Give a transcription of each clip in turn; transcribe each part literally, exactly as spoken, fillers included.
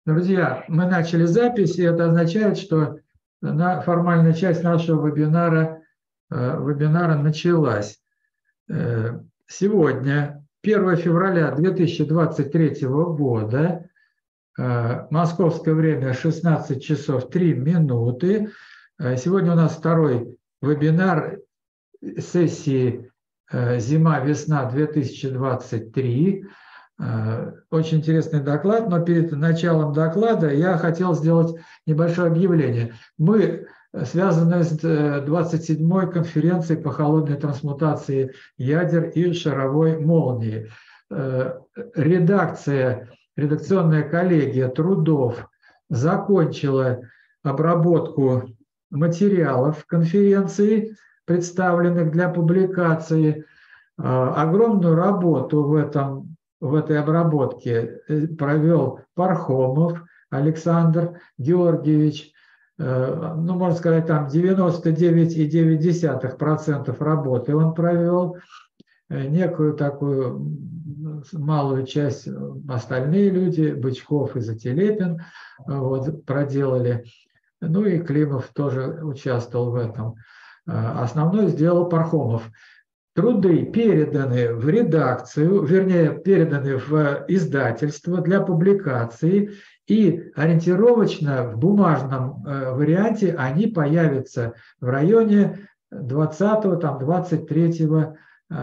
Друзья, мы начали запись, и это означает, что на формальная часть нашего вебинара, э, вебинара началась. Э, сегодня, первое февраля две тысячи двадцать третьего года, э, московское время шестнадцать часов три минуты. Э, сегодня у нас второй вебинар сессии э, «Зима-весна две тысячи двадцать три». Очень интересный доклад, но перед началом доклада я хотел сделать небольшое объявление. Мы связаны с двадцать седьмой конференцией по холодной трансмутации ядер и шаровой молнии. Редакция, редакционная коллегия трудов закончила обработку материалов конференции, представленных для публикации. Огромную работу в этом в этой обработке провел Пархомов Александр Георгиевич. Ну, можно сказать, там девяносто девять и девять десятых процента работы он провел. Некую такую малую часть остальные люди, Бычков и Зателепин, вот, проделали. Ну и Климов тоже участвовал в этом. Основной сделал Пархомов. Труды переданы в редакцию, вернее, переданы в издательство для публикации, и ориентировочно в бумажном варианте они появятся в районе двадцатого-двадцать третьего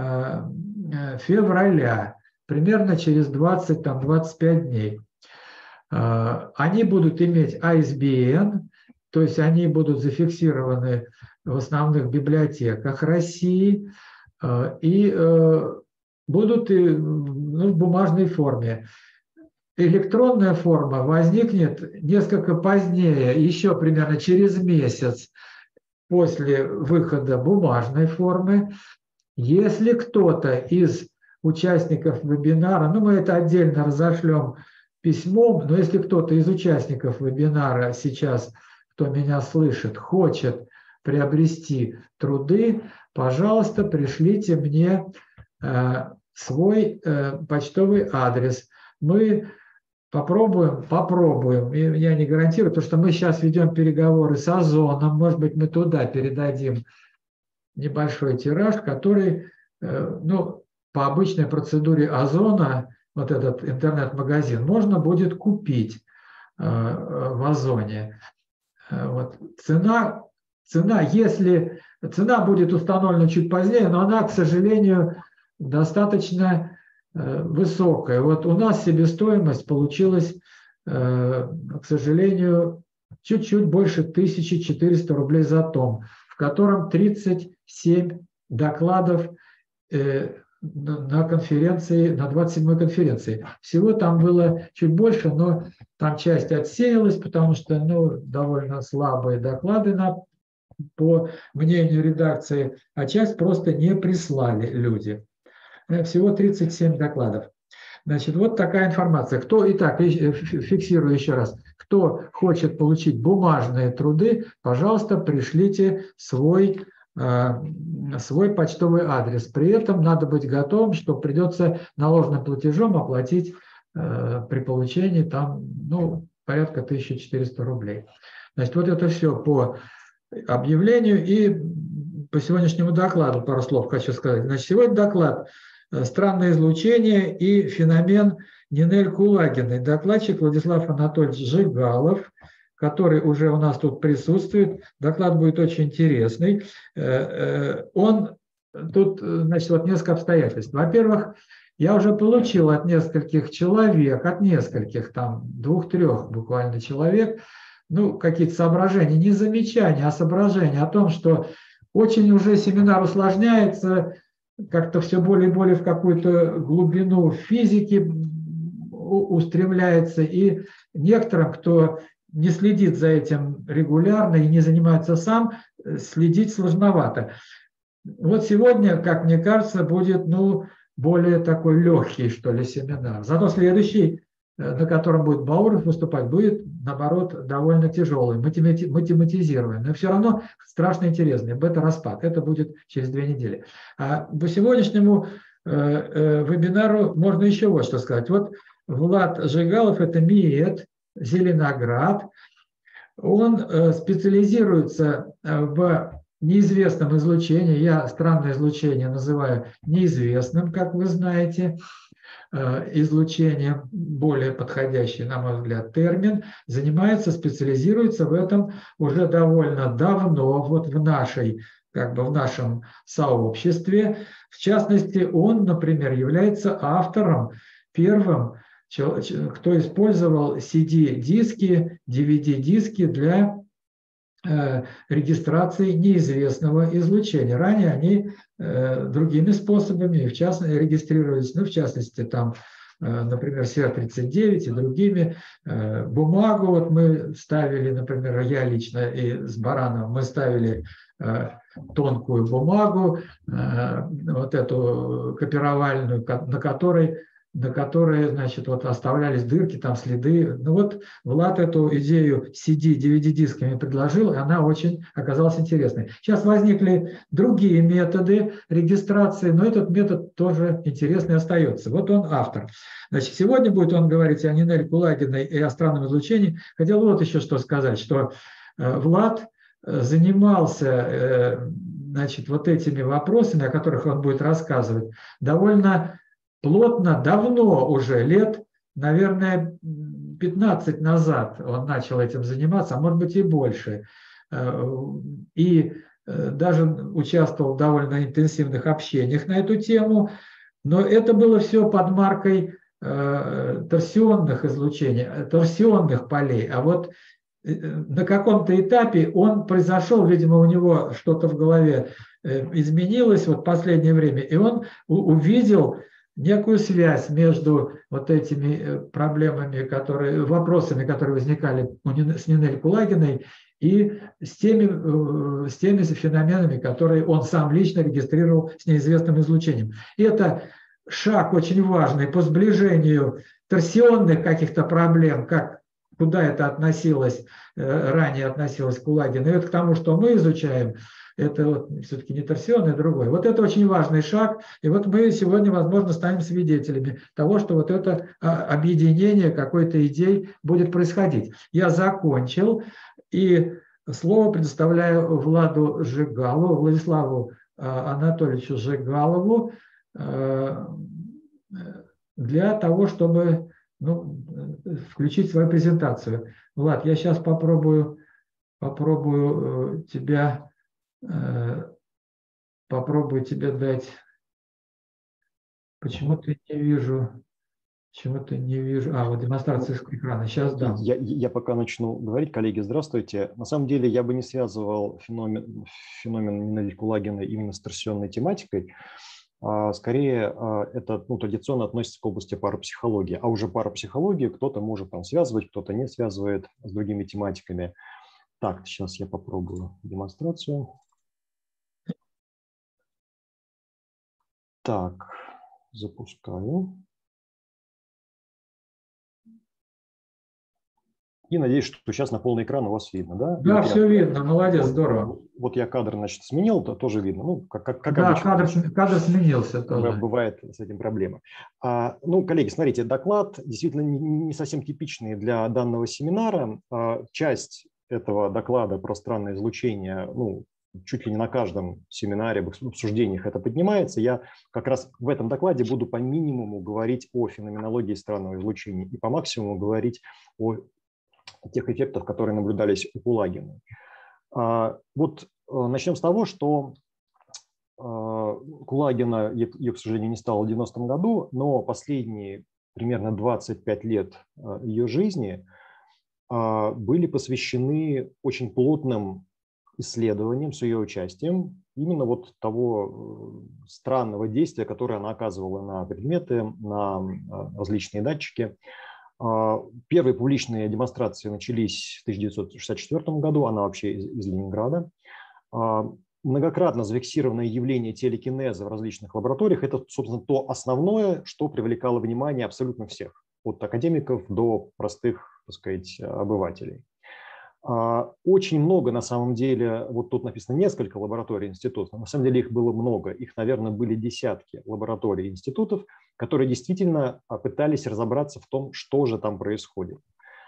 февраля, примерно через двадцать-двадцать пять дней. Они будут иметь ай эс би эн, то есть они будут зафиксированы в основных библиотеках России, и э, будут и, ну, в бумажной форме. Электронная форма возникнет несколько позднее, еще примерно через месяц после выхода бумажной формы. Если кто-то из участников вебинара, ну мы это отдельно разошлем письмом, но если кто-то из участников вебинара сейчас, кто меня слышит, хочет приобрести труды, пожалуйста, пришлите мне э, свой э, почтовый адрес. Мы попробуем, попробуем, и я не гарантирую, потому что мы сейчас ведем переговоры с Озоном, может быть, мы туда передадим небольшой тираж, который, э, ну, по обычной процедуре Озона, вот этот интернет-магазин, можно будет купить э, в Озоне. Э, вот. Цена, цена, если... Цена будет установлена чуть позднее, но она, к сожалению, достаточно высокая. Вот у нас себестоимость получилась, к сожалению, чуть-чуть больше тысячи четырёхсот рублей за том, в котором тридцать семь докладов на конференции, на двадцать седьмой конференции. Всего там было чуть больше, но там часть отсеялась, потому что, ну, довольно слабые доклады на по мнению редакции, а часть просто не прислали люди. Всего тридцать семь докладов. Значит, вот такая информация. Кто, итак, фиксирую еще раз, кто хочет получить бумажные труды, пожалуйста, пришлите свой, свой почтовый адрес. При этом надо быть готовым, что придется наложенным платежом оплатить при получении там, ну, порядка тысячи четырёхсот рублей. Значит, вот это все по объявлению и по сегодняшнему докладу пару слов хочу сказать. Значит, сегодня доклад «Странное излучение и феномен Нинель Кулагиной». Докладчик Владислав Анатольевич Жигалов, который уже у нас тут присутствует. Доклад будет очень интересный. Он тут, значит, вот несколько обстоятельств. Во-первых, я уже получил от нескольких человек, от нескольких, там, двух-трех буквально человек, ну, какие-то соображения, не замечания, а соображения о том, что очень уже семинар усложняется, как-то все более и более в какую-то глубину физики устремляется, и некоторым, кто не следит за этим регулярно и не занимается сам, следить сложновато. Вот сегодня, как мне кажется, будет, ну, более такой легкий, что ли, семинар. Зато следующий, на котором будет Бауров выступать, будет, наоборот, довольно тяжелый, математизированный, но все равно страшно интересный. Бета-распад. Это будет через две недели. А по сегодняшнему э, э, вебинару можно еще вот что сказать. Вот Влад Жигалов – это МИЭД, Зеленоград. Он специализируется в неизвестном излучении. Я странное излучение называю неизвестным, как вы знаете. Излучением, более подходящий, на мой взгляд, термин, занимается, специализируется в этом уже довольно давно, вот в нашей, как бы в нашем сообществе. В частности, он, например, является автором, первым, кто использовал си ди-диски, ди ви ди-диски для регистрации неизвестного излучения. Ранее они э, другими способами, в частности, регистрировались, ну, в частности, там, э, например, Си А тридцать девять и другими. Э, бумагу вот мы ставили, например, я лично и с Барановым, мы ставили э, тонкую бумагу, э, вот эту копировальную, на которой на которые, значит, вот оставлялись дырки, там следы. Ну вот Влад эту идею си ди, ди ви ди-дисками предложил, и она очень оказалась интересной. Сейчас возникли другие методы регистрации, но этот метод тоже интересный остается. Вот он автор. Значит, сегодня будет он говорить о Нинель Кулагиной и о странном излучении. Хотел вот еще что сказать, что Влад занимался, значит, вот этими вопросами, о которых он будет рассказывать, довольно плотно, давно уже, лет, наверное, пятнадцать назад он начал этим заниматься, а может быть и больше. И даже участвовал в довольно интенсивных общениях на эту тему, но это было все под маркой торсионных излучений, торсионных полей. А вот на каком-то этапе он произошел, видимо, у него что-то в голове изменилось вот в последнее время, и он увидел некую связь между вот этими проблемами, которые, вопросами, которые возникали с Нинель Кулагиной, и с теми, с теми феноменами, которые он сам лично регистрировал с неизвестным излучением. И это шаг очень важный по сближению торсионных каких-то проблем, как куда это относилось, ранее относилось к Кулагину, и вот к тому, что мы изучаем, это вот все-таки не торсионное, другое. Вот это очень важный шаг, и вот мы сегодня, возможно, станем свидетелями того, что вот это объединение какой-то идей будет происходить. Я закончил, и слово предоставляю Владу Жигалову, Владиславу Анатольевичу Жигалову для того, чтобы, ну, включить свою презентацию. Влад, я сейчас попробую, попробую тебя... Попробую тебе дать. Почему-то не вижу. Почему-то не вижу. А, вот демонстрация с экрана. Сейчас дам. Я, я пока начну говорить. Коллеги, здравствуйте. На самом деле я бы не связывал феномен, феномен Нинель Кулагиной именно с торсионной тематикой. А скорее, это, ну, традиционно относится к области парапсихологии. А уже парапсихологию кто-то может там связывать, кто-то не связывает с другими тематиками. Так, сейчас я попробую демонстрацию. Так, запускаю. И надеюсь, что сейчас на полный экран у вас видно, да? Да, вот все я, видно, молодец, вот, здорово. Вот я кадр, значит, сменил, то тоже видно. Ну, как, как, как да, обычно. Кадр, кадр сменился тоже. Бывает с этим проблема. А, ну, коллеги, смотрите, доклад действительно не, не совсем типичный для данного семинара. А, часть этого доклада про странное излучение, ну, чуть ли не на каждом семинаре, в обсуждениях это поднимается. Я как раз в этом докладе буду по минимуму говорить о феноменологии странного излучения и по максимуму говорить о тех эффектах, которые наблюдались у Кулагиной. Вот начнем с того, что Кулагина, ее, к сожалению, не стало в девяностом году, но последние примерно двадцать пять лет ее жизни были посвящены очень плотным исследованием с ее участием именно вот того странного действия, которое она оказывала на предметы, на различные датчики. Первые публичные демонстрации начались в тысяча девятьсот шестьдесят четвёртом году, она вообще из, из Ленинграда. Многократно зафиксированное явление телекинеза в различных лабораториях – это, собственно, то основное, что привлекало внимание абсолютно всех, от академиков до простых, так сказать, обывателей. Очень много, на самом деле, вот тут написано несколько лабораторий, институтов, на самом деле их было много, их, наверное, были десятки лабораторий, институтов, которые действительно пытались разобраться в том, что же там происходит.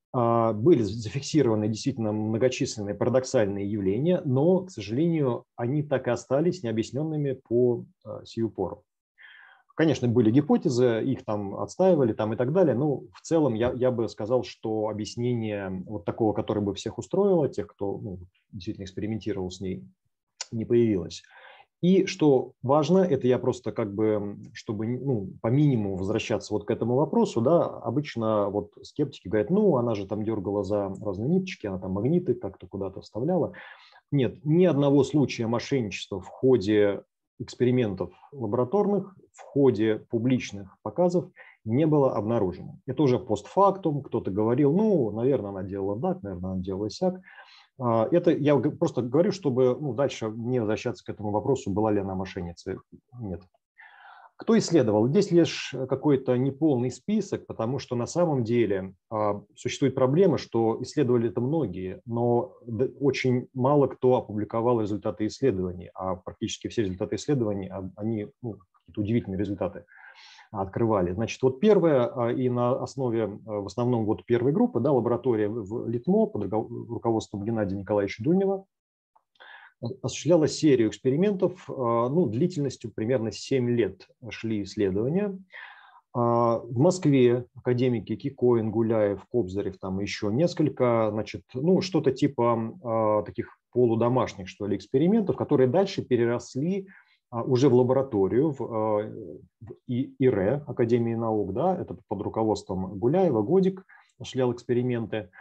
Были зафиксированы действительно многочисленные парадоксальные явления, но, к сожалению, они так и остались необъясненными по сию пору. Конечно, были гипотезы, их там отстаивали там и так далее, но в целом я, я бы сказал, что объяснение вот такого, которое бы всех устроило, тех, кто ну, действительно экспериментировал с ней, не появилось. И что важно, это я просто как бы, чтобы ну, по минимуму возвращаться вот к этому вопросу, да, обычно вот скептики говорят, ну, она же там дергала за разные ниточки, она там магниты как-то куда-то вставляла. Нет, ни одного случая мошенничества в ходе экспериментов лабораторных, в ходе публичных показов не было обнаружено. Это уже постфактум, кто-то говорил, ну, наверное, она делала так, наверное, она делала сяк. Это я просто говорю, чтобы ну, дальше не возвращаться к этому вопросу, была ли она мошенницей. Нет. Кто исследовал? Здесь лишь какой-то неполный список, потому что на самом деле существует проблема, что исследовали это многие, но очень мало кто опубликовал результаты исследований, а практически все результаты исследований, они ну, какие-то удивительные результаты открывали. Значит, вот первое, и на основе, в основном, вот первой группы, да, лаборатория в ЛИТМО под руководством Геннадия Николаевича Дунева осуществляла серию экспериментов, ну, длительностью примерно семь лет шли исследования. В Москве академики Кикоин, Гуляев, Кобзарев, там еще несколько, значит, ну, что-то типа таких полудомашних, что ли, экспериментов, которые дальше переросли уже в лабораторию, в ИРЭ, Академии наук, да, это под руководством Гуляева, Годик осуществлял эксперименты.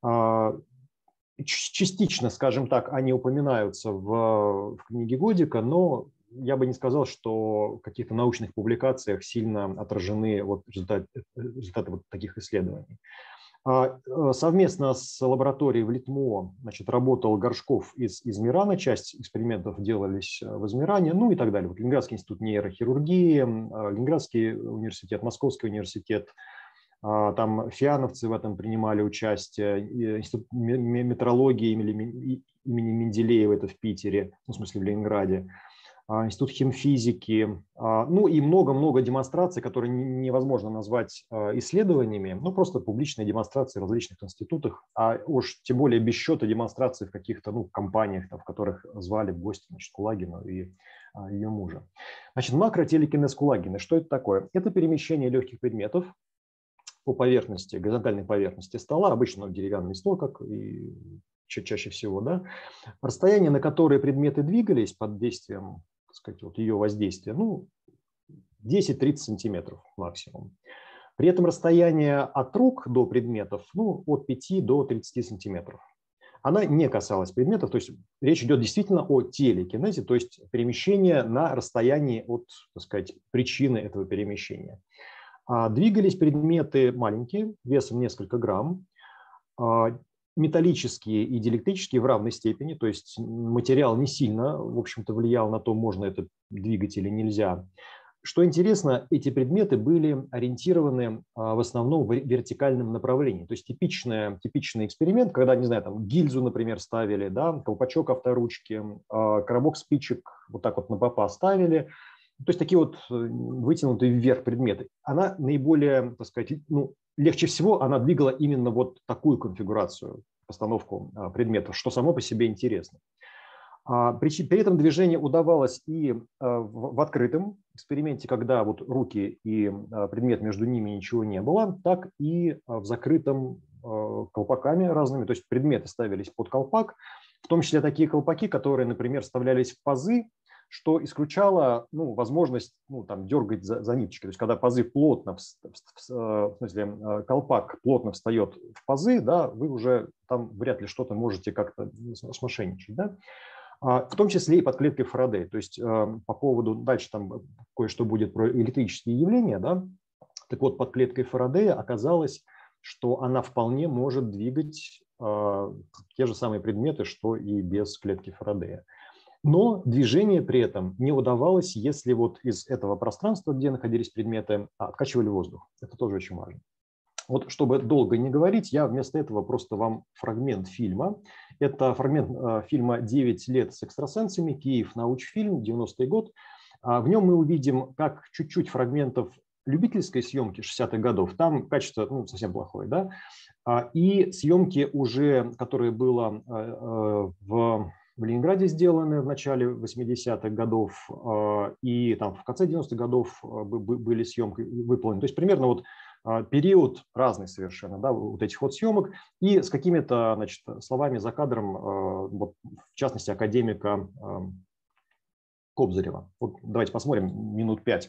Частично, скажем так, они упоминаются в, в книге Годика, но я бы не сказал, что в каких-то научных публикациях сильно отражены вот результаты, результаты вот таких исследований. Совместно с лабораторией в ЛИТМО, значит, работал Горшков из Измирана, часть экспериментов делались в Измиране, ну и так далее. Вот Ленинградский институт нейрохирургии, Ленинградский университет, Московский университет, там фиановцы в этом принимали участие, институт метрологии имени Менделеева, это в Питере, ну, в смысле в Ленинграде, институт химфизики, ну и много-много демонстраций, которые невозможно назвать исследованиями, ну просто публичные демонстрации в различных институтах, а уж тем более без счета демонстраций в каких-то ну, компаниях, там, в которых звали в гости, значит, Кулагину и ее мужа. Значит, макротелекинез Кулагина, что это такое? Это перемещение легких предметов по поверхности, горизонтальной поверхности стола, обычно деревянный стол, как и ча чаще всего, да, расстояние, на которое предметы двигались под действием, так сказать, вот ее воздействия, ну, десять-тридцать сантиметров максимум. При этом расстояние от рук до предметов, ну, от пяти до тридцати сантиметров. Она не касалась предметов, то есть речь идет действительно о телекинезе, то есть перемещение на расстоянии от, так сказать, причины этого перемещения. Двигались предметы маленькие, весом несколько грамм, металлические и диэлектрические в равной степени, то есть материал не сильно, в общем-то, влиял на то, можно это двигать или нельзя. Что интересно, эти предметы были ориентированы в основном в вертикальном направлении. То есть типичный, типичный эксперимент, когда, не знаю, там гильзу, например, ставили, да, колпачок авторучки, коробок спичек вот так вот на попа ставили. То есть такие вот вытянутые вверх предметы. Она наиболее, так сказать, ну, легче всего она двигала именно вот такую конфигурацию, постановку предметов, что само по себе интересно. При, при этом движение удавалось и в, в открытом эксперименте, когда вот руки и предмет между ними ничего не было, так и в закрытом колпаками разными, то есть предметы ставились под колпак, в том числе такие колпаки, которые, например, вставлялись в пазы, что исключало ну, возможность ну, там, дергать за, за ниточки. То есть когда пазы плотно, в, в, в смысле колпак плотно встает в пазы, да, вы уже там вряд ли что-то можете как-то смошенничать. Да? В том числе и под клеткой Фарадея. То есть по поводу, дальше там кое-что будет про электрические явления. Да? Так вот, под клеткой Фарадея оказалось, что она вполне может двигать те же самые предметы, что и без клетки Фарадея. Но движение при этом не удавалось, если вот из этого пространства, где находились предметы, откачивали воздух. Это тоже очень важно. Вот чтобы долго не говорить, я вместо этого просто вам фрагмент фильма. Это фрагмент фильма «девять лет с экстрасенсами», Киев, научфильм, девяностый год. В нем мы увидим, как чуть-чуть фрагментов любительской съемки шестидесятых годов, там качество ну, совсем плохое, да, и съемки уже, которые было в в Ленинграде сделаны в начале восьмидесятых годов, и там в конце девяностых годов были съемки выполнены. То есть примерно вот период разный совершенно, да, вот этих вот съемок, и с какими-то, значит, словами за кадром, вот, в частности, академика Кобзарева. Вот давайте посмотрим минут пять.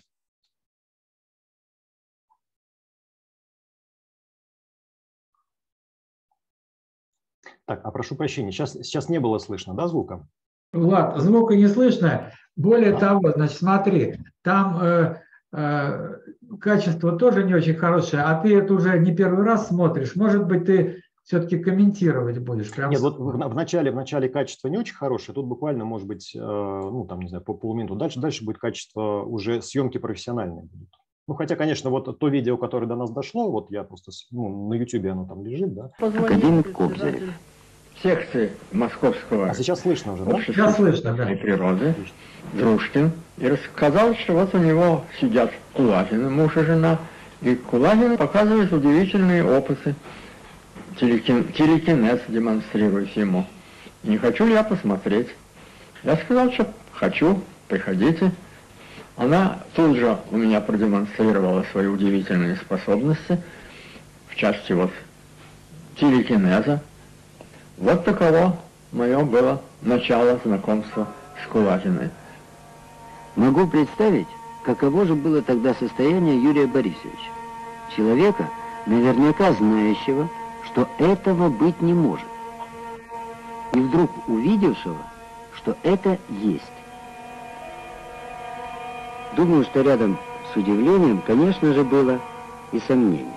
Так, а прошу прощения, сейчас, сейчас не было слышно, да, звука? Влад, звука не слышно. Более а? того, значит, смотри, там э, э, качество тоже не очень хорошее, а ты это уже не первый раз смотришь. Может быть, ты все-таки комментировать будешь? Прям... Нет, вот в, в, начале, в начале качество не очень хорошее, тут буквально, может быть, э, ну, там, не знаю, по полминуты. Дальше, дальше будет качество уже съемки профессиональные будут. Ну, хотя, конечно, вот то видео, которое до нас дошло, вот я просто, ну, на ютубе оно там лежит, да. Академик Кобзарев. Секции Московского. А сейчас слышно уже, да? Сейчас слышно, да. Природы, Дружкин, и рассказал, что вот у него сидят Кулагин, муж и жена, и Кулагин показывает удивительные опыты, телекин, телекинез демонстрирует ему. Не хочу ли я посмотреть? Я сказал, что хочу, приходите. Она тут же у меня продемонстрировала свои удивительные способности в части вот телекинеза. Вот таково мое было начало знакомства с Кулагиной. Могу представить, каково же было тогда состояние Юрия Борисовича, человека, наверняка знающего, что этого быть не может, и вдруг увидевшего, что это есть. Думаю, что рядом с удивлением, конечно же, было и сомнение.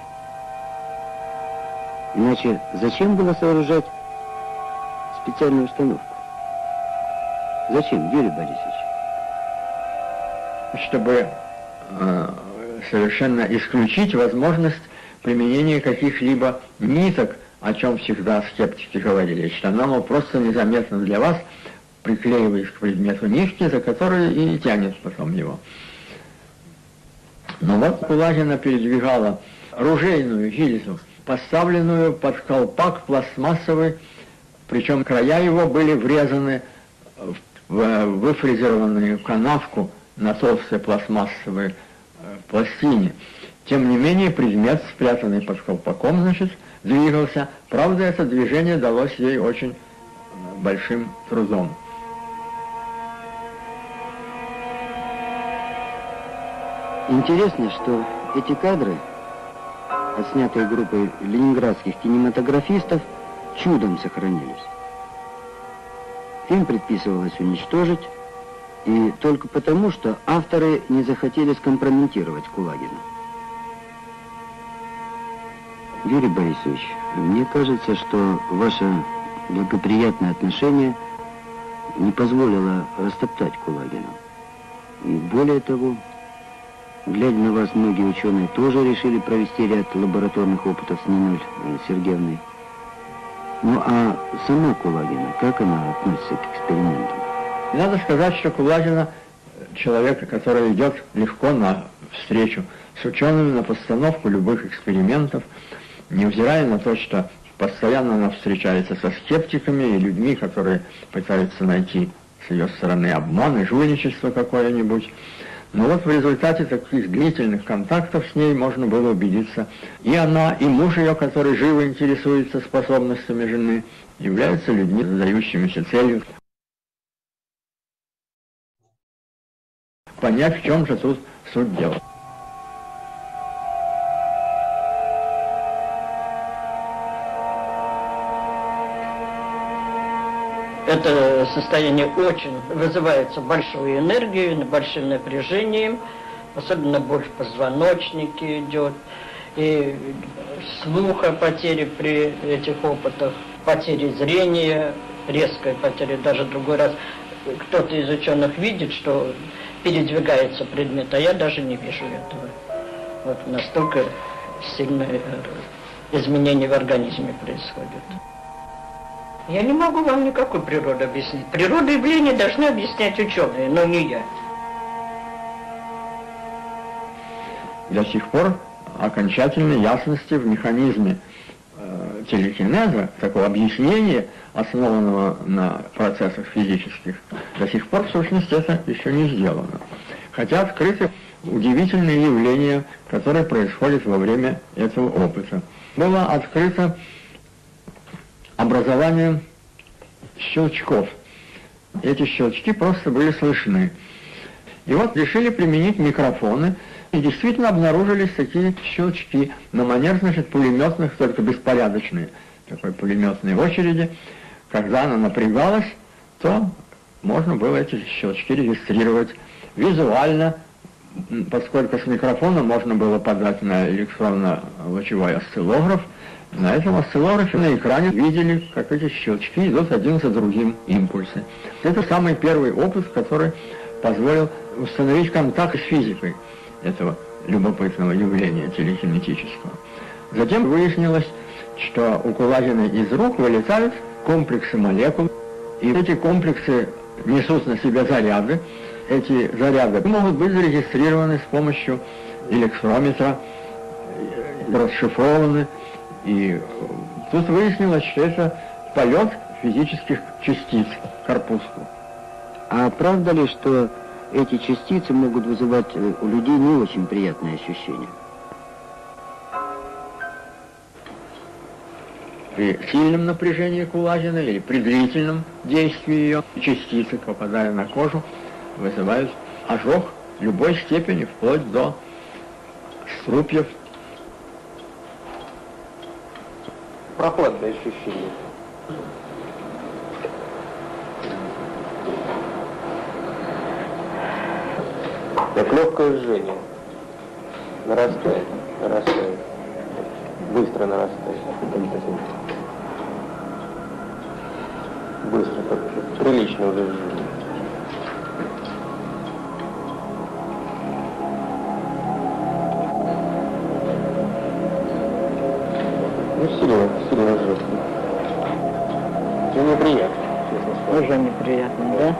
Иначе зачем было сооружать специальную установку? Зачем, Юрий Борисович? Чтобы э, совершенно исключить возможность применения каких-либо ниток, о чем всегда скептики говорили, что оно мол, просто незаметно для вас, приклеиваешь к предмету нитки, за которую и тянет потом его. Но вот Кулагина передвигала ружейную гильзу, поставленную под колпак пластмассовый, причем края его были врезаны в выфрезерованную канавку на толстой пластмассовой пластине. Тем не менее, предмет, спрятанный под колпаком, значит, двигался. Правда, это движение далось ей очень большим трудом. Интересно, что эти кадры, отснятые группой ленинградских кинематографистов, чудом сохранились. Фильм предписывалось уничтожить, и только потому, что авторы не захотели скомпрометировать Кулагина. Юрий Борисович, мне кажется, что ваше благоприятное отношение не позволило растоптать Кулагина. И более того, глядя на вас, многие ученые тоже решили провести ряд лабораторных опытов с Ниной Сергеевной. Ну а сама Кулагина, как она относится к экспериментам? Надо сказать, что Кулагина человек, который идет легко на встречу с учеными, на постановку любых экспериментов, невзирая на то, что постоянно она встречается со скептиками и людьми, которые пытаются найти с ее стороны обман и жульничество какое-нибудь. Но вот в результате таких длительных контактов с ней можно было убедиться. И она, и муж ее, который живо интересуется способностями жены, являются людьми, задающимися целью понять, в чем же тут суть дела. Это состояние очень вызывается большой энергией, большим напряжением, особенно боль в позвоночнике идет, и слуха потери при этих опытах, потери зрения, резкая потеря, даже другой раз кто-то из ученых видит, что передвигается предмет, а я даже не вижу этого. Вот настолько сильное изменение в организме происходит. Я не могу вам никакой природы объяснить. Природу явления должны объяснять ученые, но не я. до сих пор окончательной ясности в механизме э, телекинеза, такого объяснения, основанного на процессах физических, до сих пор, в сущности, это еще не сделано. Хотя открыты удивительные явления, которые происходят во время этого опыта. Было открыто образование щелчков. Эти щелчки просто были слышны. И вот решили применить микрофоны, и действительно обнаружились такие щелчки на манер, значит, пулеметных, только беспорядочные, такой пулеметной очереди. Когда она напрягалась, то можно было эти щелчки регистрировать визуально, поскольку с микрофона можно было подать на электронно-лучевой осциллограф. На этом осциллографе на экране видели, как эти щелчки идут один за другим импульсы. Это самый первый опыт, который позволил установить контакт с физикой этого любопытного явления телекинетического. Затем выяснилось, что у Кулагина из рук вылетают комплексы молекул, и эти комплексы несут на себе заряды. Эти заряды могут быть зарегистрированы с помощью электрометра, расшифрованы. И тут выяснилось, что это полет физических частиц к корпусклу. А правда ли, что эти частицы могут вызывать у людей не очень приятные ощущения? При сильном напряжении Кулагина или при длительном действии ее частицы, попадая на кожу, вызывают ожог любой степени, вплоть до струпьев. Прохладное ощущение. Как легкое жжение. Нарастает, нарастает. Быстро нарастает. Быстро, как прилично уже жжение. Ну, сильно, сильно жжет. Ну, неприятно, честно сказать. Уже неприятно, да?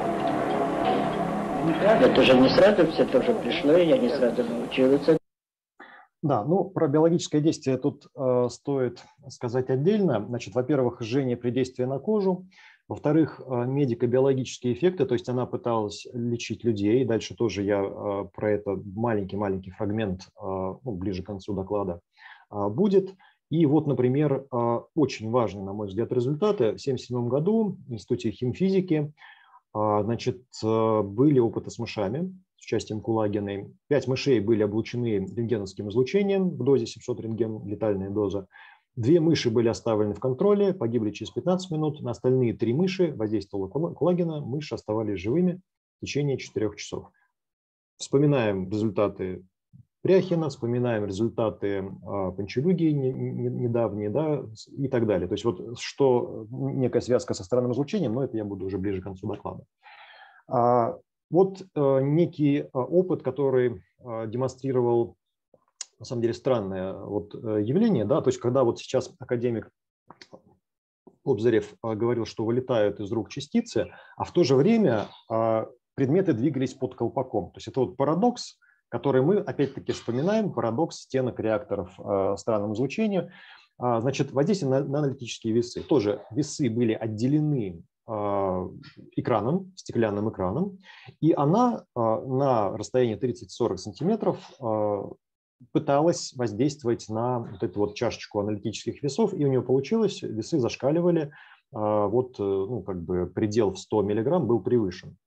Это же не сразу все тоже пришло, и я не сразу научилась. Да, ну про биологическое действие тут э, стоит сказать отдельно. Значит, во-первых, жжение при действии на кожу. Во-вторых, э, медико-биологические эффекты, то есть она пыталась лечить людей. Дальше тоже я э, про это маленький-маленький фрагмент, э, ну, ближе к концу доклада, э, будет. И вот, например, э, очень важные, на мой взгляд, результаты. В тысяча девятьсот семьдесят седьмом году в Институте химфизики э, значит, э, были опыты с мышами с участием Кулагиной. Пять мышей были облучены рентгеновским излучением в дозе семьсот рентген, летальная доза. Две мыши были оставлены в контроле, погибли через пятнадцать минут. На остальные три мыши воздействовала Кулагина, мыши оставались живыми в течение четырёх часов. Вспоминаем результаты Пряхина, вспоминаем результаты Панчелюги недавние, да, и так далее. То есть вот что некая связка со странным излучением, но это я буду уже ближе к концу доклада. Вот э, некий опыт, который э, демонстрировал, на самом деле, странное вот, э, явление. Да? То есть когда вот сейчас академик Кобзарев э, говорил, что вылетают из рук частицы, а в то же время э, предметы двигались под колпаком. То есть это вот парадокс, который мы опять-таки вспоминаем, парадокс стенок реакторов э, странным излучением. Э, значит, воздействие на, на аналитические весы. Тоже весы были отделены экраном, стеклянным экраном, и она на расстоянии тридцать-сорок сантиметров пыталась воздействовать на вот эту вот чашечку аналитических весов, и у нее получилось, весы зашкаливали, вот, ну, как бы предел в сто миллиграмм был превышен.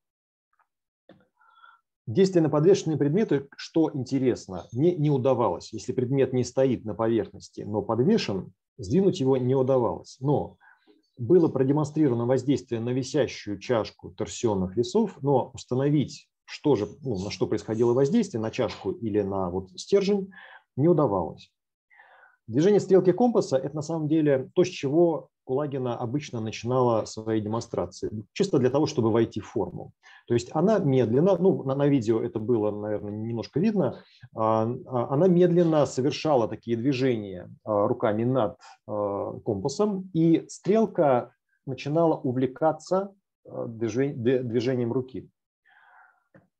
Действие на подвешенные предметы, что интересно, не, не удавалось. Если предмет не стоит на поверхности, но подвешен, сдвинуть его не удавалось. Но было продемонстрировано воздействие на висящую чашку торсионных весов, но установить, что же, ну, на что происходило воздействие, на чашку или на вот стержень, не удавалось. Движение стрелки компаса – это на самом деле то, с чего Кулагина обычно начинала свои демонстрации, чисто для того, чтобы войти в форму. То есть она медленно, ну, на, на видео это было, наверное, немножко видно, она медленно совершала такие движения руками над компасом, и стрелка начинала увлекаться движением руки.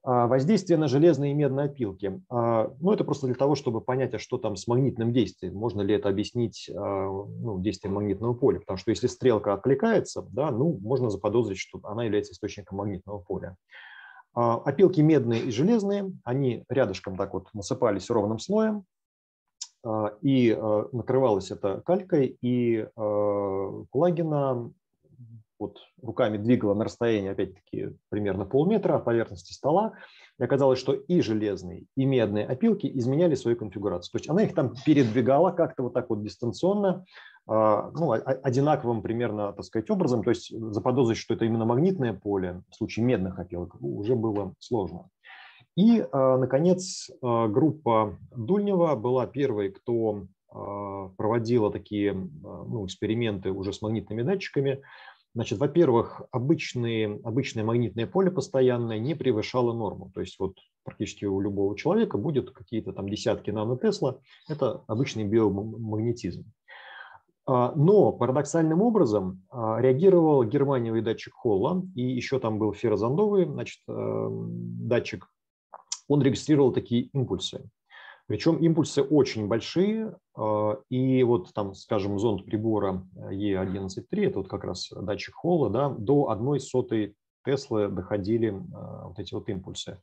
Воздействие на железные и медные опилки. Ну, это просто для того, чтобы понять, а что там с магнитным действием. Можно ли это объяснить ну, действием магнитного поля? Потому что если стрелка откликается, да, ну, можно заподозрить, что она является источником магнитного поля. Опилки медные и железные, они рядышком так вот насыпались ровным слоем, и накрывалось это калькой, и Кулагина вот руками двигала на расстоянии, опять-таки, примерно полметра от поверхности стола, и оказалось, что и железные, и медные опилки изменяли свою конфигурацию. То есть она их там передвигала как-то вот так вот дистанционно, ну, одинаковым примерно, так сказать, образом. То есть заподозрить, что это именно магнитное поле в случае медных опилок, уже было сложно. И, наконец, группа Дульнева была первой, кто проводила такие ну, эксперименты уже с магнитными датчиками. Значит, во-первых, обычные, обычное магнитное поле постоянное не превышало норму. То есть вот практически у любого человека будет какие-то там десятки нанотесла. Это обычный биомагнетизм. Но парадоксальным образом реагировал германиевый датчик Холла, и еще там был феррозондовый, значит, датчик. Он регистрировал такие импульсы. Причем импульсы очень большие, и вот там, скажем, зонд прибора Е одиннадцать три, это вот как раз датчик Холла, да, до одной сотой Теслы доходили вот эти вот импульсы.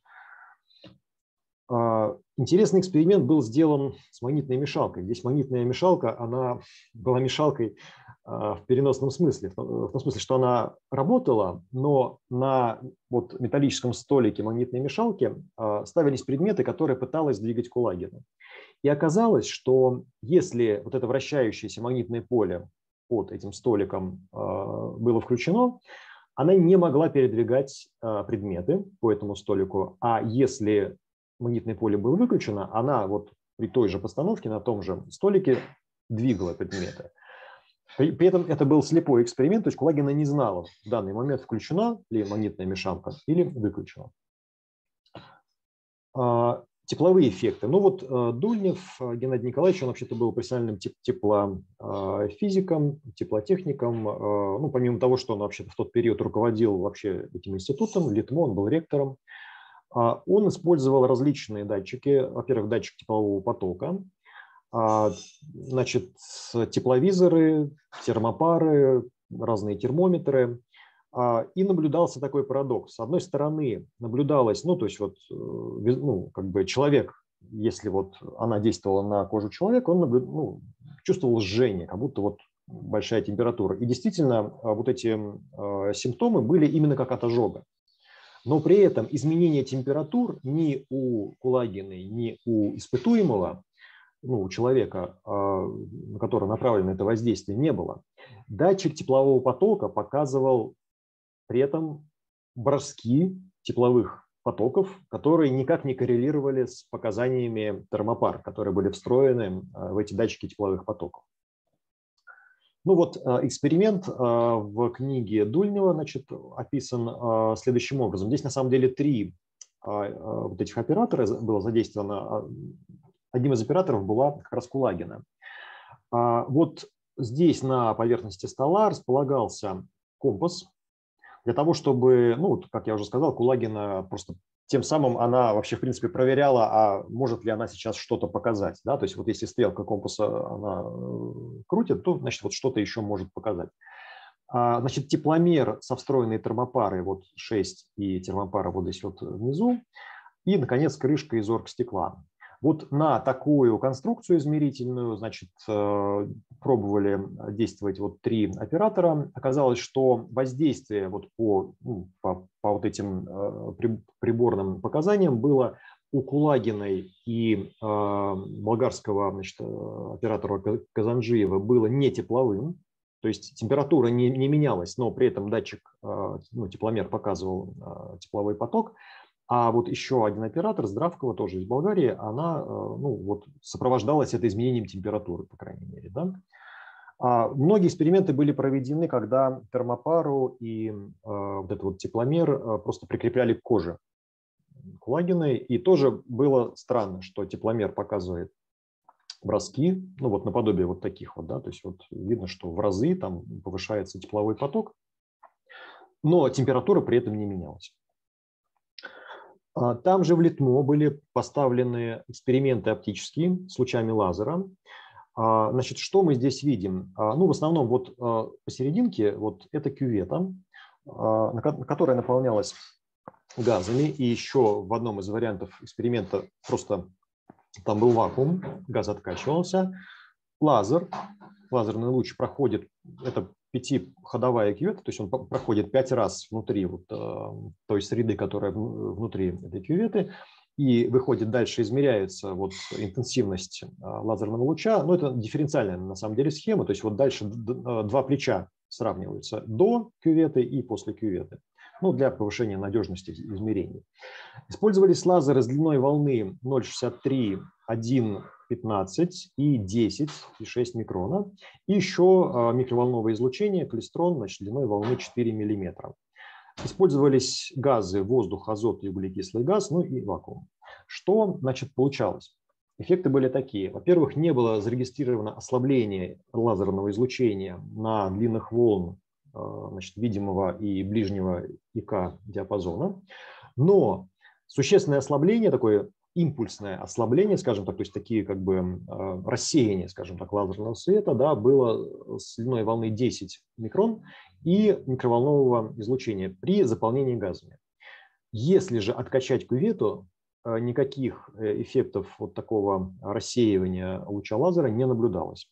Интересный эксперимент был сделан с магнитной мешалкой. Здесь магнитная мешалка, она была мешалкой в переносном смысле, в том смысле, что она работала, но на вот металлическом столике магнитной мешалки ставились предметы, которые пыталась двигать Кулагина. И оказалось, что если вот это вращающееся магнитное поле под этим столиком было включено, она не могла передвигать предметы по этому столику, а если магнитное поле было выключено, она вот при той же постановке на том же столике двигала предметы. При, при этом это был слепой эксперимент, то есть Кулагина не знала в данный момент, включена ли магнитная мешалка или выключена. А, тепловые эффекты. Ну вот Дульнев Геннадий Николаевич, он вообще-то был профессиональным теплофизиком, теплотехником. Ну, помимо того, что он вообще-то в тот период руководил вообще этим институтом, ЛИТМО, он был ректором. Он использовал различные датчики. Во-первых, датчик теплового потока, значит, тепловизоры, термопары, разные термометры. И наблюдался такой парадокс. С одной стороны, наблюдалось, ну, то есть вот, ну, как бы человек, если вот она действовала на кожу человека, он наблюд... ну, чувствовал жжение, как будто вот большая температура. И действительно, вот эти симптомы были именно как от ожога. Но при этом изменения температур ни у Кулагиной, ни у испытуемого, ну, у человека, на который направлено это воздействие, не было. Датчик теплового потока показывал при этом броски тепловых потоков, которые никак не коррелировали с показаниями термопар, которые были встроены в эти датчики тепловых потоков. Ну вот эксперимент в книге Дульнева, значит, описан следующим образом. Здесь на самом деле три вот этих оператора было задействовано. Одним из операторов была как раз Кулагина. Вот здесь на поверхности стола располагался компас для того, чтобы, ну, как я уже сказал, Кулагина просто тем самым она вообще, в принципе, проверяла, а может ли она сейчас что-то показать. Да? То есть вот если стрелка компаса она крутит, то, значит, вот что-то еще может показать. Значит, тепломер со встроенной термопарой, вот шесть и термопара вот здесь вот внизу. И, наконец, крышка из оргстекла. Вот на такую конструкцию измерительную, значит, пробовали действовать вот три оператора. Оказалось, что воздействие вот по, ну, по, по вот этим приборным показаниям было у Кулагиной и болгарского, значит, оператора Казанжиева было не тепловым. То есть температура не, не менялась, но при этом датчик, ну, тепломер показывал тепловой поток. А вот еще один оператор, Здравкова, тоже из Болгарии, она, ну, вот, сопровождалась это изменением температуры, по крайней мере. Да? А многие эксперименты были проведены, когда термопару и э, вот этот вот тепломер просто прикрепляли к коже Кулагиной. И тоже было странно, что тепломер показывает броски, ну вот наподобие вот таких вот, да, то есть вот видно, что в разы там повышается тепловой поток, но температура при этом не менялась. Там же в Литмо были поставлены эксперименты оптические с лучами лазера. Значит, что мы здесь видим? Ну, в основном вот посерединке вот это кювета, которая наполнялась газами. И еще в одном из вариантов эксперимента просто там был вакуум, газ откачивался. Лазер, лазерный луч проходит, это пятиходовая кювета, то есть он проходит пять раз внутри вот, той среды, которая внутри этой кюветы, и выходит дальше, измеряется вот интенсивность лазерного луча. Ну, это дифференциальная на самом деле схема, то есть вот дальше два плеча сравниваются до кюветы и после кюветы, ну, для повышения надежности измерений. Использовались лазеры с длиной волны ноль целых шестьдесят три, один, пятнадцать и десять и шесть микрона. И еще микроволновое излучение, клейстрон, значит, длиной волны четыре миллиметра. Использовались газы воздух, азот и углекислый газ, ну и вакуум. Что, значит, получалось? Эффекты были такие. Во-первых, не было зарегистрировано ослабление лазерного излучения на длинных волн, значит, видимого и ближнего ИК диапазона. Но существенное ослабление, такое импульсное ослабление, скажем так, то есть такие как бы рассеяния, скажем так, лазерного света, да, было с длиной волны десять микрон и микроволнового излучения при заполнении газами. Если же откачать кювету, никаких эффектов вот такого рассеивания луча лазера не наблюдалось.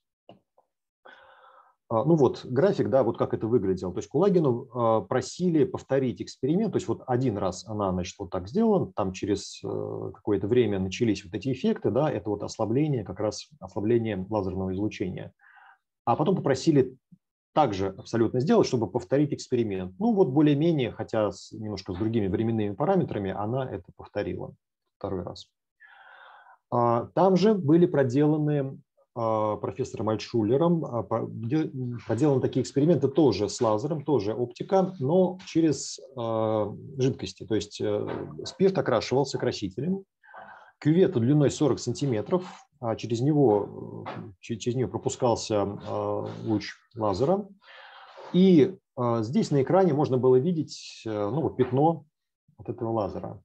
Ну вот график, да, вот как это выглядело. То есть Кулагину просили повторить эксперимент. То есть вот один раз она, значит, вот так сделана, там через какое-то время начались вот эти эффекты, да, это вот ослабление, как раз ослабление лазерного излучения. А потом попросили также абсолютно сделать, чтобы повторить эксперимент. Ну вот более-менее, хотя с, немножко с другими временными параметрами, она это повторила второй раз. Там же были проделаны профессором Альтшулером, проделаны такие эксперименты тоже с лазером, тоже оптика, но через жидкости. То есть спирт окрашивался красителем, кювета длиной сорок сантиметров, а через него, через нее пропускался луч лазера. И здесь на экране можно было видеть, ну, вот пятно от этого лазера.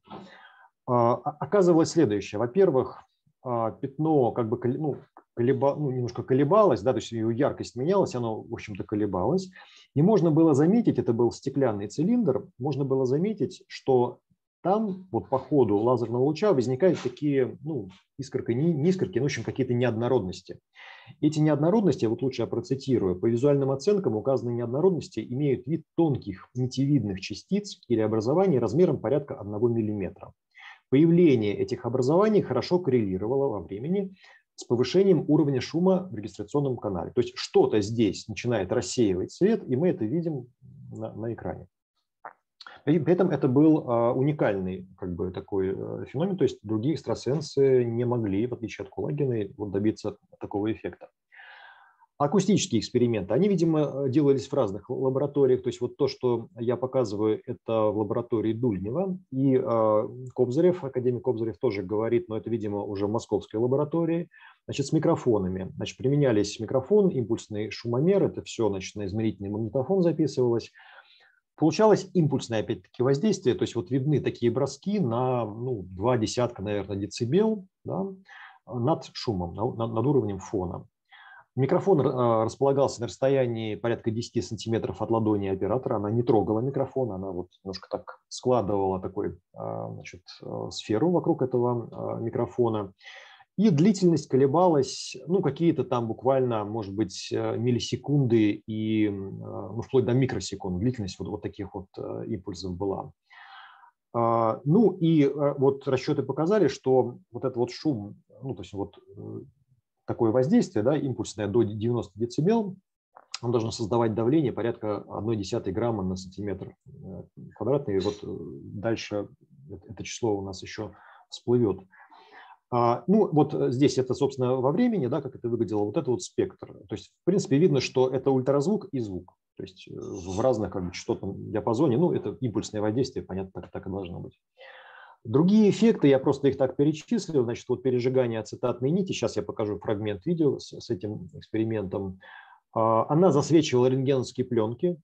Оказывалось следующее. Во-первых, пятно как бы, ну, колеба, ну, немножко колебалось, да, то есть ее яркость менялась, оно, в общем-то, колебалось. И можно было заметить, это был стеклянный цилиндр, можно было заметить, что там вот по ходу лазерного луча возникают такие, ну, искорки, не, не искорки, но, в общем, какие-то неоднородности. Эти неоднородности, вот лучше я процитирую, по визуальным оценкам указанные неоднородности имеют вид тонких нитевидных частиц или образований размером порядка одного миллиметра. Появление этих образований хорошо коррелировало во времени с повышением уровня шума в регистрационном канале. То есть что-то здесь начинает рассеивать свет, и мы это видим на, на экране. И при этом это был уникальный как бы, такой феномен, то есть другие экстрасенсы не могли, в отличие от Кулагина, вот, добиться такого эффекта. Акустические эксперименты, они, видимо, делались в разных лабораториях. То есть вот то, что я показываю, это в лаборатории Дульнева. И э, Кобзарев, академик Кобзарев тоже говорит, но это, видимо, уже в московской лаборатории. Значит, с микрофонами. Значит, применялись микрофон, импульсный шумомер, это все, значит, на измерительный магнитофон записывалось. Получалось импульсное, опять-таки, воздействие. То есть вот видны такие броски на, ну, два десятка, наверное, децибел, да, над шумом, над, над уровнем фона. Микрофон располагался на расстоянии порядка десяти сантиметров от ладони оператора. Она не трогала микрофон, она вот немножко так складывала такой, значит, сферу вокруг этого микрофона. И длительность колебалась, ну, какие-то там буквально, может быть, миллисекунды и, ну, вплоть до микросекунд. Длительность вот, вот таких вот импульсов была. Ну и вот расчеты показали, что вот этот вот шум, ну, то есть вот такое воздействие, да, импульсное до девяноста децибел, он должен создавать давление порядка одной десятой грамма на сантиметр квадратный. И вот дальше это число у нас еще всплывет. Ну, вот здесь это, собственно, во времени, да, как это выглядело, вот это вот спектр. То есть, в принципе, видно, что это ультразвук и звук. То есть в разных как бы, частотном диапазоне, ну, это импульсное воздействие, понятно, так, так и должно быть. Другие эффекты, я просто их так перечислил, значит, вот пережигание ацетатной нити, сейчас я покажу фрагмент видео с, с этим экспериментом. Она засвечивала рентгеновские пленки в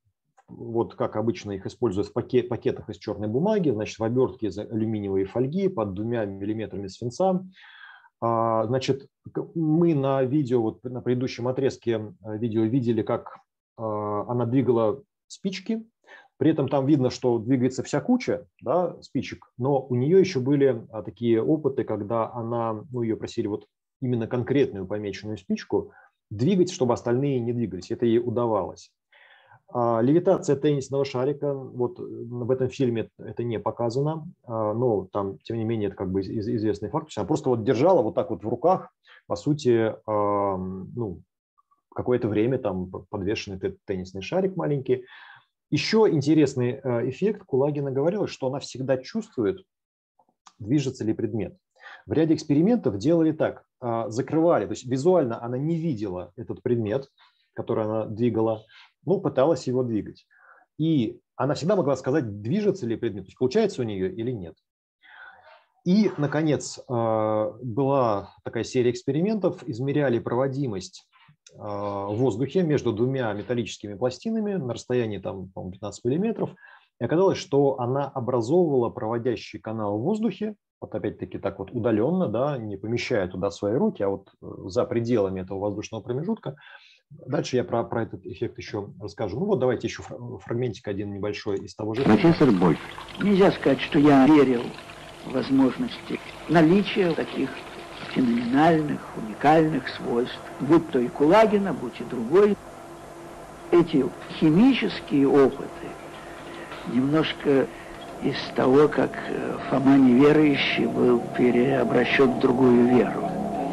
вот как обычно их используют в пакет, пакетах из черной бумаги, значит, в обертке из алюминиевой фольги под двумя миллиметрами свинца. Значит, мы на видео, вот на предыдущем отрезке видео видели, как она двигала спички. При этом там видно, что двигается вся куча, да, спичек, но у нее еще были такие опыты, когда она, ну, ее просили вот именно конкретную помеченную спичку двигать, чтобы остальные не двигались. Это ей удавалось. А левитация теннисного шарика, вот в этом фильме это не показано, но там, тем не менее, это как бы известный факт. Она просто вот держала вот так вот в руках, по сути, ну, какое-то время там подвешенный теннисный шарик маленький. Еще интересный эффект. Кулагина говорила, что она всегда чувствует, движется ли предмет. В ряде экспериментов делали так, закрывали, то есть визуально она не видела этот предмет, который она двигала, но пыталась его двигать. И она всегда могла сказать, движется ли предмет, то есть получается у нее или нет. И, наконец, была такая серия экспериментов, измеряли проводимость в воздухе между двумя металлическими пластинами на расстоянии там, по-моему, пятнадцать миллиметров. И оказалось, что она образовывала проводящий канал в воздухе, вот опять-таки так вот удаленно, да, не помещая туда свои руки, а вот за пределами этого воздушного промежутка. Дальше я про, про этот эффект еще расскажу. Ну вот давайте еще фрагментик один небольшой из того же. Профессор Больф, нельзя сказать, что я верил в возможности наличия таких феноменальных, уникальных свойств, будь то и Кулагина, будь и другой. Эти химические опыты немножко из того, как Фома неверующий был переобращен в другую веру.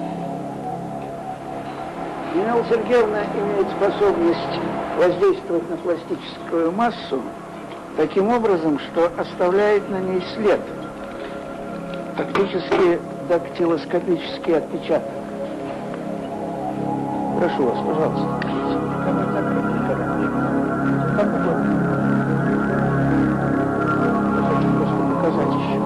Нина Сергеевна имеет способность воздействовать на пластическую массу таким образом, что оставляет на ней след, фактически дактилоскопический отпечаток. Прошу вас, пожалуйста. Как угодно. Я хочу просто показать еще.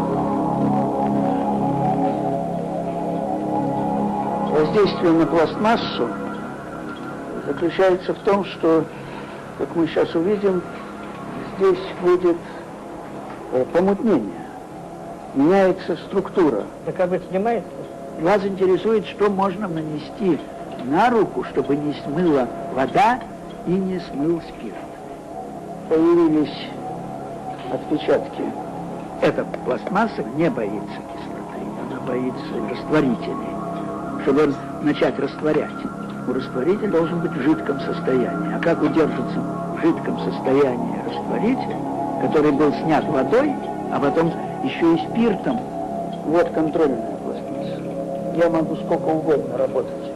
Воздействие на пластмассу заключается в том, что, как мы сейчас увидим, здесь будет помутнение. Меняется структура. Так как бы снимается? Вас интересует, что можно нанести на руку, чтобы не смыла вода и не смыл спирт. Появились отпечатки. Эта пластмасса не боится кислоты, она боится растворителей. Чтобы начать растворять, у растворителя должен быть в жидком состоянии. А как удержится в жидком состоянии растворитель, который был снят водой, а потом еще и спиртом? Вот контрольная пластмасса. Я могу сколько угодно работать.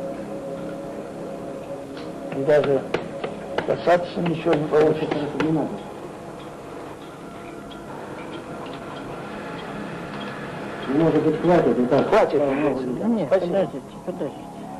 И даже касаться ничего не получится, это не надо. Может быть, хватит, и так. Хватит. Да нет, подождите, подождите.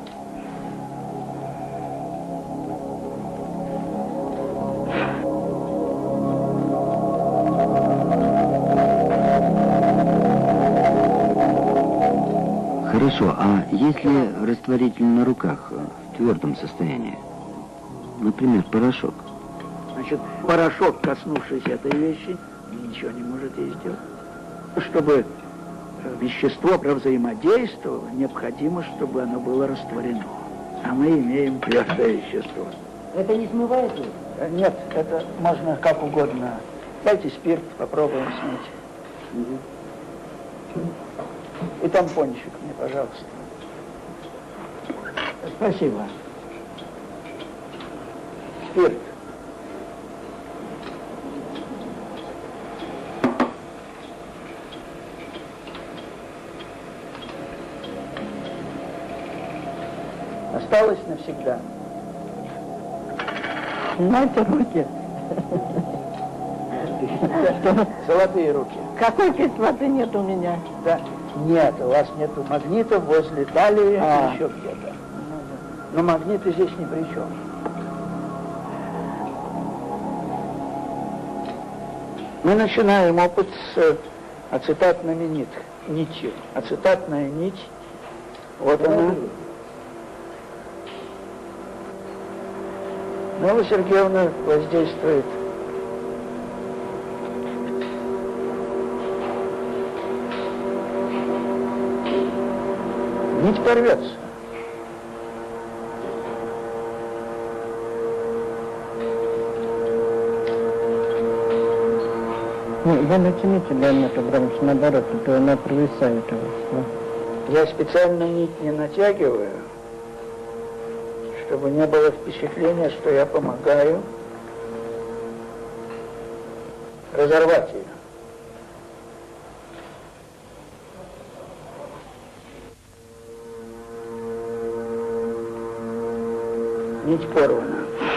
Хорошо, а если растворитель на руках в твердом состоянии? Например, порошок. Значит, порошок, коснувшись этой вещи, ничего не может ей сделать. Чтобы вещество взаимодействовало, необходимо, чтобы оно было растворено. А мы имеем твердое вещество. Это не смывается? Нет, это можно как угодно. Дайте спирт, попробуем снять. Угу. И тампончик мне, пожалуйста. Спасибо. Спирт. Осталось навсегда. Знаете, руки. Золотые руки. Какой кислоты нет у меня? Да. Нет, у вас нету магнитов возле талии, А. еще где-то. Но магниты здесь ни при чем. Мы начинаем опыт с ацетатными нит, нитью. Ацетатная нить, вот она. Нина Сергеевна воздействует нить порвется. Вы натяните, Леонид Абрамович, наоборот, а то она провисает у вас. Я специально нить не натягиваю, чтобы не было впечатления, что я помогаю разорвать ее. Нить порвана.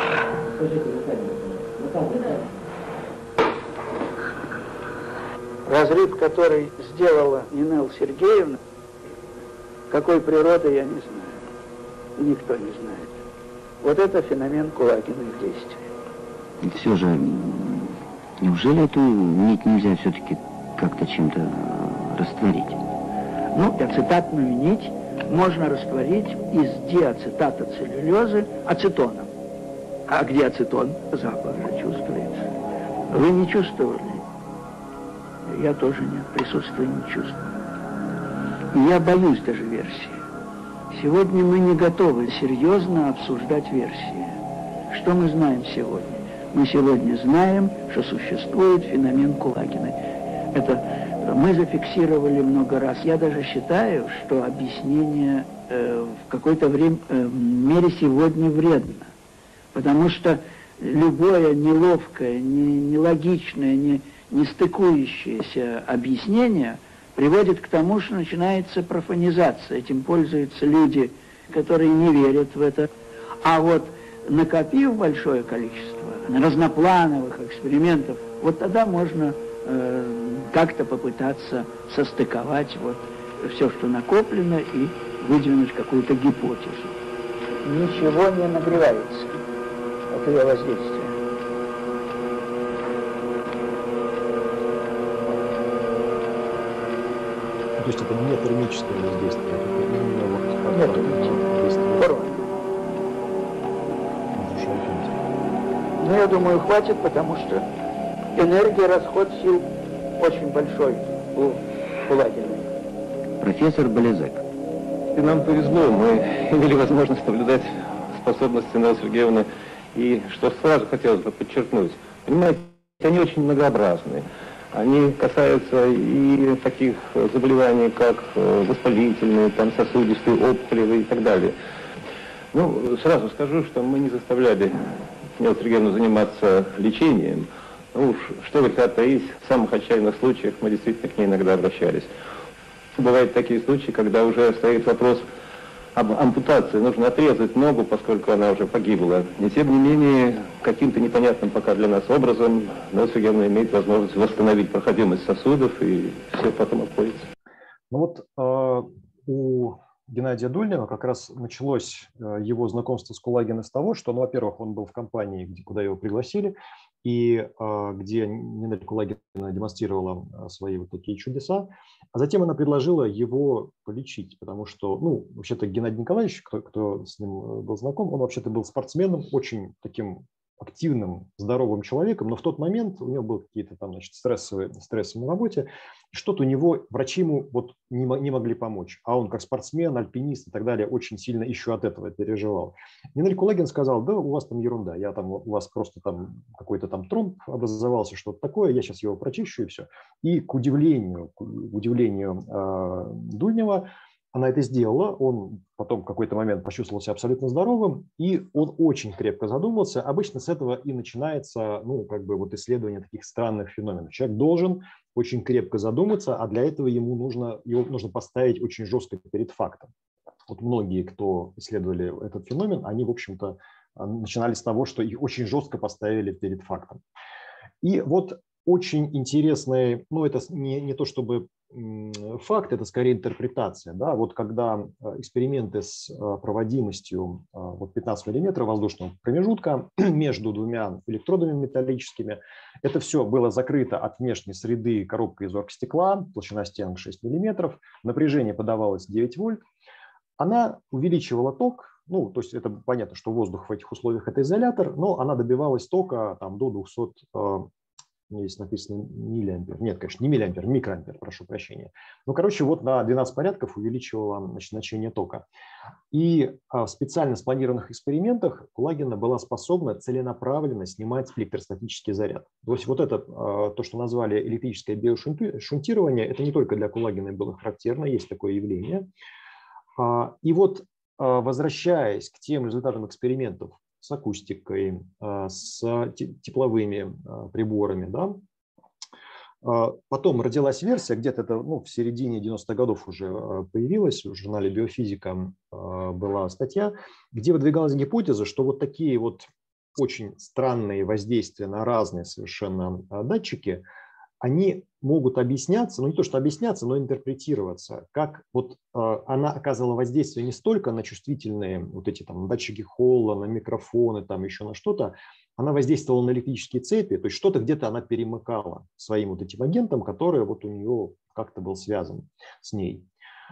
Разрыв, который сделала Нинелла Сергеевна, какой природы, я не знаю. Никто не знает. Вот это феномен Кулагиных действий. И все же, неужели эту нить нельзя все-таки как-то чем-то растворить? Ну, ацетатную нить можно растворить из диацетата целлюлезы ацетоном. А где ацетон? Запах же чувствуется. Вы не чувствовали? Я тоже нет, присутствия не чувствую. И я боюсь даже версии. Сегодня мы не готовы серьезно обсуждать версии. Что мы знаем сегодня? Мы сегодня знаем, что существует феномен Кулагина. Это мы зафиксировали много раз. Я даже считаю, что объяснение э, в какой-то время, э, мере сегодня вредно. Потому что любое неловкое, не, нелогичное, не, не стыкующееся объяснение приводит к тому, что начинается профанизация. Этим пользуются люди, которые не верят в это. А вот накопив большое количество разноплановых экспериментов, вот тогда можно э, как-то попытаться состыковать вот все, что накоплено, и выдвинуть какую-то гипотезу. Ничего не нагревается от ее воздействия. То есть это не термическое воздействие, это именно вот Нет, воздействие. Порвано. Ну, я думаю, хватит, потому что энергия, расход сил очень большой у Кулагиной. Профессор Болезак. И нам повезло, мы имели возможность наблюдать способности Нинеллы Сергеевны. И что сразу хотелось бы подчеркнуть, понимаете, они очень многообразны. Они касаются и таких заболеваний, как воспалительные, там, сосудистые, опухолевые и так далее. Ну, сразу скажу, что мы не заставляли Нинеллу Сергеевну заниматься лечением. Ну уж, что греха таить, в самых отчаянных случаях мы действительно к ней иногда обращались. Бывают такие случаи, когда уже стоит вопрос об ампутации. Нужно отрезать ногу, поскольку она уже погибла. И тем не менее, каким-то непонятным пока для нас образом Нинелла Сергеевна имеет возможность восстановить проходимость сосудов, и все потом обходится. Ну вот э, у Геннадия Дульнева как раз началось э, его знакомство с Кулагиной с того, что, ну, во-первых, он был в компании, где, куда его пригласили, и э, где Нинелла Кулагина демонстрировала э, свои вот такие чудеса. А затем она предложила его полечить, потому что, ну, вообще-то Геннадий Николаевич, кто, кто с ним был знаком, он вообще-то был спортсменом, очень таким активным, здоровым человеком, но в тот момент у него были какие-то там, значит, стрессовые, стрессы на работе, и что-то у него, врачи ему вот не, не могли помочь, а он как спортсмен, альпинист и так далее очень сильно еще от этого переживал. Нинелла Кулагина сказала: да, у вас там ерунда, я там, у вас просто там какой-то там тромб образовался, что-то такое, я сейчас его прочищу и все. И к удивлению, к удивлению э, Дульнева, она это сделала, он потом в какой-то момент почувствовал себя абсолютно здоровым, и он очень крепко задумался. Обычно с этого и начинается, ну, как бы вот исследование таких странных феноменов. Человек должен очень крепко задуматься, а для этого ему нужно, его нужно поставить очень жестко перед фактом. Вот многие, кто исследовали этот феномен, они, в общем-то, начинали с того, что их очень жестко поставили перед фактом. И вот очень интересный, ну, это не, не то чтобы факт, это скорее интерпретация. Да? Вот когда эксперименты с проводимостью вот пятнадцать миллиметров воздушного промежутка между двумя электродами металлическими, это все было закрыто от внешней среды коробкой из оргстекла, толщина стенок шесть миллиметров, напряжение подавалось девять вольт, она увеличивала ток, ну, то есть это понятно, что воздух в этих условиях это изолятор, но она добивалась тока там, до двухсот здесь написано миллиампер. Нет, конечно, не миллиампер, микроампер, прошу прощения. Ну, короче, вот на двенадцать порядков увеличивало, значит, значение тока. И в специально спланированных экспериментах Кулагина была способна целенаправленно снимать электростатический заряд. То есть вот это, то, что назвали электрическое биошунтирование, это не только для Кулагина было характерно, есть такое явление. И вот, возвращаясь к тем результатам экспериментов с акустикой, с тепловыми приборами, да, потом родилась версия, где-то это ну, в середине девяностых годов уже появилась, в журнале «Биофизика» была статья, где выдвигалась гипотеза, что вот такие вот очень странные воздействия на разные совершенно датчики, они могут объясняться, ну не то что объясняться, но интерпретироваться, как вот она оказывала воздействие не столько на чувствительные вот эти там датчики Холла, на микрофоны, там еще на что-то, она воздействовала на электрические цепи, то есть что-то где-то она перемыкала своим вот этим агентом, который вот у нее как-то был связан с ней.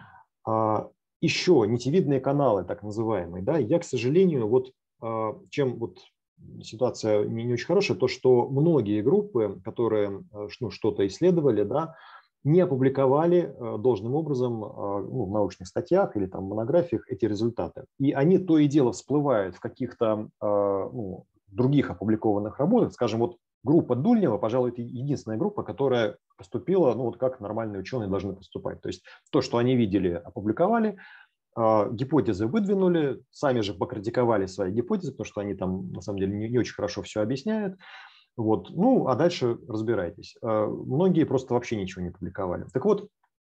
Еще нитевидные каналы, так называемые, да, я, к сожалению, вот чем вот ситуация не, не очень хорошая, то, что многие группы, которые ну, что-то исследовали, да, не опубликовали должным образом ну, в научных статьях или там, монографиях эти результаты. И они то и дело всплывают в каких-то ну, других опубликованных работах. Скажем, вот группа Дульнева, пожалуй, это единственная группа, которая поступила, ну вот как нормальные ученые должны поступать. То есть то, что они видели, опубликовали, гипотезы выдвинули, сами же покритиковали свои гипотезы, потому что они там на самом деле не, не очень хорошо все объясняют. Вот. Ну, а дальше разбирайтесь. Многие просто вообще ничего не публиковали. Так вот,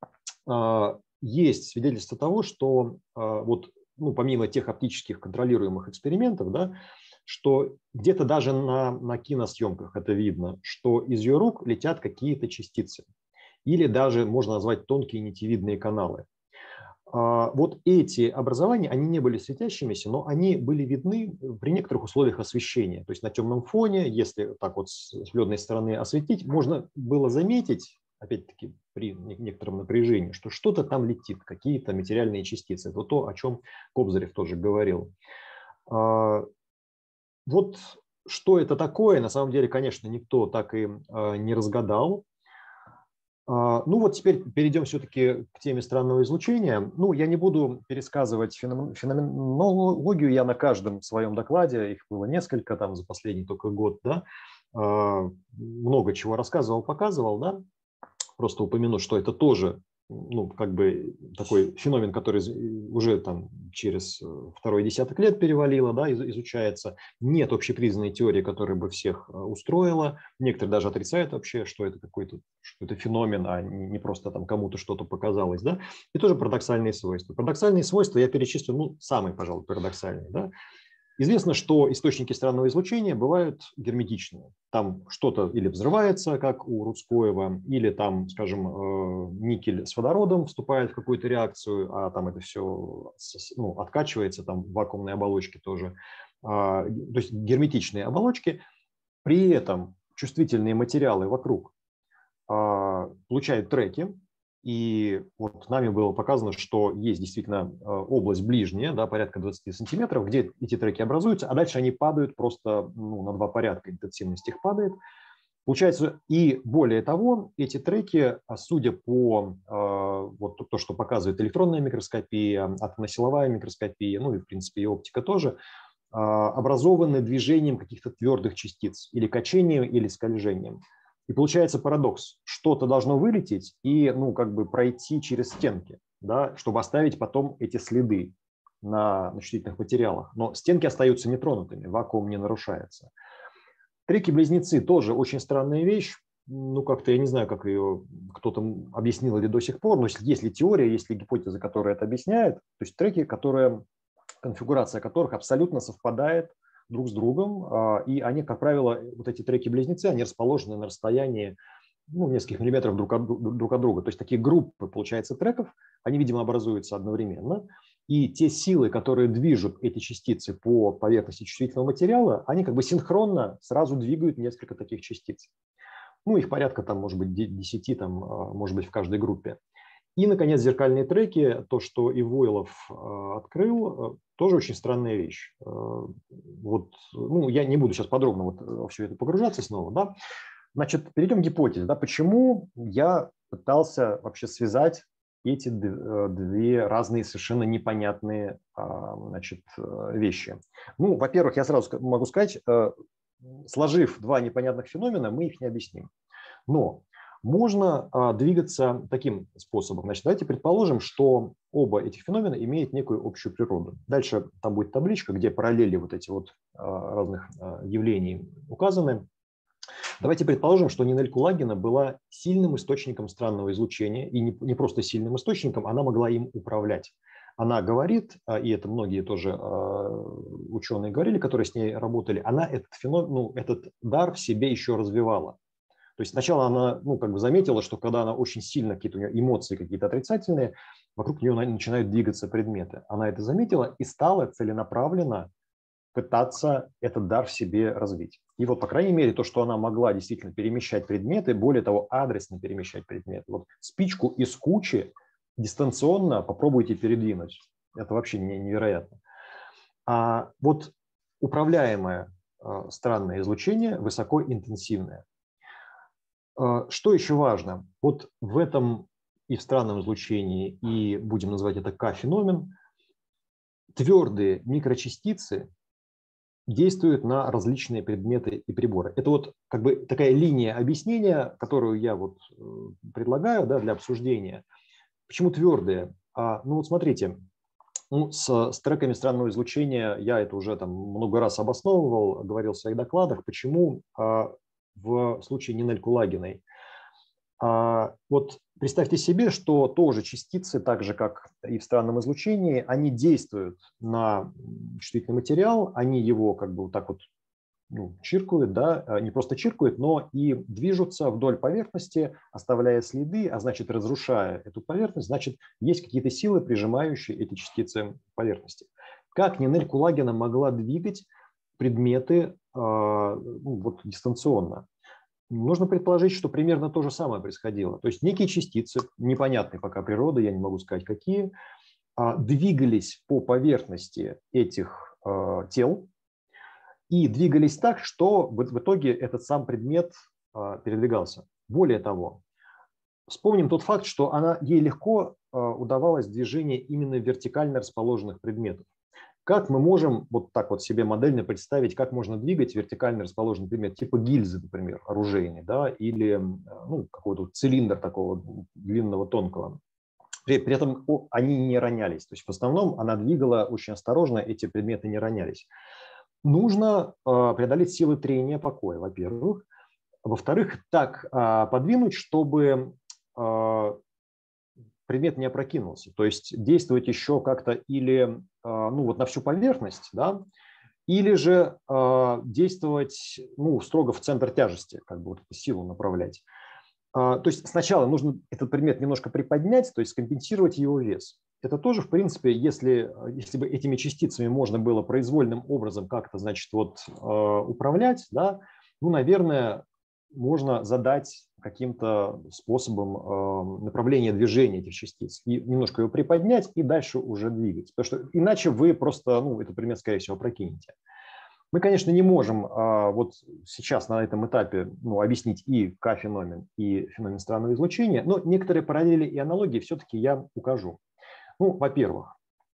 есть свидетельство того, что вот, ну, помимо тех оптических контролируемых экспериментов, да, что где-то даже на, на киносъемках это видно, что из ее рук летят какие-то частицы. Или даже можно назвать тонкие нитевидные каналы. Вот эти образования, они не были светящимися, но они были видны при некоторых условиях освещения. То есть на темном фоне, если так вот с лёдной стороны осветить, можно было заметить, опять-таки при некотором напряжении, что что-то там летит, какие-то материальные частицы. Это то, о чем Кобзарев тоже говорил. Вот что это такое, на самом деле, конечно, никто так и не разгадал. Ну вот теперь перейдем все-таки к теме странного излучения. Ну, я не буду пересказывать феноменологию, я на каждом своем докладе, их было несколько там за последний только год, да, много чего рассказывал, показывал, да, просто упомяну, что это тоже, ну, как бы такой феномен, который уже там через второй десяток лет перевалило, да, изучается. Нет общепризнанной теории, которая бы всех устроила. Некоторые даже отрицают вообще, что это какой-то, что это феномен, а не просто там кому-то что-то показалось, да. И тоже парадоксальные свойства. Парадоксальные свойства я перечислю, ну, самые, пожалуй, парадоксальные, да. Известно, что источники странного излучения бывают герметичные. Там что-то или взрывается, как у Рудскоева, или там, скажем, никель с водородом вступает в какую-то реакцию, а там это все ну, откачивается, там вакуумные оболочки тоже. То есть герметичные оболочки. При этом чувствительные материалы вокруг получают треки. И вот нами было показано, что есть действительно область ближняя, да, порядка двадцати сантиметров, где эти треки образуются, а дальше они падают просто ну, на два порядка, интенсивность их падает. Получается, и более того, эти треки, судя по вот то, что показывает электронная микроскопия, атомно-силовая микроскопия, ну и в принципе и оптика тоже, образованы движением каких-то твердых частиц, или качением, или скольжением. И получается парадокс. Что-то должно вылететь и ну, как бы пройти через стенки, да, чтобы оставить потом эти следы на, на чувствительных материалах. Но стенки остаются нетронутыми, вакуум не нарушается. Треки-близнецы тоже очень странная вещь. Ну, как-то я не знаю, как ее кто-то объяснил или до сих пор, но есть ли теория, есть ли гипотеза, которая это объясняет. То есть треки, которые, конфигурация которых абсолютно совпадает друг с другом, и они, как правило, вот эти треки-близнецы, они расположены на расстоянии ну, нескольких миллиметров друг от, друг от друга. То есть такие группы, получается, треков, они, видимо, образуются одновременно. И те силы, которые движут эти частицы по поверхности чувствительного материала, они как бы синхронно сразу двигают несколько таких частиц. Ну, их порядка, там, может быть, десяти, там, может быть, в каждой группе. И, наконец, зеркальные треки, то, что и Войлов открыл, тоже очень странная вещь. Вот, ну, я не буду сейчас подробно вот во все это погружаться снова, да. Значит, перейдем к гипотезе. Да, почему я пытался вообще связать эти две разные совершенно непонятные, значит, вещи. Ну, во-первых, я сразу могу сказать, сложив два непонятных феномена, мы их не объясним. Но можно двигаться таким способом. Значит, давайте предположим, что оба этих феномена имеют некую общую природу. Дальше там будет табличка, где параллели вот эти вот разных явлений указаны. Давайте предположим, что Нинель Кулагина была сильным источником странного излучения, и не, не просто сильным источником, она могла им управлять. Она говорит, и это многие тоже ученые говорили, которые с ней работали, она этот феномен, ну, этот дар в себе еще развивала. То есть сначала она, ну, как бы заметила, что когда она очень сильно, какие-то у нее эмоции какие-то отрицательные, вокруг нее начинают двигаться предметы. Она это заметила и стала целенаправленно пытаться этот дар в себе развить. И вот, по крайней мере, то, что она могла действительно перемещать предметы, более того, адресно перемещать предметы. Вот спичку из кучи дистанционно попробуйте передвинуть. Это вообще невероятно. А вот управляемое странное излучение высокоинтенсивное. Что еще важно? Вот в этом и в странном излучении, и будем называть это К-феномен, твердые микрочастицы действуют на различные предметы и приборы. Это вот как бы такая линия объяснения, которую я вот предлагаю, да, для обсуждения. Почему твердые? А, ну вот смотрите, ну, с, с треками странного излучения я это уже там много раз обосновывал, говорил в своих докладах, почему а, в случае Нинель Кулагиной. А, вот представьте себе, что тоже частицы, так же как и в странном излучении, они действуют на чувствительный материал, они его как бы вот так вот, ну, чиркают, да, не просто чиркают, но и движутся вдоль поверхности, оставляя следы, а значит разрушая эту поверхность, значит есть какие-то силы, прижимающие эти частицы к поверхности. Как Нинель Кулагина могла двигать предметы ну, вот, дистанционно? Нужно предположить, что примерно то же самое происходило. То есть некие частицы, непонятные пока природы, я не могу сказать какие, двигались по поверхности этих тел и двигались так, что в итоге этот сам предмет передвигался. Более того, вспомним тот факт, что она, ей легко удавалось движение именно вертикально расположенных предметов. Как мы можем вот так вот себе модельно представить, как можно двигать вертикально расположенный предмет, типа гильзы, например, оружейный, да, или ну, какой-то цилиндр такого длинного, тонкого. При, при этом они не ронялись. То есть в основном она двигала очень осторожно, эти предметы не ронялись. Нужно э, преодолеть силы трения покоя, во-первых. Во-вторых, так э, подвинуть, чтобы э, предмет не опрокинулся. То есть действовать еще как-то или ну, вот на всю поверхность, да, или же э, действовать ну, строго в центр тяжести, как бы вот эту силу направлять. Э, то есть сначала нужно этот предмет немножко приподнять, то есть скомпенсировать его вес. Это тоже, в принципе, если, если бы этими частицами можно было произвольным образом как-то, значит, вот, э, управлять, да, ну, наверное, можно задать каким-то способом э, направления движения этих частиц и немножко его приподнять и дальше уже двигать. Потому что иначе вы просто, ну, этот предмет, скорее всего, опрокинете. Мы, конечно, не можем э, вот сейчас на этом этапе ну, объяснить и К-феномен, и феномен странного излучения, но некоторые параллели и аналогии все-таки я укажу. Ну, во-первых,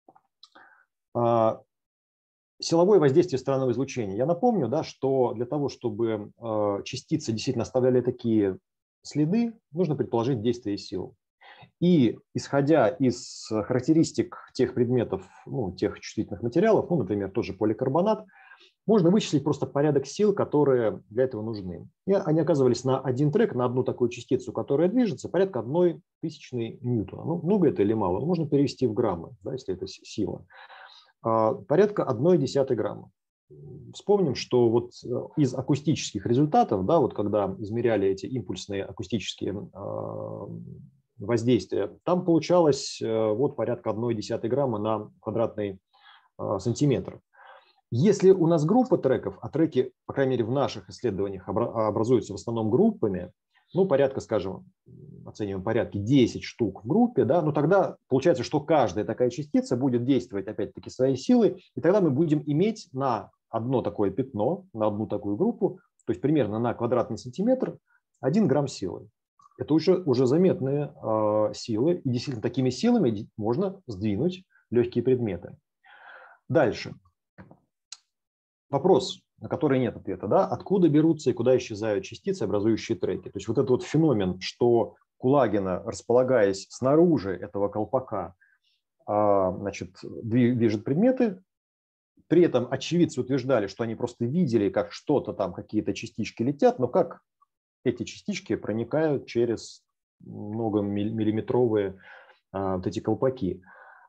э, силовое воздействие странного излучения. Я напомню, да, что для того, чтобы э, частицы действительно оставляли такие следы, нужно предположить действие сил. И исходя из характеристик тех предметов, ну, тех чувствительных материалов, ну, например, тот же поликарбонат, можно вычислить просто порядок сил, которые для этого нужны. И они оказывались на один трек, на одну такую частицу, которая движется, порядка одной тысячной ньютона. Ну, много это или мало? Можно перевести в граммы, да, если это сила. Порядка одной десятой грамма. Вспомним, что вот из акустических результатов, да, вот когда измеряли эти импульсные акустические воздействия, там получалось вот порядка одной десятой грамма на квадратный сантиметр. Если у нас группа треков, а треки, по крайней мере, в наших исследованиях образуются в основном группами, ну, порядка, скажем, оцениваем порядки десять штук в группе, да, ну, тогда получается, что каждая такая частица будет действовать, опять-таки, своей силой, и тогда мы будем иметь на одно такое пятно, на одну такую группу то есть примерно на квадратный сантиметр один грамм силы. Это уже, уже заметные э, силы, и действительно такими силами можно сдвинуть легкие предметы. Дальше. Вопрос, на который нет ответа. Да? Откуда берутся и куда исчезают частицы, образующие треки? То есть вот этот вот феномен, что Кулагина, располагаясь снаружи этого колпака, значит, движет предметы. При этом очевидцы утверждали, что они просто видели, как что-то там, какие-то частички летят, но как эти частички проникают через многомиллиметровые вот эти колпаки.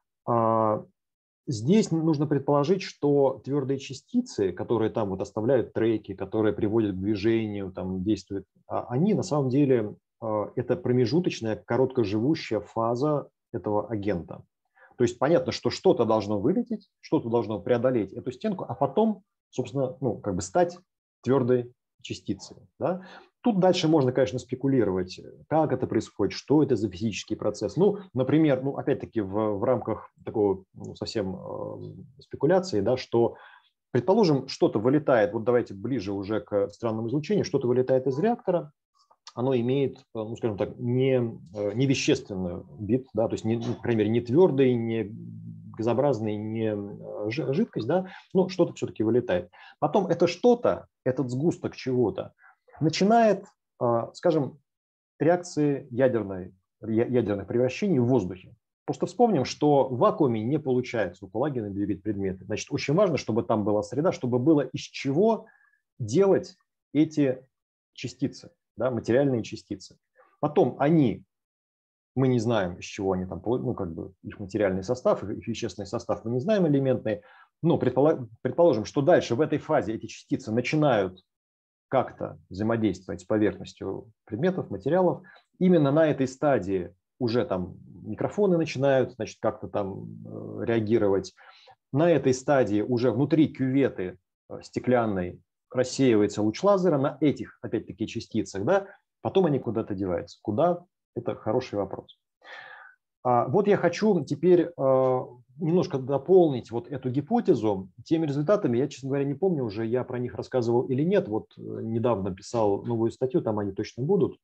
Здесь нужно предположить, что твердые частицы, которые там вот оставляют треки, которые приводят к движению, там действуют, они на самом деле это промежуточная, короткоживущая фаза этого агента. То есть понятно, что что-то должно вылететь, что-то должно преодолеть эту стенку, а потом, собственно, ну, как бы стать твердой частицей. Да? Тут дальше можно, конечно, спекулировать, как это происходит, что это за физический процесс. Ну, например, ну, опять-таки в, в рамках такого ну, совсем э, спекуляции, да, что, предположим, что-то вылетает, вот давайте ближе уже к странному излучению, что-то вылетает из реактора, оно имеет, ну, скажем так, не, не вещественную бит, да, то есть, не, по крайней мере, не твердый, не газообразный, не жидкость, да, но что-то все-таки вылетает. Потом это что-то, этот сгусток чего-то, начинает, скажем, реакции ядерной, ядерных превращений в воздухе. Просто вспомним, что в вакууме не получается у Кулагина двигать предметы. Значит, очень важно, чтобы там была среда, чтобы было из чего делать эти частицы. Да, материальные частицы. Потом они, мы не знаем, из чего они там, ну, как бы их материальный состав, их вещественный состав мы не знаем элементный, но предположим, что дальше в этой фазе эти частицы начинают как-то взаимодействовать с поверхностью предметов, материалов. Именно на этой стадии уже там микрофоны начинают, значит, как-то там реагировать. На этой стадии уже внутри кюветы стеклянной рассеивается луч лазера на этих, опять-таки, частицах, да, потом они куда-то деваются. Куда? Это хороший вопрос. А вот я хочу теперь а, немножко дополнить вот эту гипотезу теми результатами. Я, честно говоря, не помню уже, я про них рассказывал или нет. Вот недавно писал новую статью, там они точно будут.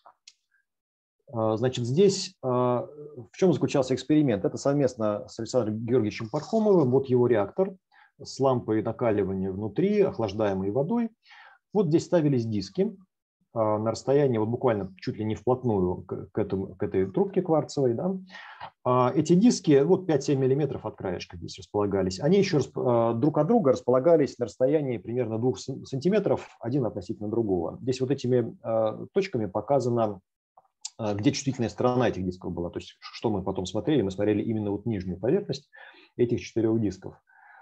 А, значит, здесь а, в чем заключался эксперимент? Это совместно с Александром Георгиевичем Пархомовым, вот его реактор с лампой накаливания внутри, охлаждаемой водой. Вот здесь ставились диски на расстоянии, вот буквально чуть ли не вплотную к, этому, к этой трубке кварцевой. Да. Эти диски, вот пять-семь миллиметров от краешка здесь располагались, они еще друг от друга располагались на расстоянии примерно двух сантиметров, один относительно другого. Здесь вот этими точками показано, где чувствительная сторона этих дисков была. То есть что мы потом смотрели? Мы смотрели именно вот нижнюю поверхность этих четырех дисков.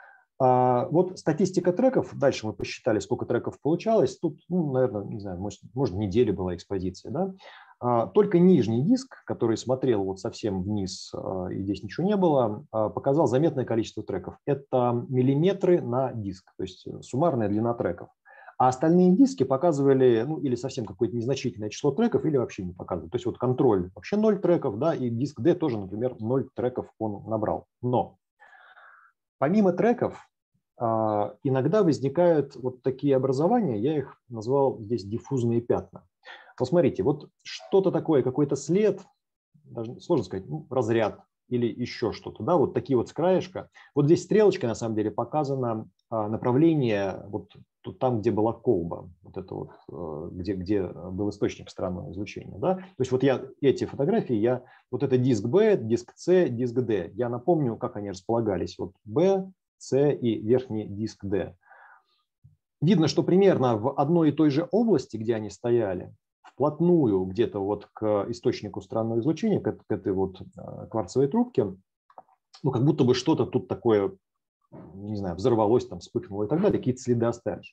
Вот статистика треков, дальше мы посчитали, сколько треков получалось, тут, ну, наверное, не знаю, может, может неделя была экспозиция, да? Только нижний диск, который смотрел вот совсем вниз, и здесь ничего не было, показал заметное количество треков. Это миллиметры на диск, то есть суммарная длина треков. А остальные диски показывали, ну, или совсем какое-то незначительное число треков, или вообще не показывали. То есть вот контроль вообще ноль треков, да, и диск D тоже, например, ноль треков он набрал. Но помимо треков, иногда возникают вот такие образования, я их назвал здесь диффузные пятна. Посмотрите, вот что-то такое, какой-то след, даже сложно сказать, ну, разряд или еще что-то, да, вот такие вот с краешка. Вот здесь стрелочкой на самом деле показано направление вот там, где была колба, вот это вот, где, где был источник странного излучения, да. То есть вот я эти фотографии, я, вот это диск B, диск C, диск D, я напомню, как они располагались, вот B, C и верхний диск D. Видно, что примерно в одной и той же области, где они стояли, вплотную где-то вот к источнику странного излучения, к, к этой вот кварцевой трубке, ну, как будто бы что-то тут такое, не знаю, взорвалось, там, вспыхнуло и так далее, какие-то следы остались.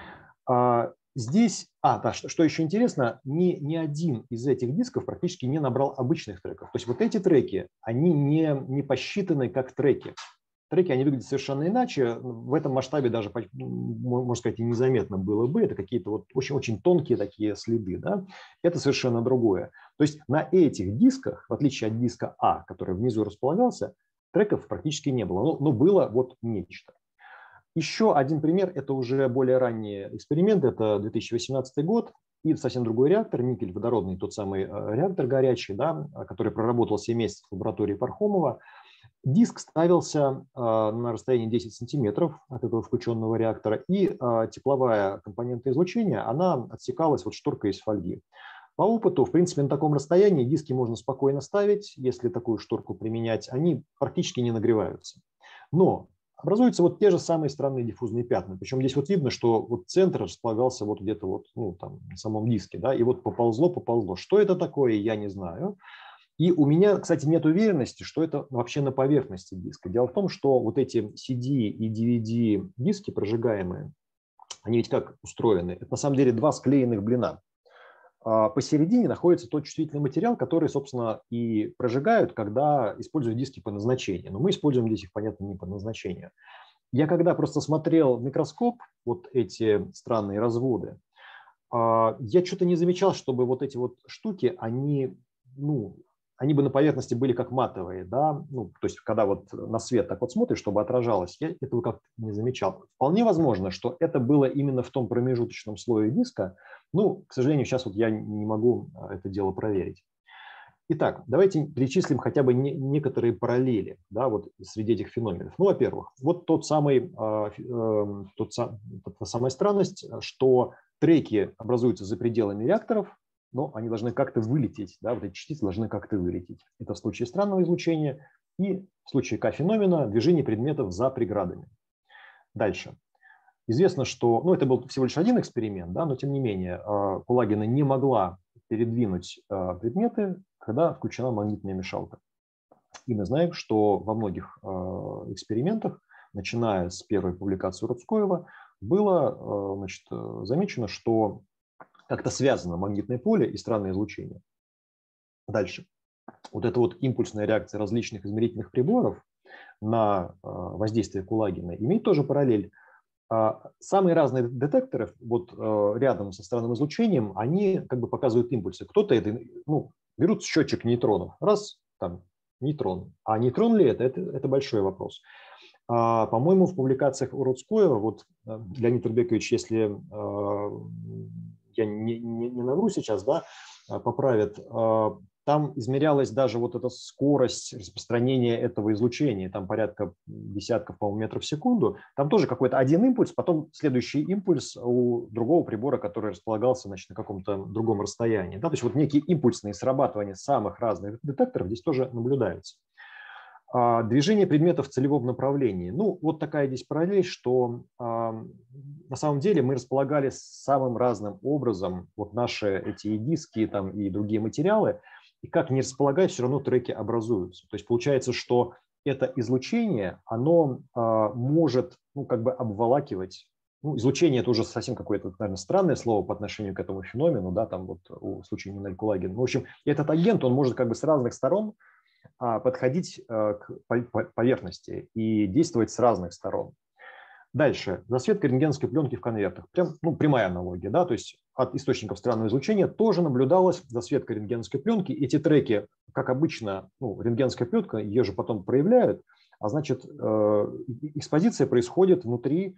А здесь, а, да, что, что еще интересно, ни, ни один из этих дисков практически не набрал обычных треков. То есть вот эти треки, они не, не посчитаны как треки. Треки, они выглядят совершенно иначе. В этом масштабе даже, можно сказать, и незаметно было бы. Это какие-то вот очень-очень тонкие такие следы. Да? Это совершенно другое. То есть на этих дисках, в отличие от диска А, который внизу располагался, треков практически не было. Но, но было вот нечто. Еще один пример, это уже более ранний эксперимент, это две тысячи восемнадцатый год, и совсем другой реактор, никель-водородный, тот самый реактор горячий, да, который проработал семь месяцев в лаборатории Пархомова. Диск ставился на расстоянии десять сантиметров от этого включенного реактора, и тепловая компонента излучения, она отсекалась вот шторкой из фольги. По опыту, в принципе, на таком расстоянии диски можно спокойно ставить, если такую шторку применять, они практически не нагреваются. Но образуются вот те же самые странные диффузные пятна. Причем здесь вот видно, что вот центр располагался вот где-то вот, ну, там, на самом диске, да, и вот поползло, поползло. Что это такое, я не знаю. И у меня, кстати, нет уверенности, что это вообще на поверхности диска. Дело в том, что вот эти си ди и ди ви ди диски прожигаемые, они ведь как устроены? Это на самом деле два склеенных блина. Посередине находится тот чувствительный материал, который, собственно, и прожигают, когда используют диски по назначению. Но мы используем здесь их, понятно, не по назначению. Я когда просто смотрел в микроскоп вот эти странные разводы, я что-то не замечал, чтобы вот эти вот штуки, они, ну, они бы на поверхности были как матовые, да, ну, то есть когда вот на свет так вот смотришь, чтобы отражалось, я этого как-то не замечал. Вполне возможно, что это было именно в том промежуточном слое диска. Ну, к сожалению, сейчас вот я не могу это дело проверить. Итак, давайте перечислим хотя бы не, некоторые параллели, да, вот среди этих феноменов. Ну, во-первых, вот тот самый, э, э, тот, та самая странность, что треки образуются за пределами реакторов, но они должны как-то вылететь, да, вот эти частицы должны как-то вылететь. Это в случае странного излучения и в случае К-феномена движение предметов за преградами. Дальше. Известно, что, ну, это был всего лишь один эксперимент, да, но тем не менее Кулагина не могла передвинуть предметы, когда включена магнитная мешалка. И мы знаем, что во многих экспериментах, начиная с первой публикации Рудскоева, было, значит, замечено, что как-то связано магнитное поле и странное излучение. Дальше. Вот эта вот импульсная реакция различных измерительных приборов на воздействие Кулагина имеет тоже параллель. Самые разные детекторы вот рядом со странным излучением, они как бы показывают импульсы. Кто-то это, ну, берут счетчик нейтронов, раз, там, нейтрон. А нейтрон ли это? Это, это большой вопрос. А, по-моему, в публикациях у Рудскоева, вот Леонид Рубекович, если я не, не, не навру сейчас, да, поправит, там измерялась даже вот эта скорость распространения этого излучения, там порядка десятков, по-моему, метров в секунду. Там тоже какой-то один импульс, потом следующий импульс у другого прибора, который располагался, значит, на каком-то другом расстоянии. Да, то есть вот некие импульсные срабатывания самых разных детекторов здесь тоже наблюдаются. Движение предметов в целевом направлении. Ну, вот такая здесь параллель, что э, на самом деле мы располагали самым разным образом вот наши эти и диски там, и другие материалы, и как ни располагая, все равно треки образуются. То есть получается, что это излучение, оно э, может, ну, как бы обволакивать. Ну, излучение – это уже совсем какое-то, наверное, странное слово по отношению к этому феномену, да, там вот в случае Нинель Кулагин. В общем, этот агент, он может как бы с разных сторон подходить к поверхности и действовать с разных сторон. Дальше. Засветка рентгеновской пленки в конвертах. Прям, ну, прямая аналогия. Да? То есть от источников странного излучения тоже наблюдалась засветка рентгеновской пленки. Эти треки, как обычно, ну, рентгеновская пленка, ее же потом проявляют, а значит, экспозиция происходит внутри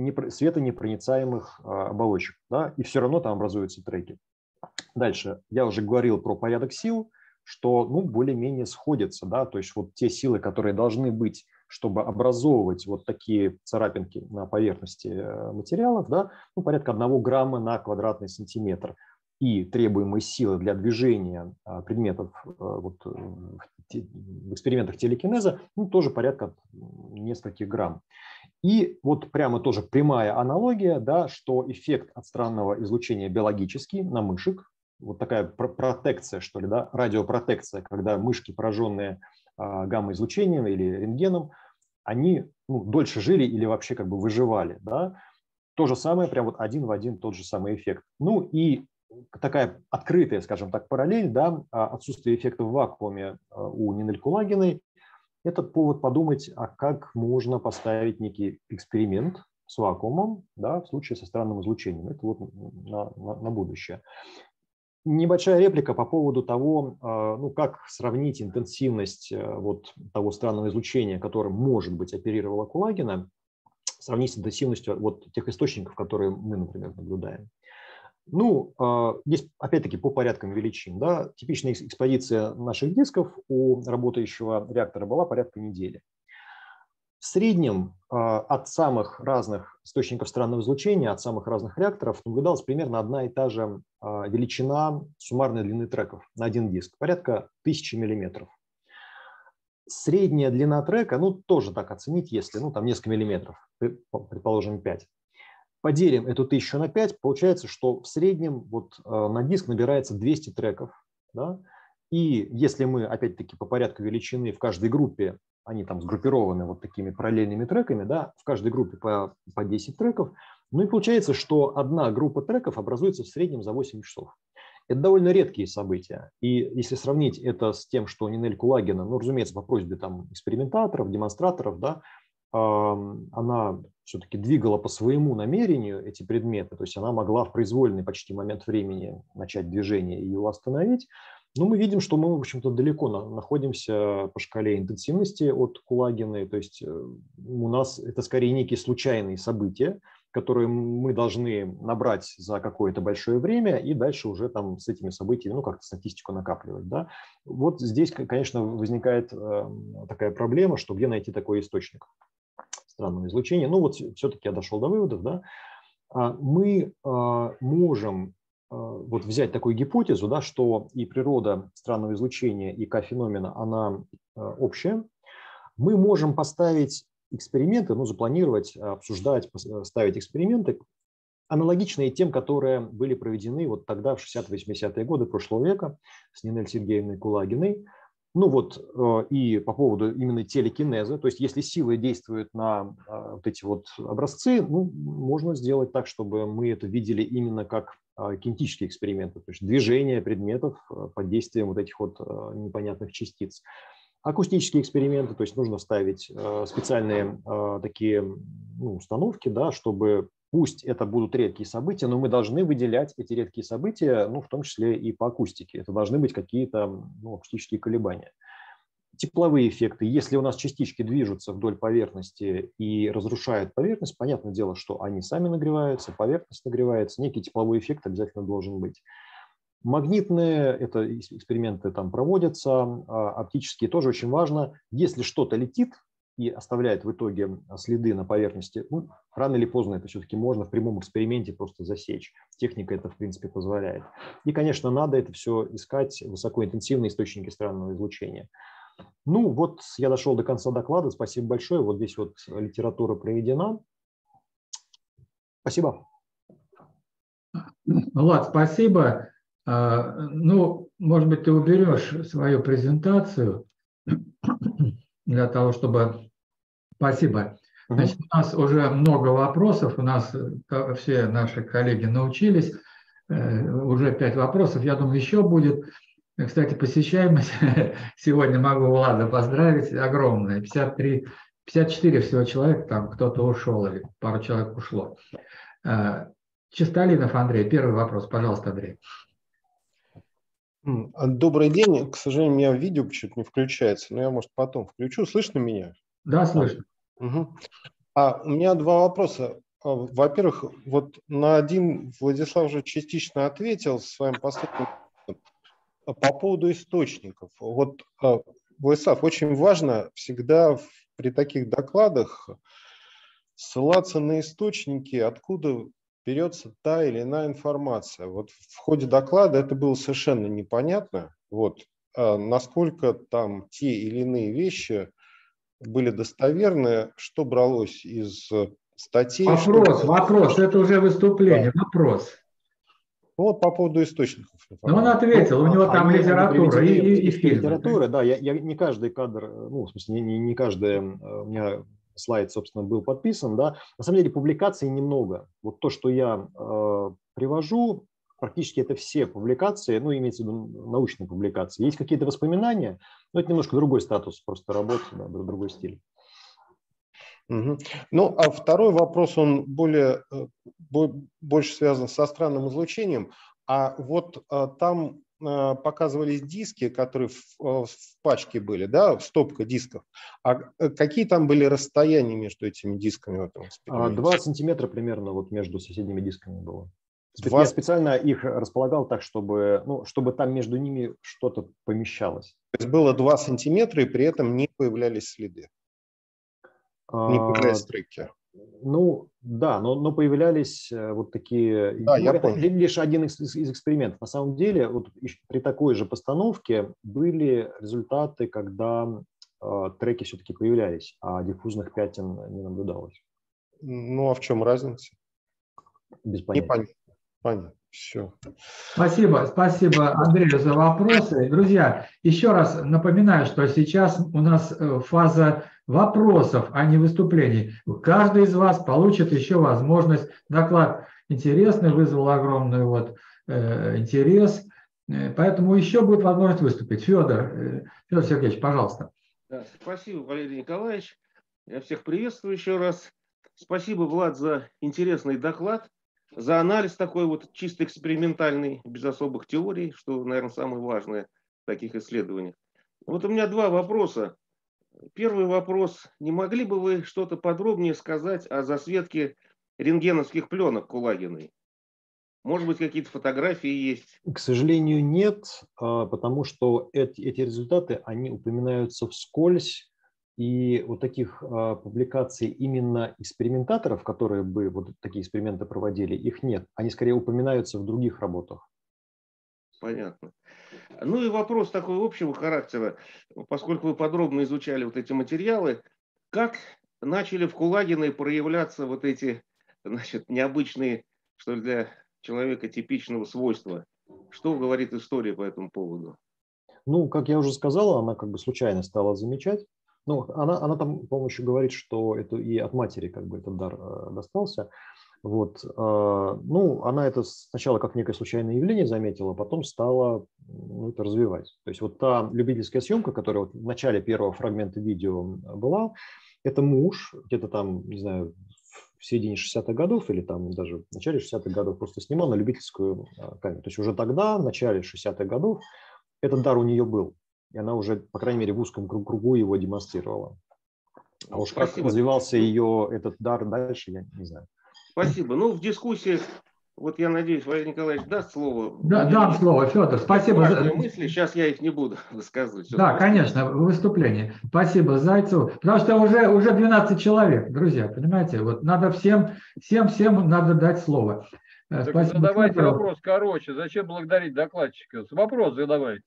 светонепроницаемых оболочек. Да? И все равно там образуются треки. Дальше. Я уже говорил про порядок сил, что, ну, более-менее сходятся, да, то есть вот те силы, которые должны быть, чтобы образовывать вот такие царапинки на поверхности материалов, да, ну, порядка одного грамма на квадратный сантиметр, и требуемые силы для движения предметов вот, в экспериментах телекинеза, ну, тоже порядка нескольких грамм. И вот прямо тоже прямая аналогия, да, что эффект от странного излучения биологический на мышек, вот такая протекция, что ли, да, радиопротекция, когда мышки, пораженные а, гамма-излучением или рентгеном, они, ну, дольше жили или вообще как бы выживали. Да? То же самое, прям вот один в один тот же самый эффект. Ну и такая открытая, скажем так, параллель, да, отсутствие эффекта в вакууме у Нинель Кулагиной, это повод подумать, а как можно поставить некий эксперимент с вакуумом, да, в случае со странным излучением. Это вот на, на, на будущее. Небольшая реплика по поводу того, ну, как сравнить интенсивность вот того странного излучения, которым, может быть, оперировала Кулагина. сравнить с интенсивностью вот тех источников, которые мы, например, наблюдаем. Ну, здесь опять-таки по порядкам величин. Да, типичная экспозиция наших дисков у работающего реактора была порядка недели. В среднем от самых разных источников странного излучения, от самых разных реакторов наблюдалась примерно одна и та же величина суммарной длины треков на один диск, порядка тысячи миллиметров. Средняя длина трека, ну, тоже так оценить, если, ну, там несколько миллиметров, предположим, пять. Поделим эту тысячу на пять, получается, что в среднем вот на диск набирается двести треков. Да? И если мы, опять-таки, по порядку величины в каждой группе, они там сгруппированы вот такими параллельными треками, да, в каждой группе по, по десять треков, ну и получается, что одна группа треков образуется в среднем за восемь часов. Это довольно редкие события. И если сравнить это с тем, что Нинель Кулагина, ну, разумеется, по просьбе там экспериментаторов, демонстраторов, да, она все-таки двигала по своему намерению эти предметы, то есть она могла в произвольный почти момент времени начать движение и его остановить. Но мы видим, что мы, в общем-то, далеко находимся по шкале интенсивности от Кулагиной, то есть у нас это скорее некие случайные события, которые мы должны набрать за какое-то большое время и дальше уже там с этими событиями, ну, как-то статистику накапливать. Да? Вот здесь, конечно, возникает такая проблема, что где найти такой источник странного излучения. Ну, вот все-таки я дошел до выводов, да. Мы можем вот взять такую гипотезу, да, что и природа странного излучения, и К-феномена, она общая. Мы можем поставить эксперименты, ну, запланировать, обсуждать, ставить эксперименты, аналогичные тем, которые были проведены вот тогда, в шестидесятые-восьмидесятые годы прошлого века с Нинель Сергеевной Кулагиной. Ну вот и по поводу именно телекинеза, то есть если силы действуют на вот эти вот образцы, ну, можно сделать так, чтобы мы это видели именно как кинетические эксперименты, то есть движение предметов под действием вот этих вот непонятных частиц. Акустические эксперименты, то есть нужно ставить специальные такие, ну, установки, да, чтобы пусть это будут редкие события, но мы должны выделять эти редкие события, ну, в том числе и по акустике. Это должны быть какие-то, ну, акустические колебания. Тепловые эффекты. Если у нас частички движутся вдоль поверхности и разрушают поверхность, понятное дело, что они сами нагреваются, поверхность нагревается, некий тепловой эффект обязательно должен быть. Магнитные, это эксперименты там проводятся, оптические тоже очень важно. Если что-то летит и оставляет в итоге следы на поверхности, ну, рано или поздно это все-таки можно в прямом эксперименте просто засечь. Техника это, в принципе, позволяет. И, конечно, надо это все искать высокоинтенсивные источники странного излучения. Ну, вот я дошел до конца доклада. Спасибо большое. Вот здесь вот литература приведена. Спасибо. Влад, спасибо. Ну, может быть, ты уберешь свою презентацию для того, чтобы... Спасибо. Значит, у нас уже много вопросов, у нас все наши коллеги научились, уже пять вопросов, я думаю, еще будет. Кстати, посещаемость сегодня, могу Влада поздравить, огромная, пятьдесят три, пятьдесят четыре всего человек, там кто-то ушел или пару человек ушло. Чистолинов Андрей, первый вопрос, пожалуйста, Андрей. Добрый день. К сожалению, у меня видео почему-то не включается, но я, может, потом включу. Слышно меня? Да, слышно. Угу. А, у меня два вопроса. Во-первых, вот на один Владислав уже частично ответил своим последним по поводу источников. Вот, Владислав, очень важно всегда при таких докладах ссылаться на источники, откуда берется та или иная информация. Вот в ходе доклада это было совершенно непонятно, вот, а насколько там те или иные вещи были достоверны, что бралось из статей. Вопрос, что... вопрос, это уже выступление, да. Вопрос. Вот по поводу источников. Ну, он ответил, ну, у него там литература и, и, и фильм. Литература, да, я, я не каждый кадр, ну, в смысле, не, не каждый у меня слайд, собственно, был подписан, да. На самом деле публикаций немного. Вот то, что я э, привожу, практически это все публикации, ну, имеется в виду научные публикации. Есть какие-то воспоминания, но это немножко другой статус просто работы, да, другой стиль. Угу. Ну, а второй вопрос, он более, больше связан со странным излучением. А вот а, там показывались диски, которые в, в пачке были, да, стопка дисков. А какие там были расстояния между этими дисками в этом эксперименте? Два сантиметра примерно вот между соседними дисками было. Два... Я специально их располагал так, чтобы, ну, чтобы там между ними что-то помещалось. То есть было два сантиметра, и при этом не появлялись следы? Не появлялись треки? Ну, да, но, но появлялись вот такие... Да, ну, я это помню. лишь один из, из экспериментов. На самом деле, вот при такой же постановке были результаты, когда э, треки все-таки появлялись, а диффузных пятен не наблюдалось. Ну, а в чем разница? Без понятия. Непонятно. Понятно. Все. Спасибо, спасибо Андрею за вопросы. Друзья, еще раз напоминаю, что сейчас у нас фаза вопросов, а не выступлений. Каждый из вас получит еще возможность. Доклад интересный, вызвал огромный вот, э, интерес, поэтому еще будет возможность выступить. Федор, э, Федор Сергеевич, пожалуйста. Да, спасибо, Валерий Николаевич. Я всех приветствую еще раз. Спасибо, Влад, за интересный доклад, за анализ такой вот чисто экспериментальный, без особых теорий, что, наверное, самое важное в таких исследованиях. Вот у меня два вопроса. Первый вопрос. Не могли бы вы что-то подробнее сказать о засветке рентгеновских пленок Кулагиной? Может быть, какие-то фотографии есть? К сожалению, нет, потому что эти, эти результаты, они упоминаются вскользь. И вот таких а, публикаций именно экспериментаторов, которые бы вот такие эксперименты проводили, их нет. Они скорее упоминаются в других работах. Понятно. Ну и вопрос такой общего характера, поскольку вы подробно изучали вот эти материалы, как начали в Кулагиной проявляться вот эти, значит, необычные, что ли, для человека типичного свойства? Что говорит история по этому поводу? Ну, как я уже сказал, она как бы случайно стала замечать. Ну, она, она там, по-моему, еще говорит, что это и от матери как бы этот дар э, достался. Вот. Э, ну, она это сначала как некое случайное явление заметила, потом стала ну, это развивать. То есть вот та любительская съемка, которая вот в начале первого фрагмента видео была, это муж, где-то там, не знаю, в середине шестидесятых годов или там даже в начале шестидесятых годов просто снимал на любительскую камеру. То есть уже тогда, в начале шестидесятых годов, этот дар у нее был. И она уже, по крайней мере, в узком кругу его демонстрировала. А уж как развивался ее этот дар дальше, я не знаю. Спасибо. Ну, в дискуссии, вот я надеюсь, Валерий Николаевич даст слово. Да, дам слово, Федор. Спасибо. Важные мысли, сейчас я их не буду высказывать. Все, да, спасибо. Конечно, в выступлении. Спасибо Зайцеву. Потому что уже, уже двенадцать человек, друзья, понимаете? Вот надо всем, всем, всем надо дать слово. Так Спасибо, задавайте Федору. вопрос короче. Зачем благодарить докладчика? Вопрос задавайте.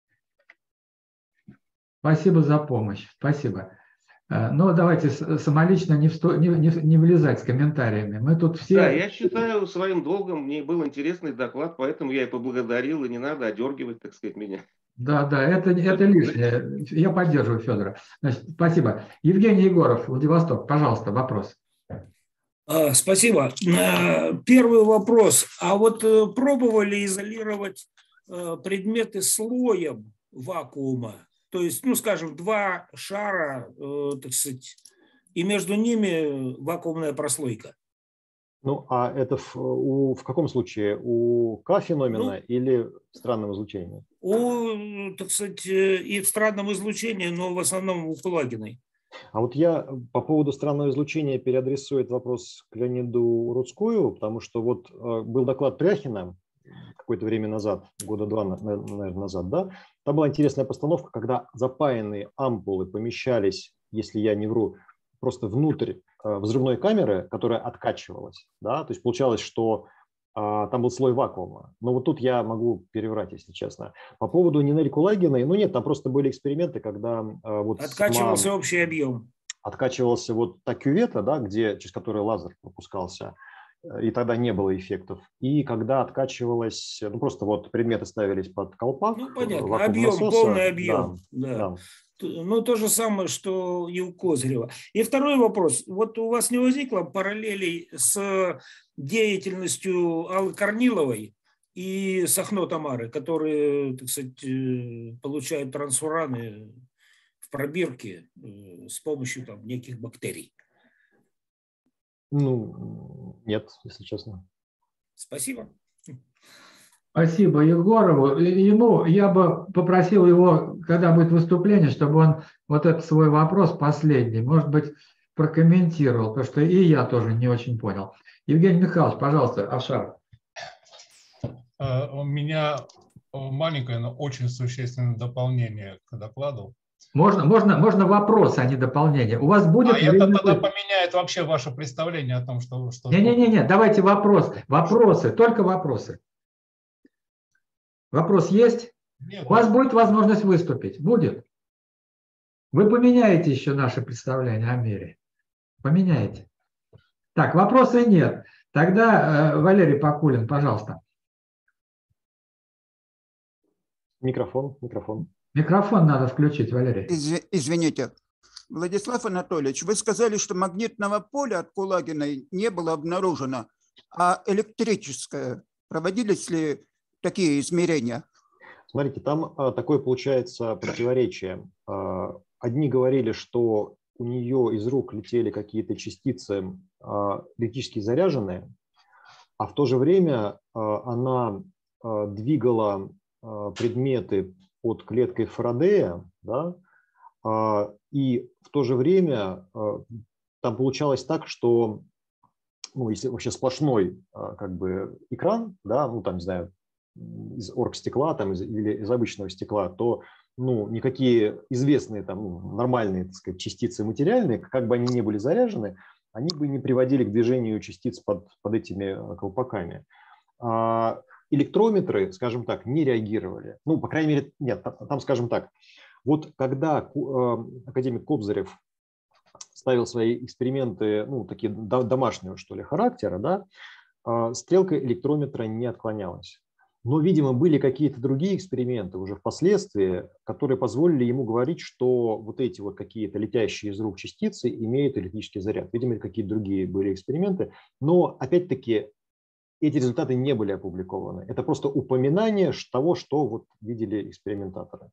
Спасибо за помощь. Спасибо. Но давайте самолично не, всто... не, не, не влезать с комментариями. Мы тут все... Да, я считаю своим долгом, мне был интересный доклад, поэтому я и поблагодарил, и не надо одергивать, так сказать, меня. Да, да, это, это лишнее. Я поддерживаю Федора. Значит, спасибо. Евгений Егоров, Владивосток, пожалуйста, вопрос. Спасибо. Первый вопрос. А вот пробовали изолировать предметы слоем вакуума? То есть, ну, скажем, два шара, э, так сказать, и между ними вакуумная прослойка. Ну, а это в, у, в каком случае? У К-феномена ну, или в странном излучении? У, так сказать, и в странном излучении, но в основном у Кулагиной. А вот я по поводу странного излучения переадресую этот вопрос к Леониду Рудскую, потому что вот был доклад Пряхина какое-то время назад, года два, наверное, назад, да, там была интересная постановка, когда запаянные ампулы помещались, если я не вру, просто внутрь взрывной камеры, которая откачивалась, да, то есть получалось, что а, там был слой вакуума. Но вот тут я могу переврать, если честно. По поводу Нинель Кулагиной, ну нет, там просто были эксперименты, когда а, вот откачивался сама, общий объем. Откачивался вот та кювета, да, где, через которую лазер пропускался, и тогда не было эффектов. И когда откачивалось, ну просто вот предметы ставились под колпак. Ну понятно, объем, насоса, полный объем. Да, да. Да. Ну то же самое, что и у Козырева. И второй вопрос. Вот у вас не возникло параллелей с деятельностью Аллы Корниловой и Сахно Тамары, которые, так сказать, получают трансфураны в пробирке с помощью там неких бактерий? Ну, нет, если честно. Спасибо. Спасибо Егорову. Ему я бы попросил его, когда будет выступление, чтобы он вот этот свой вопрос последний, может быть, прокомментировал, потому что и я тоже не очень понял. Евгений Михайлович, пожалуйста, Авшар. У меня маленькое, но очень существенное дополнение к докладу. Можно, можно, можно вопрос, а не дополнение. У вас будет... А это тогда поменяет вообще ваше представление о том, что... что... Не-не-не, давайте вопрос. Вопросы, только вопросы. Вопрос есть? Нет, У вас будет возможность выступить? Будет? Вы поменяете еще наше представление о мире? Поменяете? Так, вопроса нет. Тогда э, Валерий Покулин, пожалуйста. Микрофон, микрофон. Микрофон надо включить, Валерий. Извините. Владислав Анатольевич, вы сказали, что магнитного поля от Кулагина не было обнаружено, а электрическое. Проводились ли такие измерения? Смотрите, там а, такое получается противоречие. А, одни говорили, что у нее из рук летели какие-то частицы а, электрически заряженные, а в то же время а, она а, двигала а, предметы под клеткой Фарадея, да, а, и в то же время а, там получалось так, что, ну, если вообще сплошной а, как бы экран, да, ну там, не знаю, из оргстекла там, из, или из обычного стекла, то ну, никакие известные там, ну, нормальные, так сказать, частицы материальные, как бы они ни были заряжены, они бы не приводили к движению частиц под, под этими колпаками. А электрометры, скажем так, не реагировали. Ну, по крайней мере, нет, там, скажем так, вот когда академик Кобзарев ставил свои эксперименты, ну, такие домашнего, что ли, характера, да, стрелка электрометра не отклонялась. Но, видимо, были какие-то другие эксперименты уже впоследствии, которые позволили ему говорить, что вот эти вот какие-то летящие из рук частицы имеют электрический заряд. Видимо, какие-то другие были эксперименты. Но, опять-таки, эти результаты не были опубликованы. Это просто упоминание того, что вот видели экспериментаторы.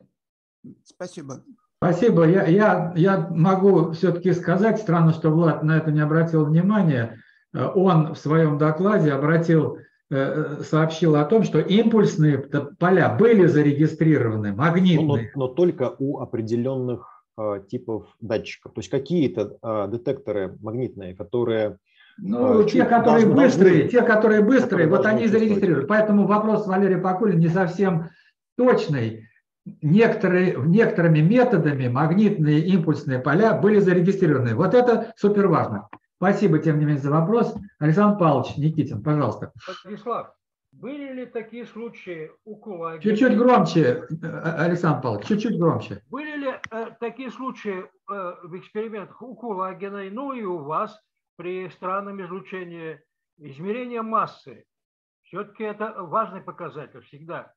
Спасибо. Спасибо. Я, я, я могу все-таки сказать, странно, что Влад на это не обратил внимания. Он в своем докладе обратил... сообщил о том, что импульсные поля были зарегистрированы, магнитные. Но, но только у определенных э, типов датчиков. То есть какие-то э, детекторы магнитные, которые... Ну, э, те, которые должны, быстрые, должны, те, которые быстрые, которые вот они зарегистрированы. Поэтому вопрос Валерия Покулина не совсем точный. Некоторые, некоторыми методами магнитные импульсные поля были зарегистрированы. Вот это супер важно. Спасибо, тем не менее, за вопрос. Александр Павлович Никитин, пожалуйста. Владислав, были ли такие случаи у Кулагина? Чуть-чуть громче, Александр Павлович, чуть-чуть громче. Были ли э, такие случаи э, в экспериментах у Кулагина, ну и у вас при странном излучении измерения массы? Все-таки это важный показатель всегда.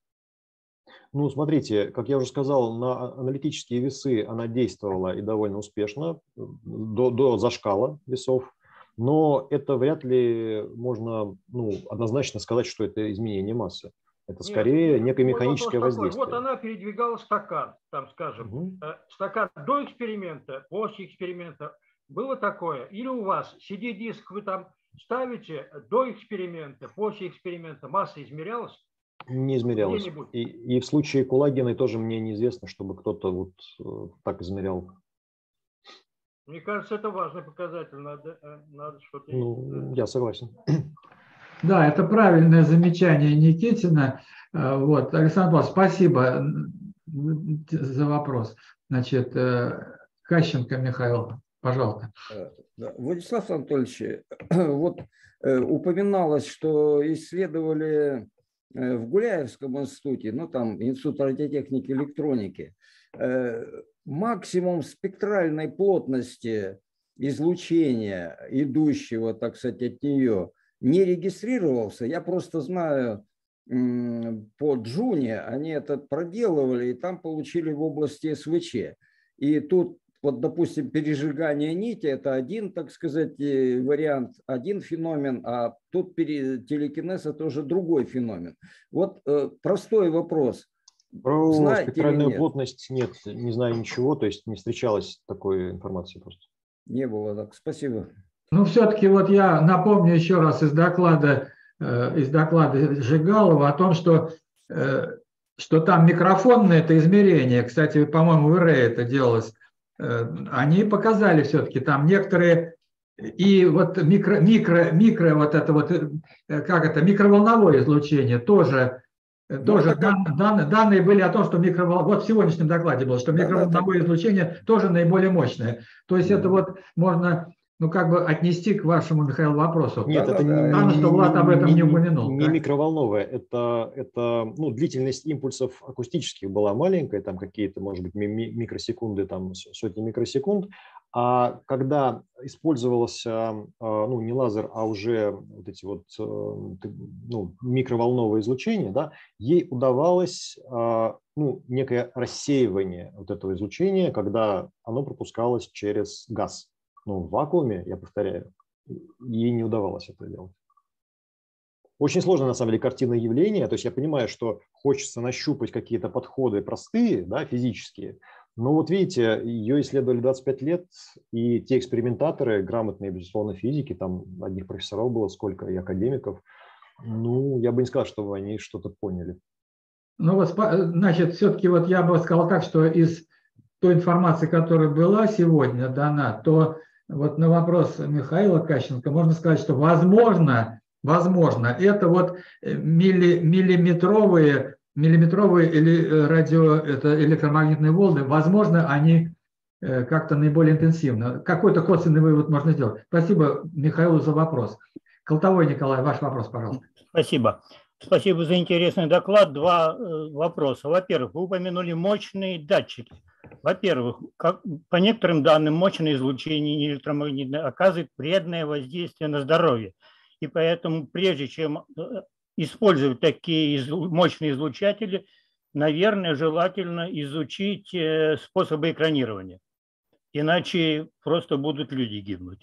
Ну, смотрите, как я уже сказал, на аналитические весы она действовала и довольно успешно, до, до зашкала весов, но это вряд ли можно, ну, однозначно сказать, что это изменение массы. Это скорее Нет, некое механическое воздействие. Вот она передвигала стакан, там, скажем, угу. стакан до эксперимента, после эксперимента. Было такое? Или у вас си ди-диск вы там ставите до эксперимента, после эксперимента масса измерялась? Не измерялось. И, и в случае Кулагиной тоже мне неизвестно, чтобы кто-то вот так измерял. Мне кажется, это важный показатель. Надо, надо что-то... Ну, я согласен. Да, это правильное замечание Никитина. Вот, Александр Павлович, спасибо за вопрос. Значит, Кащенко Михаил, пожалуйста. Владислав Анатольевич, вот упоминалось, что исследовали в Гуляевском институте, ну там Институт радиотехники и электроники, максимум спектральной плотности излучения, идущего, так сказать, от нее, не регистрировался. Я просто знаю, по Джуне они это проделывали, и там получили в области эс вэ че. И тут, вот, допустим, пережигание нити – это один, так сказать, вариант, один феномен, а тут телекинез – это уже другой феномен. Вот э, простой вопрос. Про Знаете спектральную нет? плотность нет, не знаю ничего, то есть не встречалось такой информации просто. Не было так, спасибо. Ну, все-таки вот я напомню еще раз из доклада из доклада Жигалова о том, что, что там микрофонное это измерение, кстати, по-моему, в ИРЭ это делалось, они показали все-таки там некоторые, и вот микро, микро, микро вот это вот, как это, микроволновое излучение тоже, ну, тоже дан, дан, данные были о том, что микроволновое, вот в сегодняшнем докладе было, что микроволновое да, да, излучение тоже наиболее мощное. То есть да. это вот можно, ну, как бы отнести к вашему, Михаил, вопросу. Нет, да, это да, не, Странно, не, что Влад об этом не, не упомянул. Не да? микроволновое, это, это ну, длительность импульсов акустических была маленькая, там какие-то, может быть, микросекунды, там сотни микросекунд. А когда использовался, ну, не лазер, а уже вот эти вот, ну, микроволновое излучение, да, ей удавалось, ну, некое рассеивание вот этого излучения, когда оно пропускалось через газ. Ну, в вакууме, я повторяю, ей не удавалось это делать. Очень сложно, на самом деле, картина явления. То есть я понимаю, что хочется нащупать какие-то подходы простые, да, физические. Но вот видите, ее исследовали двадцать пять лет, и те экспериментаторы, грамотные, безусловно, физики, там одних профессоров было сколько, и академиков, ну, я бы не сказал, что они что-то поняли. Ну вот, значит, все-таки вот я бы сказал так, что из той информации, которая была сегодня дана, то вот на вопрос Михаила Кащенко можно сказать, что возможно, возможно, это вот милли, миллиметровые, миллиметровые или радио, это электромагнитные волны, возможно, они как-то наиболее интенсивно. Какой-то косвенный вывод можно сделать. Спасибо Михаилу за вопрос. Колтовой Николай, ваш вопрос, пожалуйста. Спасибо. Спасибо за интересный доклад. Два вопроса. Во-первых, вы упомянули мощные датчики. Во-первых, как, по некоторым данным, мощное излучение электромагнитное оказывает вредное воздействие на здоровье. И поэтому, прежде чем использовать такие мощные излучатели, наверное, желательно изучить способы экранирования. Иначе просто будут люди гибнуть.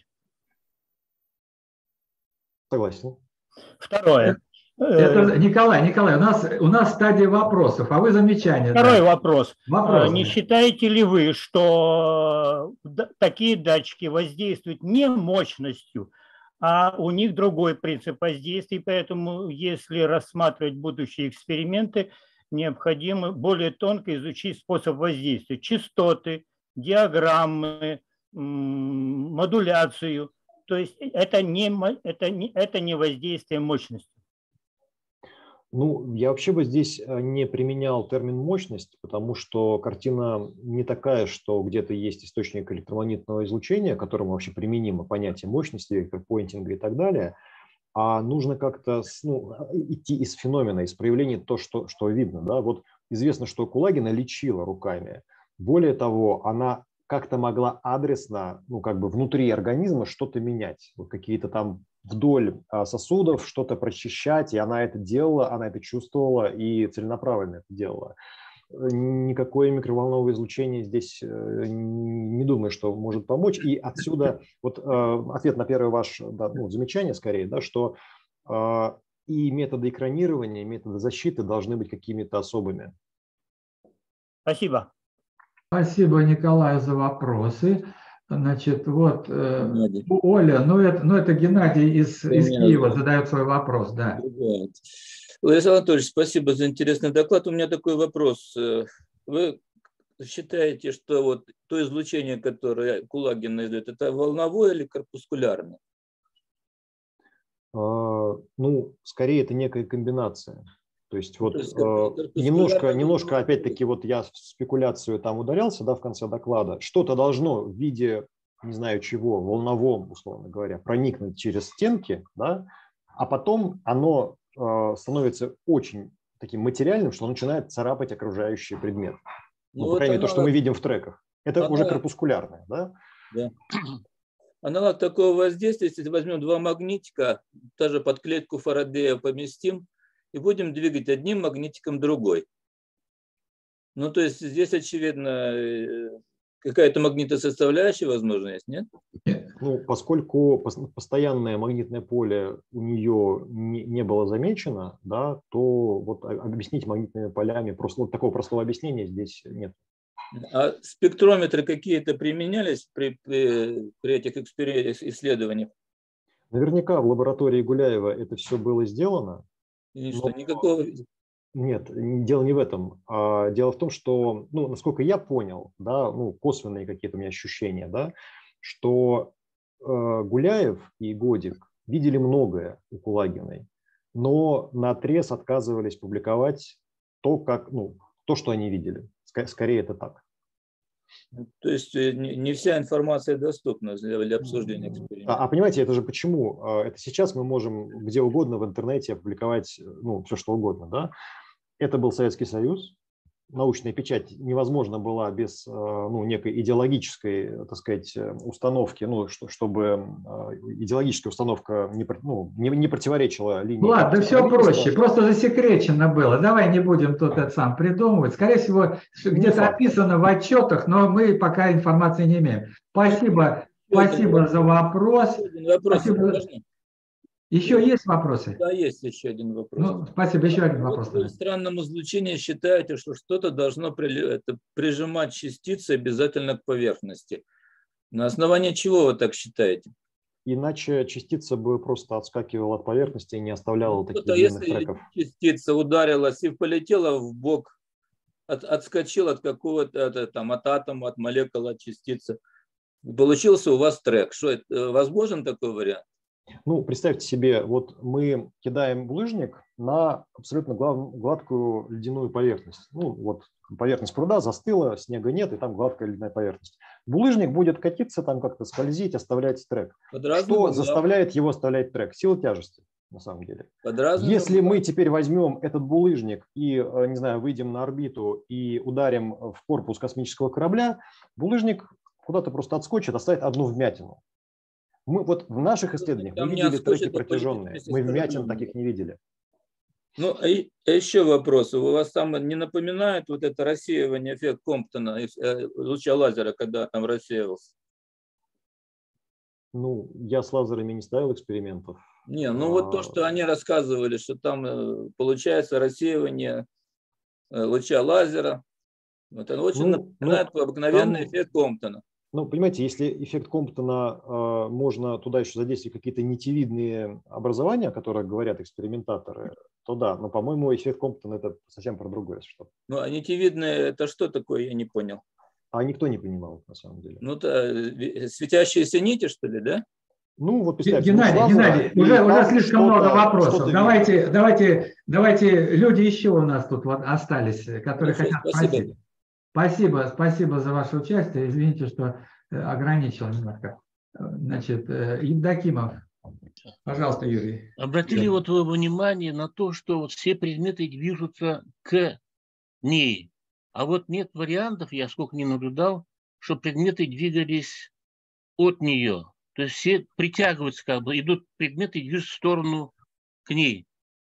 Согласен. Второе. Это, Николай, Николай, у нас, у нас стадия вопросов, а вы замечания. Второй да? вопрос. Вопрос. Не считаете ли вы, что такие датчики воздействуют не мощностью, а у них другой принцип воздействия, поэтому если рассматривать будущие эксперименты, необходимо более тонко изучить способ воздействия, частоты, диаграммы, модуляцию. То есть это не, это не, это не воздействие мощностью. Ну, я вообще бы здесь не применял термин «мощность», потому что картина не такая, что где-то есть источник электромагнитного излучения, к которому вообще применимо понятие мощности, вектор-пойнтинга и так далее, а нужно как-то, ну, идти из феномена, из проявления то, что, что видно. Да? Вот известно, что Кулагина лечила руками. Более того, она как-то могла адресно, ну, как бы внутри организма что-то менять, вот какие-то там вдоль сосудов что-то прочищать, и она это делала, она это чувствовала и целенаправленно это делала. Никакое микроволновое излучение здесь не думаю, что может помочь. И отсюда вот ответ на первое ваше, да, ну, замечание скорее, да, что и методы экранирования, и методы защиты должны быть какими-то особыми. Спасибо. Спасибо, Николай, за вопросы. Значит, вот Геннадий. Оля, ну это, ну это Геннадий из, из Киева задает свой вопрос, да. Владислав Анатольевич, спасибо за интересный доклад. У меня такой вопрос. Вы считаете, что вот то излучение, которое Кулагин издает, это волновое или корпускулярное? А, ну, скорее это некая комбинация. То есть вот есть, э, немножко, немножко опять-таки, вот я в спекуляцию там ударялся, да, в конце доклада. Что-то должно в виде, не знаю чего, волновом, условно говоря, проникнуть через стенки, да, а потом оно э, становится очень таким материальным, что начинает царапать окружающий предмет. Ну, ну, по крайней мере, то, что мы видим в треках. Это аналог, уже корпускулярное, да? Да. Аналог такого воздействия, если возьмем два магнитика, даже под клетку Фарадея поместим, и будем двигать одним магнитиком другой. Ну, то есть здесь, очевидно, какая-то магнитосоставляющая, возможно, есть, нет? Ну, поскольку постоянное магнитное поле у нее не, не было замечено, да, то вот объяснить магнитными полями, просто вот такого простого объяснения здесь нет. А спектрометры какие-то применялись при, при, при этих исследованиях? Наверняка в лаборатории Гуляева это все было сделано. И что, никакого... Нет, дело не в этом. А дело в том, что, ну, насколько я понял, да, ну, косвенные какие-то у меня ощущения, да, что э, Гуляев и Годик видели многое у Кулагиной, но наотрез отказывались публиковать то, как, ну, то, что они видели. Скорее это так. То есть не вся информация доступна для, для обсуждения эксперимента. А, а понимаете, это же почему? Это сейчас мы можем где угодно в интернете опубликовать, ну, все что угодно, да? Это был Советский Союз. Научная печать невозможна была без, ну, некой идеологической, так сказать, установки, ну, что, чтобы идеологическая установка не, ну, не, не противоречила линии. Ладно, да все проще, просто засекречено было. Давай не будем тут это сам придумывать. Скорее всего, где-то описано в отчетах, но мы пока информации не имеем. Спасибо, спасибо за вопрос. вопрос спасибо. Еще есть вопросы? Да, есть еще один вопрос. Ну, спасибо, еще один вопрос. Вот вы в странном излучении считаете, что что-то должно это, прижимать частицы обязательно к поверхности. На основании чего вы так считаете? Иначе частица бы просто отскакивала от поверхности и не оставляла ну, таких длинных если треков. Частица ударилась и полетела в бок, от, отскочила от какого-то там, от атома, от молекулы, от частицы, получился у вас трек. Что это, возможен такой вариант? Ну, представьте себе, вот мы кидаем булыжник на абсолютно гладкую ледяную поверхность. Ну, вот поверхность пруда застыла, снега нет, и там гладкая ледяная поверхность. Булыжник будет катиться, там как-то скользить, оставлять трек. Что заставляет его оставлять трек? Сила тяжести, на самом деле. Если мы теперь возьмем этот булыжник и, не знаю, выйдем на орбиту и ударим в корпус космического корабля, булыжник куда-то просто отскочит, оставит одну вмятину. Мы вот в наших исследованиях мы видели треки протяженные, мы вмятин таких не видели. Ну, а еще вопрос. У вас там не напоминает вот это рассеивание эффект Комптона, луча лазера, когда там рассеивался? Ну, я с лазерами не ставил экспериментов. Не, ну а... вот то, что они рассказывали, что там получается рассеивание луча лазера, это очень ну, напоминает ну, обыкновенный там... эффект Комптона. Ну, понимаете, если эффект Комптона, э, можно туда еще задействовать какие-то нитевидные образования, о которых говорят экспериментаторы, то да, но, по-моему, эффект Комптона это совсем про другое. Что. Ну, а нитевидные это что такое, я не понял. А никто не понимал, на самом деле. Ну, то светящиеся нити, что ли, да? Ну, вот представьте. Геннадий, ну, Геннадий, уже, уже слишком много вопросов. Давайте, давайте, давайте, люди еще у нас тут вот остались, которые Хорошо, хотят спасибо. спросить. Спасибо, спасибо за ваше участие. Извините, что ограничил немножко. Значит, Евдокимов. Пожалуйста, Юрий. Обратили да. вот вы внимание на то, что вот все предметы движутся к ней. А вот нет вариантов, я сколько не наблюдал, что предметы двигались от нее. То есть все притягиваются, как бы, идут предметы и движутся в сторону к ней.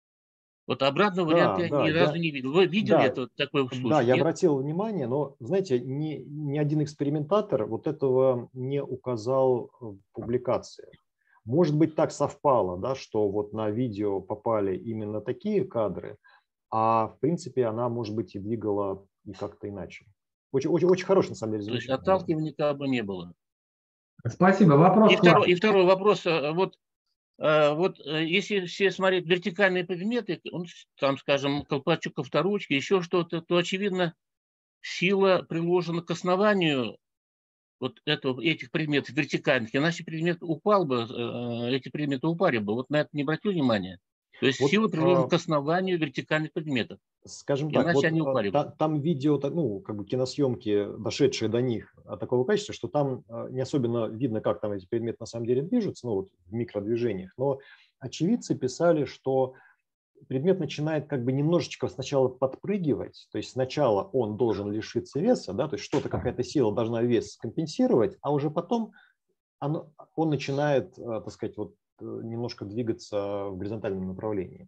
Вот обратного да, варианта да, я ни разу я, не видел. Вы видели да, это такой случай? Да, я Нет? обратил внимание, но, знаете, ни, ни один экспериментатор вот этого не указал в публикации. Может быть, так совпало, да, что вот на видео попали именно такие кадры, а в принципе она, может быть, и двигала и как-то иначе. Очень, очень, очень хороший, на самом деле, звучит. То есть отталкивания как бы не было. Спасибо. Вопрос. И второй, и второй вопрос. Вот, вот если все смотреть вертикальные предметы, там, скажем, колпачок, авторучки, еще что-то, то, очевидно, сила приложена к основанию вот этого, этих предметов вертикальных, иначе предмет упал бы, эти предметы упали бы. Вот на это не обратил внимания. То есть вот, сила приложена а, к основанию вертикальных предметов. Скажем так, вот, они упали та, там видео, ну, как бы киносъемки, дошедшие до них, такого качества, что там не особенно видно, как там эти предметы на самом деле движутся, ну, вот в микродвижениях. Но очевидцы писали, что предмет начинает как бы немножечко сначала подпрыгивать, то есть сначала он должен лишиться веса, да, то есть что-то, какая-то сила должна вес компенсировать, а уже потом оно, он начинает, так сказать, вот немножко двигаться в горизонтальном направлении.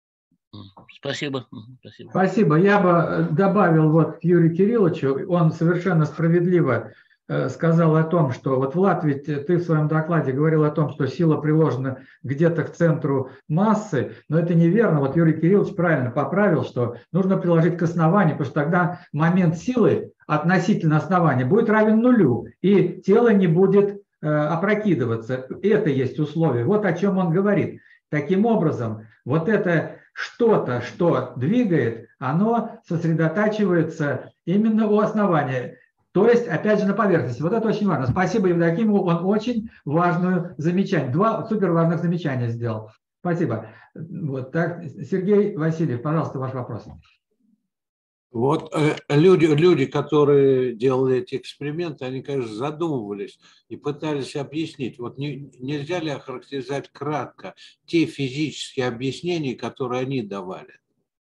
Спасибо. Спасибо. Спасибо. Я бы добавил вот к Юрию Кирилловичу, он совершенно справедливо сказал о том, что вот, Влад, ведь ты в своем докладе говорил о том, что сила приложена где-то к центру массы, но это неверно. Вот Юрий Кириллович правильно поправил, что нужно приложить к основанию, потому что тогда момент силы относительно основания будет равен нулю, и тело не будет опрокидываться. Это есть условие. Вот о чем он говорит. Таким образом, вот это что-то, что двигает, оно сосредотачивается именно у основания. То есть, опять же, на поверхности. Вот это очень важно. Спасибо Евдокимову, он очень важное замечание, два супер важных замечания сделал. Спасибо. Вот так, Сергей Васильев, пожалуйста, ваш вопрос. Вот э, люди, люди, которые делали эти эксперименты, они, конечно, задумывались и пытались объяснить. Вот не, нельзя ли охарактеризовать кратко те физические объяснения, которые они давали?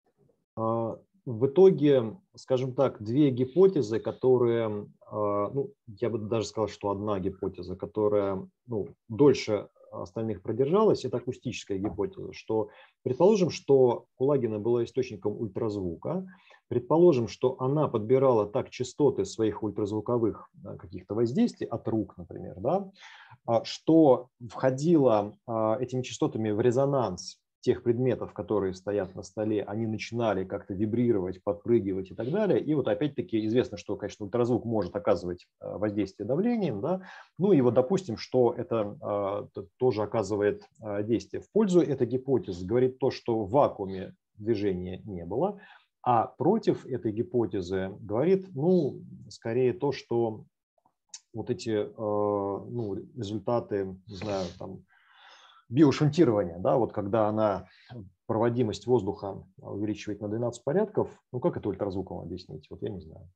В итоге, скажем так, две гипотезы, которые, ну, я бы даже сказал, что одна гипотеза, которая, ну, дольше остальных продержалась, это акустическая гипотеза, что предположим, что Кулагина была источником ультразвука, предположим, что она подбирала так частоты своих ультразвуковых каких-то воздействий от рук, например, да, что входила этими частотами в резонанс тех предметов, которые стоят на столе, они начинали как-то вибрировать, подпрыгивать и так далее. И вот опять-таки известно, что, конечно, ультразвук может оказывать воздействие давлением, да? Ну и вот допустим, что это э, тоже оказывает э, действие. В пользу этой гипотезы говорит то, что в вакууме движения не было, а против этой гипотезы говорит, ну, скорее то, что вот эти э, ну, результаты, не знаю, там, биошунтирование, да, вот когда она проводимость воздуха увеличивает на двенадцать порядков, ну как это ультразвуком объяснить, вот я не знаю.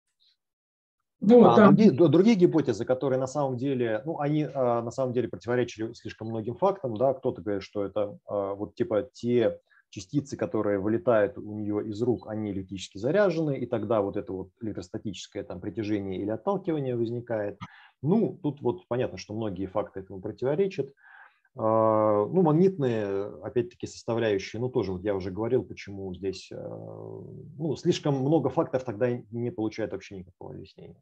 Ну, а там... другие, другие гипотезы, которые на самом деле, ну они а, на самом деле противоречили слишком многим фактам, да, кто-то говорит, что это а, вот типа те частицы, которые вылетают у нее из рук, они электрически заряжены, и тогда вот это вот электростатическое там притяжение или отталкивание возникает. Ну, тут вот понятно, что многие факты этому противоречат. Ну, магнитные, опять-таки, составляющие, ну, тоже вот я уже говорил, почему здесь, ну, слишком много фактов тогда не получает вообще никакого объяснения.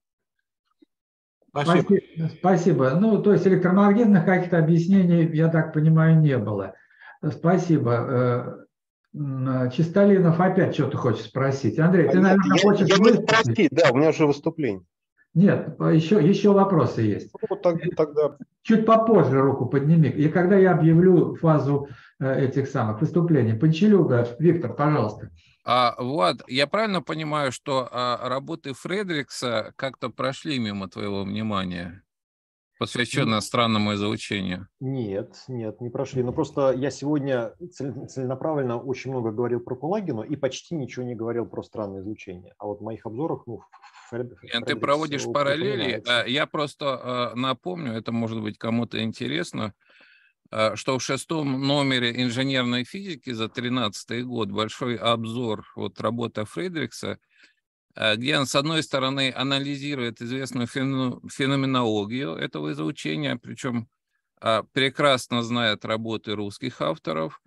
Спасибо. Спасибо. Ну, то есть электромагнитных каких-то объяснений, я так понимаю, не было. Спасибо. Чистолинов опять что-то хочет спросить. Андрей, ты, наверное, я, хочешь я выступить? Спросить, да, у меня уже выступление. Нет, еще, еще вопросы есть. Ну, тогда... Чуть попозже руку подними. И когда я объявлю фазу этих самых выступлений. Панчелюга, Виктор, пожалуйста. А, Влад, я правильно понимаю, что а, работы Фредрикса как-то прошли мимо твоего внимания, посвященные странному излучению? Нет, нет, не прошли. Но просто я сегодня целенаправленно очень много говорил про Кулагину и почти ничего не говорил про странное излучение. А вот в моих обзорах, ну, Фред, Фредрикс, ты проводишь параллели. Я просто напомню, это может быть кому-то интересно, что в шестом номере инженерной физики за тринадцатый год большой обзор вот работы Фредрикса, где он, с одной стороны, анализирует известную феноменологию этого излучения, причем прекрасно знает работы русских авторов,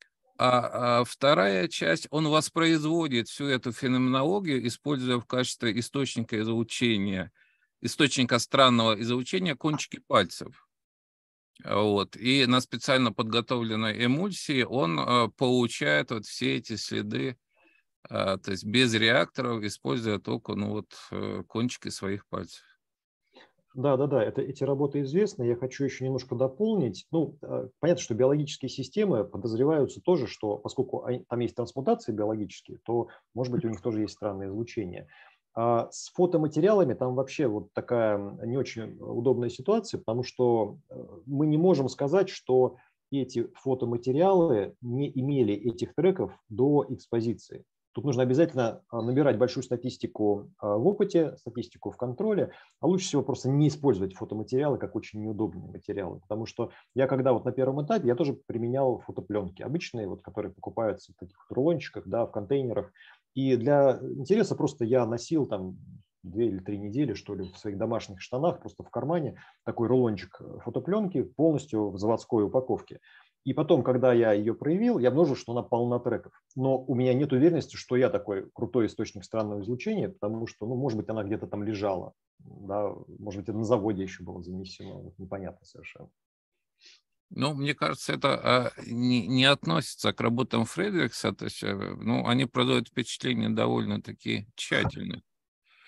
а вторая часть, он воспроизводит всю эту феноменологию, используя в качестве источника излучения, источника странного излучения кончики пальцев. Вот. И на специально подготовленной эмульсии он получает вот все эти следы, то есть без реакторов, используя только ну, вот, кончики своих пальцев. Да, да, да, это, эти работы известны. Я хочу еще немножко дополнить. Ну, понятно, что биологические системы подозреваются тоже, что поскольку они, там есть трансмутации биологические, то, может быть, у них тоже есть странное излучение. А с фотоматериалами там вообще вот такая не очень удобная ситуация, потому что мы не можем сказать, что эти фотоматериалы не имели этих треков до экспозиции. Тут нужно обязательно набирать большую статистику в опыте, статистику в контроле, а лучше всего просто не использовать фотоматериалы как очень неудобные материалы. Потому что я когда вот на первом этапе, я тоже применял фотопленки обычные, вот, которые покупаются в таких рулончиках, да, в контейнерах. И для интереса просто я носил там две или три недели, что ли, в своих домашних штанах, просто в кармане такой рулончик фотопленки полностью в заводской упаковке. И потом, когда я ее проявил, я обнаружил, что она полна треков. Но у меня нет уверенности, что я такой крутой источник странного излучения, потому что, ну, может быть, она где-то там лежала. Да? Может быть, это на заводе еще было занесено. Вот непонятно совершенно. Ну, мне кажется, это не, не относится к работам Фредрикса. То есть, ну, они производят впечатление довольно-таки тщательно.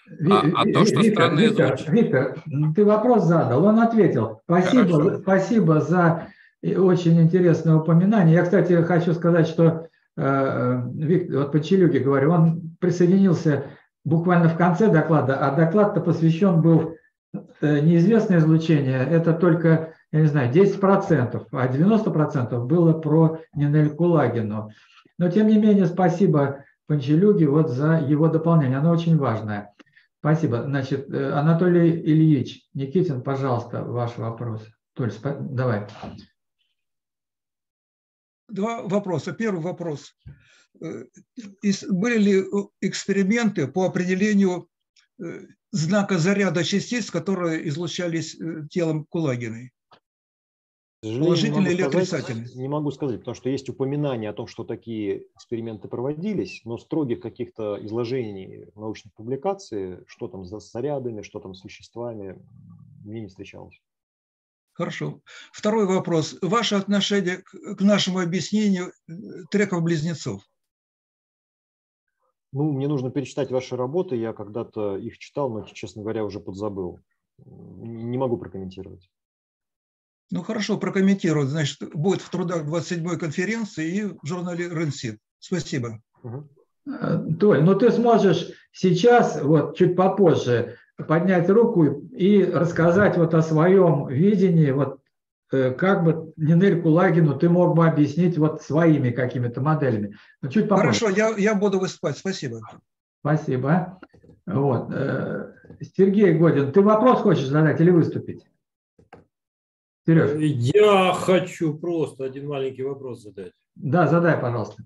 А, а то, что Виктор, странное Виктор, звучит... Виктор, ты вопрос задал, он ответил. Спасибо, спасибо за очень интересное упоминание. Я, кстати, хочу сказать, что э, Виктор, вот по Челюге говорю, он присоединился буквально в конце доклада, а доклад-то посвящен был неизвестное излучение, это только, я не знаю, десять процентов, а девяносто процентов было про Нинель Кулагину. Но, тем не менее, спасибо Панчелюге вот за его дополнение, оно очень важное. Спасибо. Значит, Анатолий Ильич Никитин, пожалуйста, ваш вопрос. Толь, давай. Два вопроса. Первый вопрос. Были ли эксперименты по определению знака заряда частиц, которые излучались телом Кулагиной? Положительный или отрицательный? Не могу сказать, потому что есть упоминание о том, что такие эксперименты проводились, но строгих каких-то изложений научных публикаций, что там с зарядами, что там с веществами, мне не встречалось. Хорошо. Второй вопрос. Ваше отношение к нашему объяснению треков-близнецов? Ну, мне нужно перечитать ваши работы. Я когда-то их читал, но, честно говоря, уже подзабыл. Не могу прокомментировать. Ну, хорошо, прокомментировать. Значит, будет в трудах двадцать седьмой конференции и в журнале Ренсит. Спасибо. Толь, ну ты сможешь сейчас, вот чуть попозже, поднять руку и рассказать вот о своем видении, вот как бы Нинель Кулагину ты мог бы объяснить вот своими какими-то моделями. Но чуть попозже. Хорошо, я, я буду выступать. Спасибо. Спасибо. Вот. Сергей Годин, ты вопрос хочешь задать или выступить? Сереж. Я хочу просто один маленький вопрос задать. Да, задай, пожалуйста.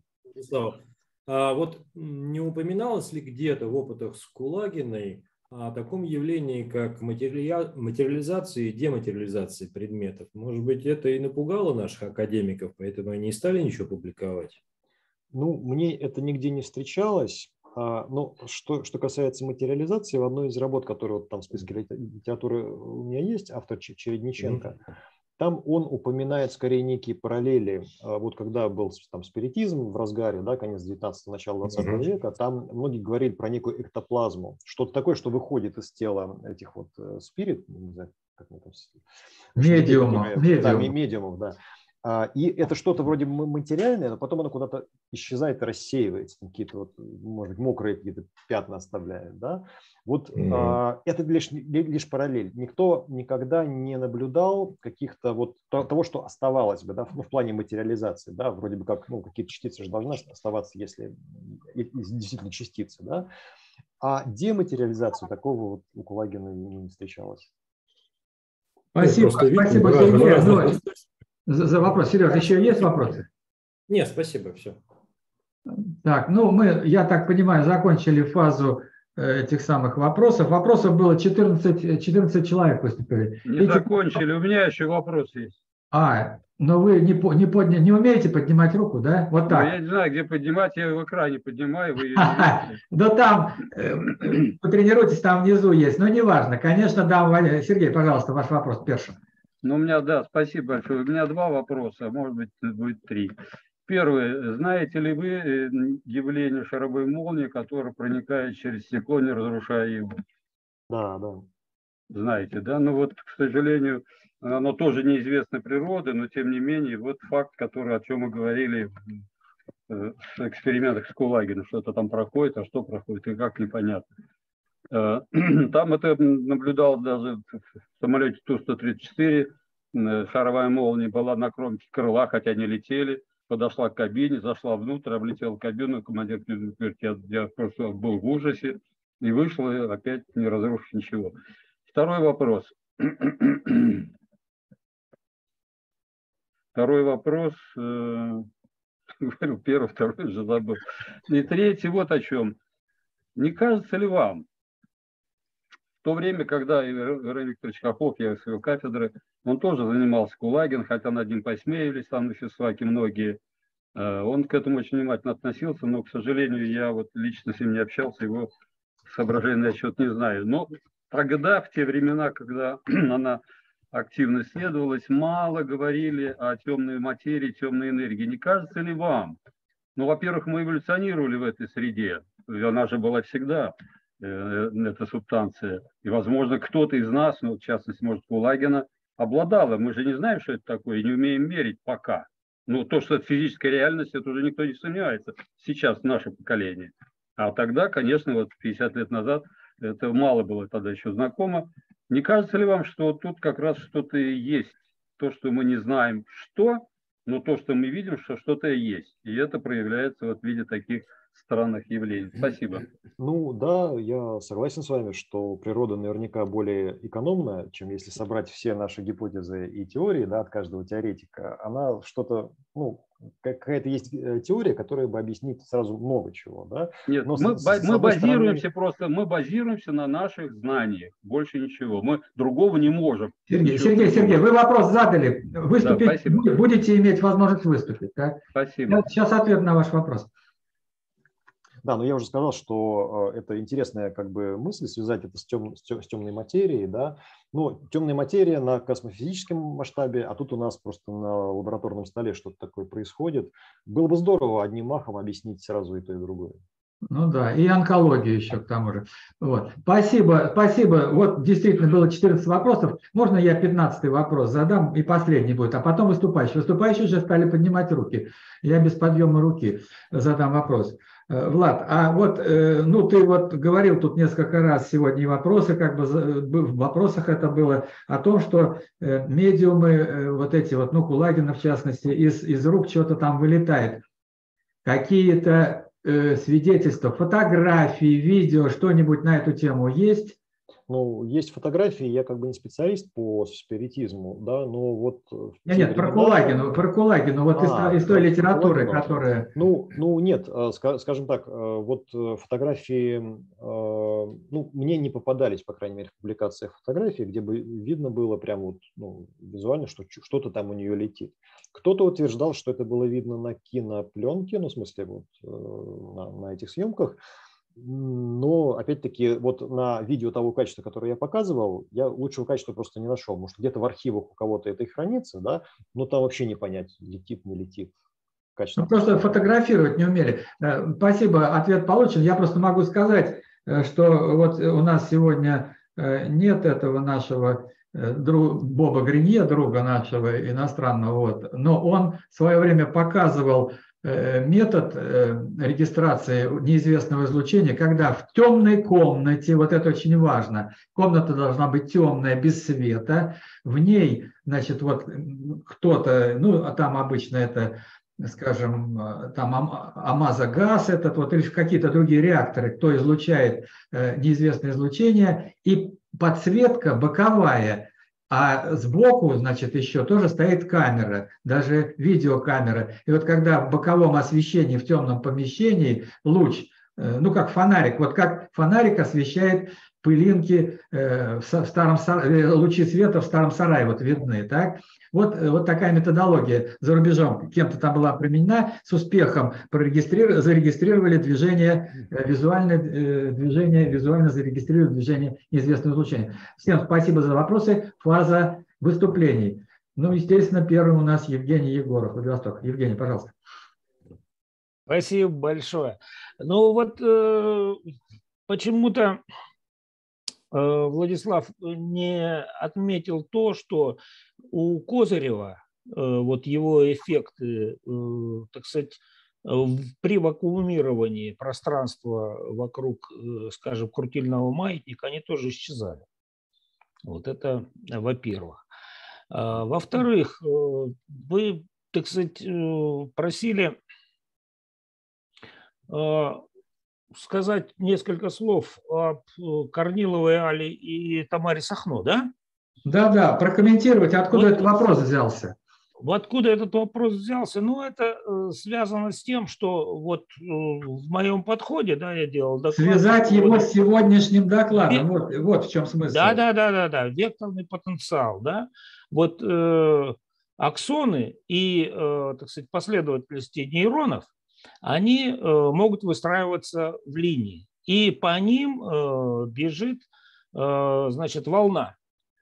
А вот не упоминалось ли где-то в опытах с Кулагиной о таком явлении, как материализация и дематериализация предметов? Может быть, это и напугало наших академиков, поэтому они не стали ничего публиковать? Ну, мне это нигде не встречалось. Но что, что касается материализации, в одной из работ, которые вот там в списке литературы у меня есть, автор Чередниченко, mm-hmm. там он упоминает скорее некие параллели. Вот когда был там спиритизм в разгаре, да, конец девятнадцатого, начало двадцатого mm-hmm. века, там многие говорили про некую эктоплазму, что-то такое, что выходит из тела этих вот спирит, не знаю, как мы там... Медиумов. Медиумов, да, медиумов, да. И это что-то вроде материальное, но потом оно куда-то исчезает и рассеивается, какие-то вот, может быть, мокрые какие-то пятна оставляет. Да? Вот mm-hmm. это лишь, лишь параллель. Никто никогда не наблюдал каких-то вот того, что оставалось бы, да, в плане материализации. Да? Вроде бы как, ну, какие-то частицы же должны оставаться, если действительно частицы. Да? А дематериализацию такого вот у Кулагина не встречалось. Спасибо, спасибо, Сергей. За, за вопрос. Сереж, еще есть вопросы? Нет, спасибо, все. Так, ну мы, я так понимаю, закончили фазу этих самых вопросов. Вопросов было четырнадцать, четырнадцать человек выступили. Не Эти... закончили, у меня еще вопрос есть. А, но вы не, не, подня... не умеете поднимать руку, да? Вот так. Ну, я не знаю, где поднимать, я в экране поднимаю. Вы ее да там, потренируйтесь, там внизу есть, но неважно. Конечно, да, Сергей, пожалуйста, ваш вопрос первым. Ну, у меня, да, спасибо большое. У меня два вопроса, может быть, будет три. Первый. Знаете ли вы явление шаровой молнии, которое проникает через стекло, не разрушая его? Да, да. Знаете, да? Ну вот, к сожалению, оно тоже неизвестной природы, но тем не менее, вот факт, который, о чем мы говорили в экспериментах с Кулагиным, что-то там проходит, а что проходит и как, непонятно. Там это наблюдал даже в самолете Ту сто тридцать четыре, шаровая молния была на кромке крыла, хотя не летели, подошла к кабине, зашла внутрь, облетела кабину, командир говорит, я, я просто был в ужасе, и вышел, и опять не разрушив ничего. Второй вопрос. Второй вопрос, говорю, первый, второй уже забыл. И третий, вот о чем. Не кажется ли вам, в то время, когда Ирен Викторович Хохлов, я с его кафедры, он тоже занимался Кулагин, хотя над ним посмеялись там на физфаке многие, он к этому очень внимательно относился, но, к сожалению, я вот лично с ним не общался, его соображения насчет не знаю. Но тогда, в те времена, когда она активно исследовалась, мало говорили о темной материи, темной энергии. Не кажется ли вам? Ну, во-первых, мы эволюционировали в этой среде, она же была всегда. эта субстанция. И, возможно, кто-то из нас, ну, в частности, может, Кулагина, обладала. Мы же не знаем, что это такое, и не умеем мерить пока. Ну, то, что это физическая реальность, это уже никто не сомневается. Сейчас наше поколение. А тогда, конечно, вот пятьдесят лет назад, это мало было тогда еще знакомо. Не кажется ли вам, что тут как раз что-то есть? То, что мы не знаем, что, но то, что мы видим, что что-то есть. И это проявляется вот в виде таких странных явлений. Спасибо. Ну да, я согласен с вами, что природа наверняка более экономная, чем если собрать все наши гипотезы и теории, да, от каждого теоретика. Она что-то, ну, какая-то есть теория, которая бы объяснит сразу много чего. Да? Нет, но мы, с, мы с базируемся стороны... просто, мы базируемся на наших знаниях, больше ничего. Мы другого не можем. Сергей, Сергей, Сергей, вы вопрос задали. Выступить, да, будете иметь возможность выступить. Так? Спасибо. Сейчас ответ на ваш вопрос. Да, но я уже сказал, что это интересная как бы мысль связать это с, тем, с темной материей, да. Но темная материя на космофизическом масштабе, а тут у нас просто на лабораторном столе что-то такое происходит. Было бы здорово одним махом объяснить сразу и то, и другое. Ну да, и онкологию еще к тому же. Вот. Спасибо, спасибо. Вот действительно было четырнадцать вопросов. Можно я пятнадцатый вопрос задам, и последний будет, а потом выступающие. Выступающие уже стали поднимать руки. Я без подъема руки задам вопрос. Влад, а вот, ну, ты вот говорил тут несколько раз сегодня, и вопросы, как бы в вопросах это было, о том, что медиумы, вот эти вот, ну, Кулагина в частности, из, из рук что-то там вылетает. Какие-то э, свидетельства, фотографии, видео, что-нибудь на эту тему есть? Ну, есть фотографии, я как бы не специалист по спиритизму, да, но вот... Нет, нет, про Кулагину, про Кулагину, вот а, из, из той литературы, которая... Ну, ну, нет, скажем так, вот фотографии, ну, мне не попадались, по крайней мере, в публикациях фотографий, где бы видно было прям вот, ну, визуально, что что-то там у нее летит. Кто-то утверждал, что это было видно на кинопленке, ну, в смысле, вот на, на этих съемках. Но, опять-таки, вот на видео того качества, которое я показывал, я лучшего качества просто не нашел. Может, где-то в архивах у кого-то это и хранится, да, но там вообще не понять, летит, не летит. Ну, просто фотографировать не умели. Спасибо, ответ получен. Я просто могу сказать, что вот у нас сегодня нет этого нашего Боба Гринье, друга нашего иностранного, вот, но он в свое время показывал метод регистрации неизвестного излучения, когда в темной комнате, вот это очень важно, комната должна быть темная, без света, в ней, значит, вот кто-то, ну, а там обычно это, скажем, там амазогаз этот, вот, или какие-то другие реакторы, кто излучает неизвестное излучение, и подсветка боковая. А сбоку, значит, еще тоже стоит камера, даже видеокамера. И вот когда в боковом освещении, в темном помещении луч, ну как фонарик, вот как фонарик освещает пылинки в старом сарае, лучи света в старом сарае вот видны, так? Вот, вот такая методология за рубежом кем-то там была применена, с успехом прорегистрировали, зарегистрировали движение, визуальное движение, визуально зарегистрировали движение неизвестного излучения. Всем спасибо за вопросы. Фаза выступлений. Ну, естественно, первым у нас Евгений Егоров, Владивосток. Евгений, пожалуйста. Спасибо большое. Ну вот э, почему-то Владислав не отметил то, что у Козырева вот его эффекты, так сказать, при вакуумировании пространства вокруг, скажем, крутильного маятника, они тоже исчезали. Вот это во-первых. Во-вторых, вы, так сказать, просили сказать несколько слов об Корниловой Али и Тамаре Сахно, да? Да, да, прокомментировать, откуда вот, этот вопрос взялся. Откуда этот вопрос взялся? Ну, это связано с тем, что вот в моем подходе, да, я делал доклад. Связать его вот, с сегодняшним докладом, вот, вот в чем смысл. Да, да, да, да, да, векторный потенциал, да. Вот э, аксоны и, э, так сказать, последовательности нейронов, они э, могут выстраиваться в линии, и по ним э, бежит, э, значит, волна.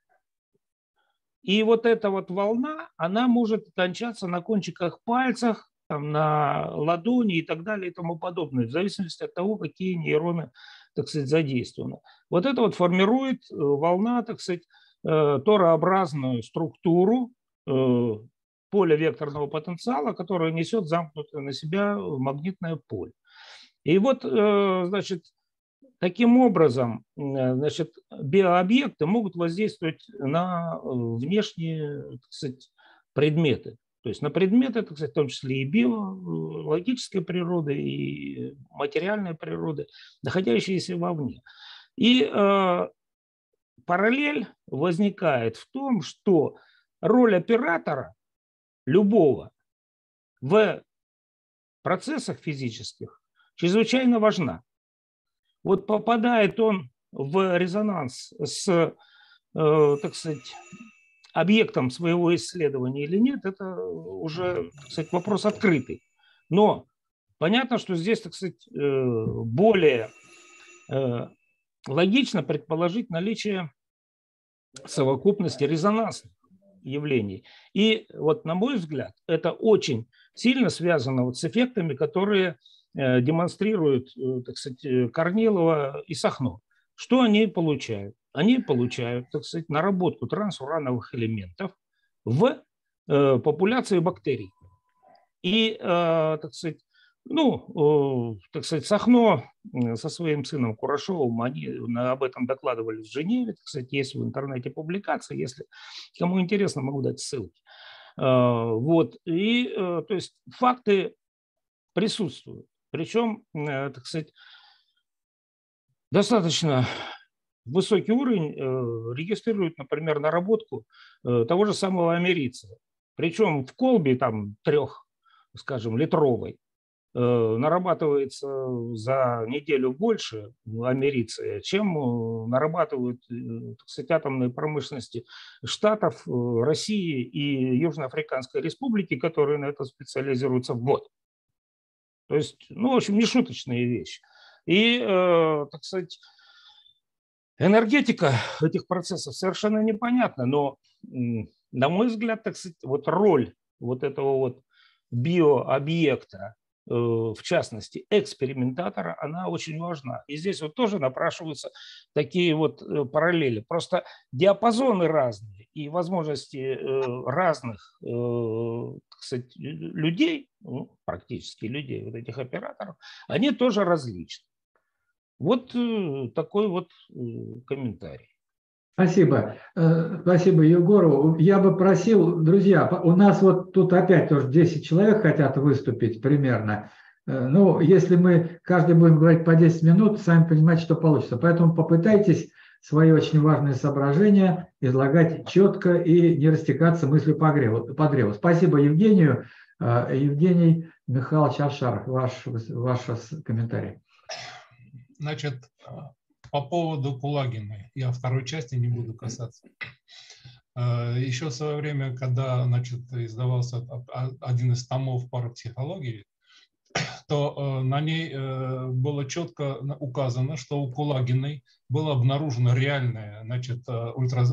И вот эта вот волна, она может кончаться на кончиках пальцев, там, на ладони и так далее и тому подобное, в зависимости от того, какие нейроны так сказать, задействовано. Вот это вот формирует волна, так сказать, торообразную структуру поля векторного потенциала, которая несет замкнутое на себя магнитное поле. И вот, значит, таким образом, значит, биообъекты могут воздействовать на внешние, так сказать, предметы. То есть на предметы, так сказать, в том числе и биологической природы, и материальной природы, находящиеся вовне. И э, параллель возникает в том, что роль оператора любого в процессах физических чрезвычайно важна. Вот попадает он в резонанс с, э, так сказать, объектом своего исследования или нет, это уже, так сказать, вопрос открытый. Но понятно, что здесь, так сказать, более логично предположить наличие совокупности резонансных явлений. И вот, на мой взгляд, это очень сильно связано вот с эффектами, которые демонстрируют, так сказать, Корнилова и Сахно. Что они получают? Они получают, так сказать, наработку трансурановых элементов в э, популяции бактерий. И, э, так сказать, ну, э, так сказать, Сахно со своим сыном Курашовым, они об этом докладывали в Женеве, так сказать, есть в интернете публикации, если кому интересно, могу дать ссылки. Э, вот, и, э, то есть, факты присутствуют. Причем, э, так сказать, достаточно высокий уровень э, регистрирует, например, наработку э, того же самого америция. Причем в колбе там трех, скажем, литровой э, нарабатывается за неделю больше америция, чем э, нарабатывают, э, так сказать, атомные промышленности Штатов, э, России и Южноафриканской Республики, которые на это специализируются в год. То есть, ну, в общем, нешуточные вещи. И, э, так сказать, энергетика этих процессов совершенно непонятна, но, на мой взгляд, так сказать, вот роль вот этого вот биообъекта, в частности, экспериментатора, она очень важна. И здесь вот тоже напрашиваются такие вот параллели. Просто диапазоны разные и возможности разных, так сказать, людей, ну, практически людей, вот этих операторов, они тоже различны. Вот такой вот комментарий. Спасибо. Спасибо Егору. Я бы просил, друзья, у нас вот тут опять тоже десять человек хотят выступить примерно. Ну, если мы каждый будем говорить по десять минут, сами понимаете, что получится. Поэтому попытайтесь свои очень важные соображения излагать четко и не растекаться мыслью по древу. Спасибо Евгению. Евгений Михайлович Авшаров, ваш, ваш комментарий. Значит, по поводу Кулагиной, я второй части не буду касаться. Еще в свое время, когда, значит, издавался один из томов парапсихологии, то на ней было четко указано, что у Кулагиной было обнаружено реальное, значит, ультра,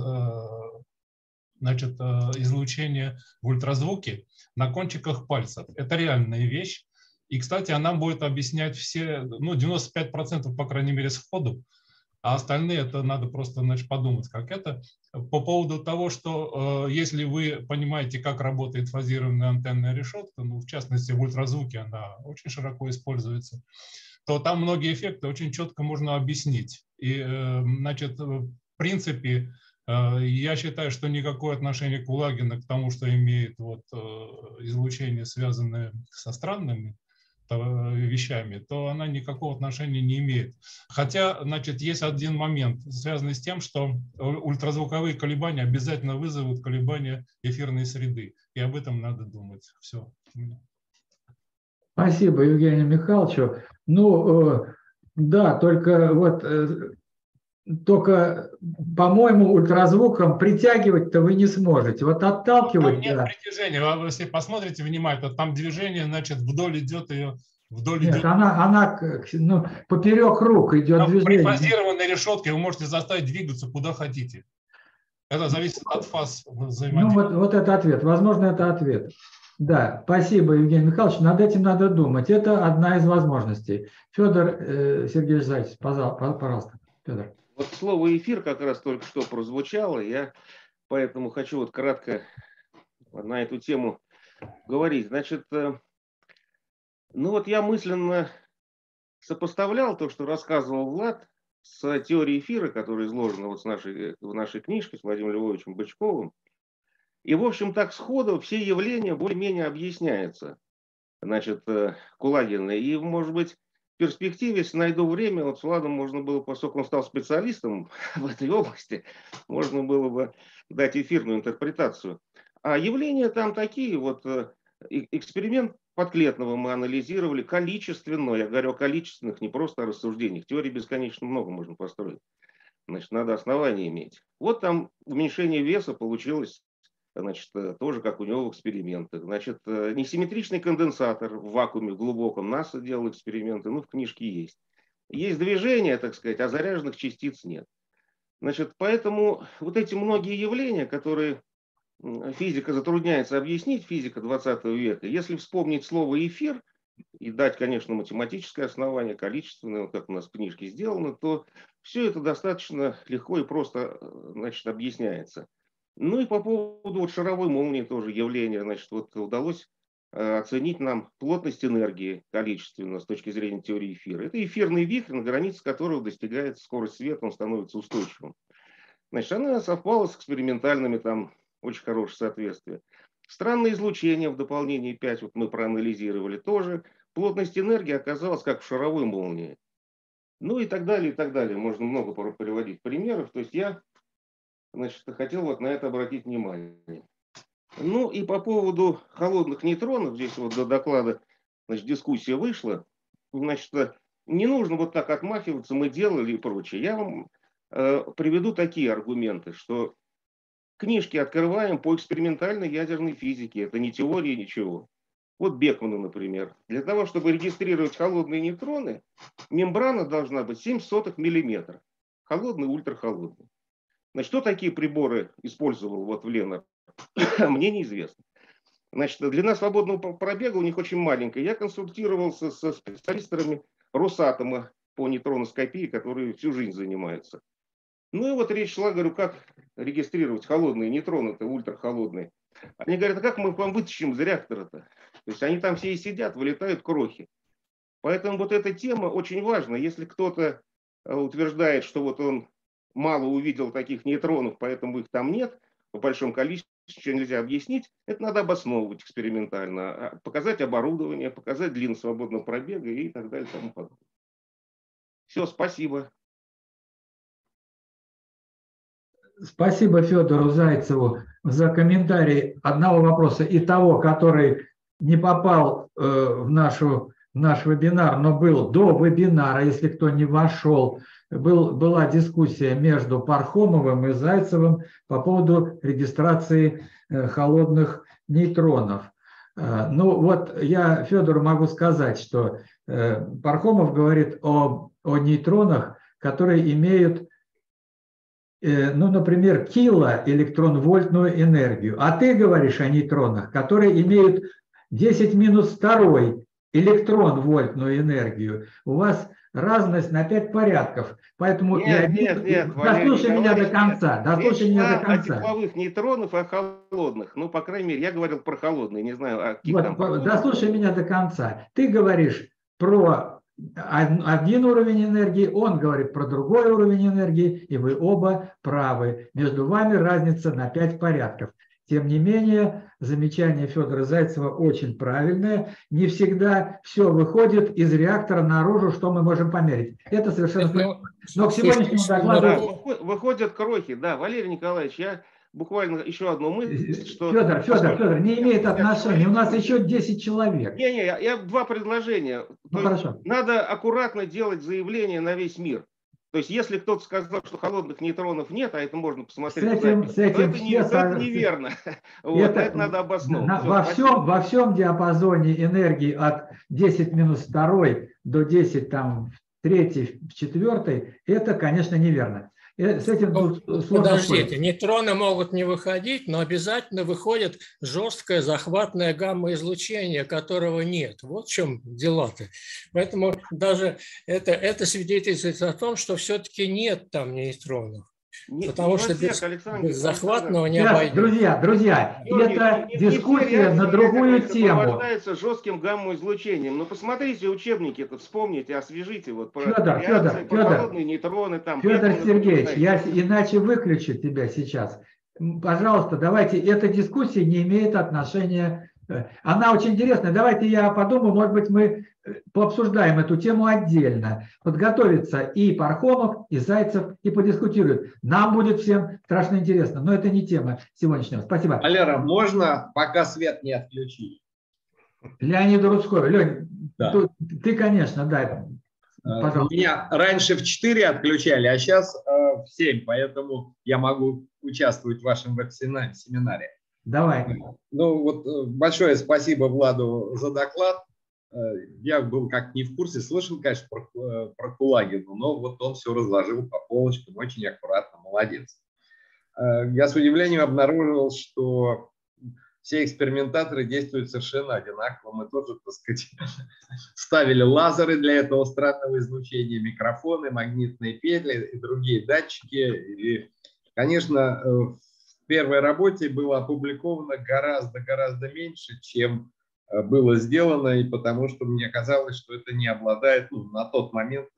значит, излучение в ультразвуке на кончиках пальцев. Это реальная вещь. И, кстати, она будет объяснять все, ну, девяносто пять процентов, по крайней мере, сходу, а остальные, это надо просто, значит, подумать, как это. По поводу того, что э, если вы понимаете, как работает фазированная антенная решетка, ну, в частности, в ультразвуке она очень широко используется, то там многие эффекты очень четко можно объяснить. И, э, значит, в принципе, э, я считаю, что никакое отношение Кулагина к тому, что имеет вот, э, излучение, связанное со странными вещами, то она никакого отношения не имеет. Хотя, значит, есть один момент, связанный с тем, что ультразвуковые колебания обязательно вызовут колебания эфирной среды. И об этом надо думать. Все. Спасибо Евгению Михайловичу. Ну, да, только вот только, по-моему, ультразвуком притягивать-то вы не сможете. Вот отталкивать... Там нет да. притяжения. Вы, если посмотрите внимательно, там движение, значит, вдоль идет ее... Вдоль нет, идет... она, она ну, поперек рук идет там движение. При фазированной решетке вы можете заставить двигаться куда хотите. Это зависит от фаз взаимодействия. Ну, вот, вот это ответ. Возможно, это ответ. Да, спасибо, Евгений Михайлович. Над этим надо думать. Это одна из возможностей. Федор э, Сергеевич Зайцев, пожалуйста. Федор. Вот слово «эфир» как раз только что прозвучало. Я поэтому хочу вот кратко на эту тему говорить. Значит, э, ну вот я мысленно сопоставлял то, что рассказывал Влад, с теорией эфира, которая изложена вот с нашей, в нашей книжке с Владимиром Львовичем Бычковым. И, в общем, так сходу все явления более-менее объясняются, значит, Кулагина. И, может быть, в перспективе, если найду время, вот с Владом можно было, поскольку он стал специалистом в этой области, можно было бы дать эфирную интерпретацию. А явления там такие, вот эксперимент Подклетного мы анализировали количественно, я говорю о количественных, не просто о рассуждениях. Теории бесконечно много можно построить. Значит, надо основания иметь. Вот там уменьшение веса получилось, значит, тоже как у него в экспериментах. Значит, несимметричный конденсатор в вакууме глубоком. НАСА делал эксперименты, ну, в книжке есть. Есть движение, так сказать, а заряженных частиц нет. Значит, поэтому вот эти многие явления, которые физика затрудняется объяснить, физика двадцатого века, если вспомнить слово «эфир» и дать, конечно, математическое основание, количественное, как у нас в книжке сделано, то все это достаточно легко и просто, значит, объясняется. Ну и по поводу вот шаровой молнии тоже явления, значит, вот удалось оценить нам плотность энергии количественно с точки зрения теории эфира. Это эфирный вихрь, на границе которого достигает скорость света, он становится устойчивым. Значит, она совпала с экспериментальными там. Очень хорошее соответствие. Странное излучение в дополнении пять вот мы проанализировали тоже. Плотность энергии оказалась как в шаровой молнии. Ну и так далее, и так далее. Можно много приводить примеров. То есть я, значит, хотел вот на это обратить внимание. Ну и по поводу холодных нейтронов, здесь вот до доклада, значит, дискуссия вышла. Значит, не нужно вот так отмахиваться, мы делали и прочее. Я вам э, приведу такие аргументы, что книжки открываем по экспериментальной ядерной физике. Это не теория, ничего. Вот Бекмана, например. Для того, чтобы регистрировать холодные нейтроны, мембрана должна быть семь сотых миллиметра. Холодный, ультрахолодный. Значит, что такие приборы использовал вот в Ленар? Мне неизвестно. Значит, длина свободного пробега у них очень маленькая. Я консультировался со специалистами Росатома по нейтроноскопии, которые всю жизнь занимаются. Ну и вот речь шла, говорю, как регистрировать холодные нейтроны-то, ультрахолодные. Они говорят, а как мы вам вытащим из реактора-то? То есть они там все и сидят, вылетают крохи. Поэтому вот эта тема очень важна. Если кто-то утверждает, что вот он мало увидел таких нейтронов, поэтому их там нет, в большом количестве, что нельзя объяснить, это надо обосновывать экспериментально. Показать оборудование, показать длину свободного пробега и так далее. Тому подобное. Все, спасибо. Спасибо Федору Зайцеву за комментарий одного вопроса и того, который не попал в, нашу, в наш вебинар, но был до вебинара, если кто не вошел. Был, была дискуссия между Пархомовым и Зайцевым по поводу регистрации холодных нейтронов. Ну вот я Федору могу сказать, что Пархомов говорит о, о нейтронах, которые имеют, ну, например, килоэлектронвольтную энергию. А ты говоришь о нейтронах, которые имеют десять минус два электрон-вольтную энергию. У вас разность на пять порядков. Поэтому нет, я... нет, нет, дослушай меня до конца. Дослушай меня до конца. О тепловых нейтронов, о холодных. Ну, по крайней мере, я говорил про холодные, не знаю, о каких вот, там... Дослушай меня до конца. Ты говоришь про один уровень энергии, он говорит про другой уровень энергии, и вы оба правы. Между вами разница на пять порядков. Тем не менее, замечание Федора Зайцева очень правильное. Не всегда все выходит из реактора наружу, что мы можем померить. Это совершенно правильно. Но к сегодняшнему докладу... Выходят крохи, да. Валерий Николаевич, я буквально еще одну мысль, что... Федор, Федор, Федор, не имеет отношения. У нас еще десять человек. Не-не, я, я два предложения. Ну, хорошо. Надо аккуратно делать заявление на весь мир. То есть, если кто-то сказал, что холодных нейтронов нет, а это можно посмотреть, с этим, с этим то это, не, это неверно. Это, вот, это надо обосновать. Во всем, во всем диапазоне энергии от десять минус два до десять там, в третьей, в четвертой, это, конечно, неверно. С этим тут сложно Подождите, спорить. нейтроны могут не выходить, но обязательно выходит жесткое захватное гамма-излучение, которого нет. Вот в чем дела-то. Поэтому даже это, это свидетельствует о том, что все-таки нет там нейтронов. Не, Потому не что всех, без, Александр, без захватного не Сейчас, обойдется. друзья, друзья, Георгий, это не- не- не все дискуссия реакции на другую ядерные тему. сопровождаются жестким гамма-излучением. Но посмотрите учебники, это вспомните, освежите вот про Федор, реакции, Федор, про Федор. холодные нейтроны. Там, Федор поэтому Сергеевич, я наблюдаете. иначе выключу тебя сейчас. М, Пожалуйста, давайте, эта дискуссия не имеет отношения. э, Она очень интересная. Давайте я подумаю, может быть, мы э, пообсуждаем эту тему отдельно. Подготовится и Пархомов, и Зайцев, и подискутируют. Нам будет всем страшно интересно, но это не тема сегодняшнего. Спасибо. Валера, можно пока свет не отключить? Леонид Рудской. Лень, Да. ты, ты, конечно, да. Пожалуйста. Меня раньше в четыре отключали, а сейчас в семь, поэтому я могу участвовать в вашем веб-семинаре. Давай. Ну вот э, большое спасибо Владу за доклад. Э, Я был как не в курсе, слышал, конечно, про, э, про Кулагину, но вот он все разложил по полочкам, очень аккуратно, молодец. Э, Я с удивлением обнаружил, что все экспериментаторы действуют совершенно одинаково. Мы тоже, так сказать, ставили лазеры для этого странного излучения, микрофоны, магнитные петли и другие датчики. И, конечно, в первой работе было опубликовано гораздо-гораздо меньше, чем было сделано, и потому что мне казалось, что это не обладает, ну, на тот момент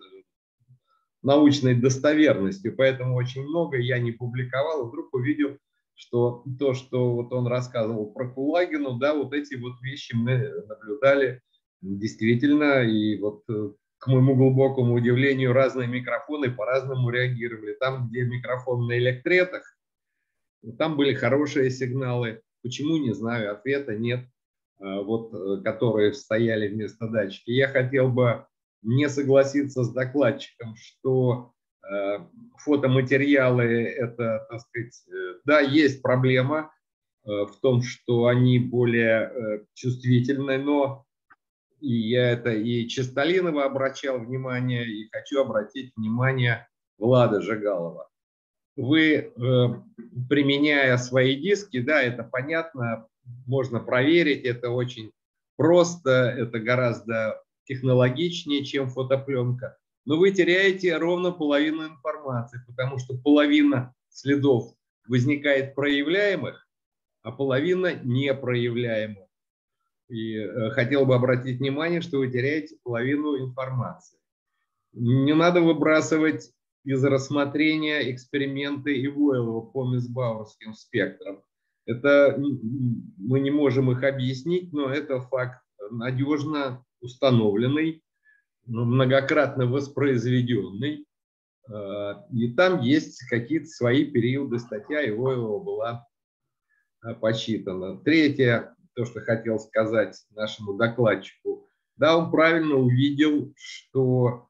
научной достоверностью. Поэтому очень много я не публиковал, и вдруг увидел, что то, что вот он рассказывал про Кулагину, да, вот эти вот вещи мы наблюдали действительно, и вот к моему глубокому удивлению разные микрофоны по-разному реагировали. Там, где микрофон на электретах, там были хорошие сигналы. Почему, не знаю, ответа нет, вот, которые стояли вместо датчика. Я хотел бы не согласиться с докладчиком, что фотоматериалы, это, так сказать, да, есть проблема в том, что они более чувствительны, но и я это и Чистолинова обращал внимание, и хочу обратить внимание Влада Жигалова. Вы, применяя свои диски, да, это понятно, можно проверить, это очень просто, это гораздо технологичнее, чем фотопленка. Но вы теряете ровно половину информации, потому что половина следов возникает проявляемых, а половина непроявляемых. И э, хотел бы обратить внимание, что вы теряете половину информации. Не надо выбрасывать из рассмотрения эксперименты Ивойлова по мисбауэрским спектрам. Это мы не можем их объяснить, но это факт надежно установленный, многократно воспроизведенный, и там есть какие-то свои периоды. Статья Ивойлова была почитана. Третье, то, что хотел сказать нашему докладчику, да, он правильно увидел, что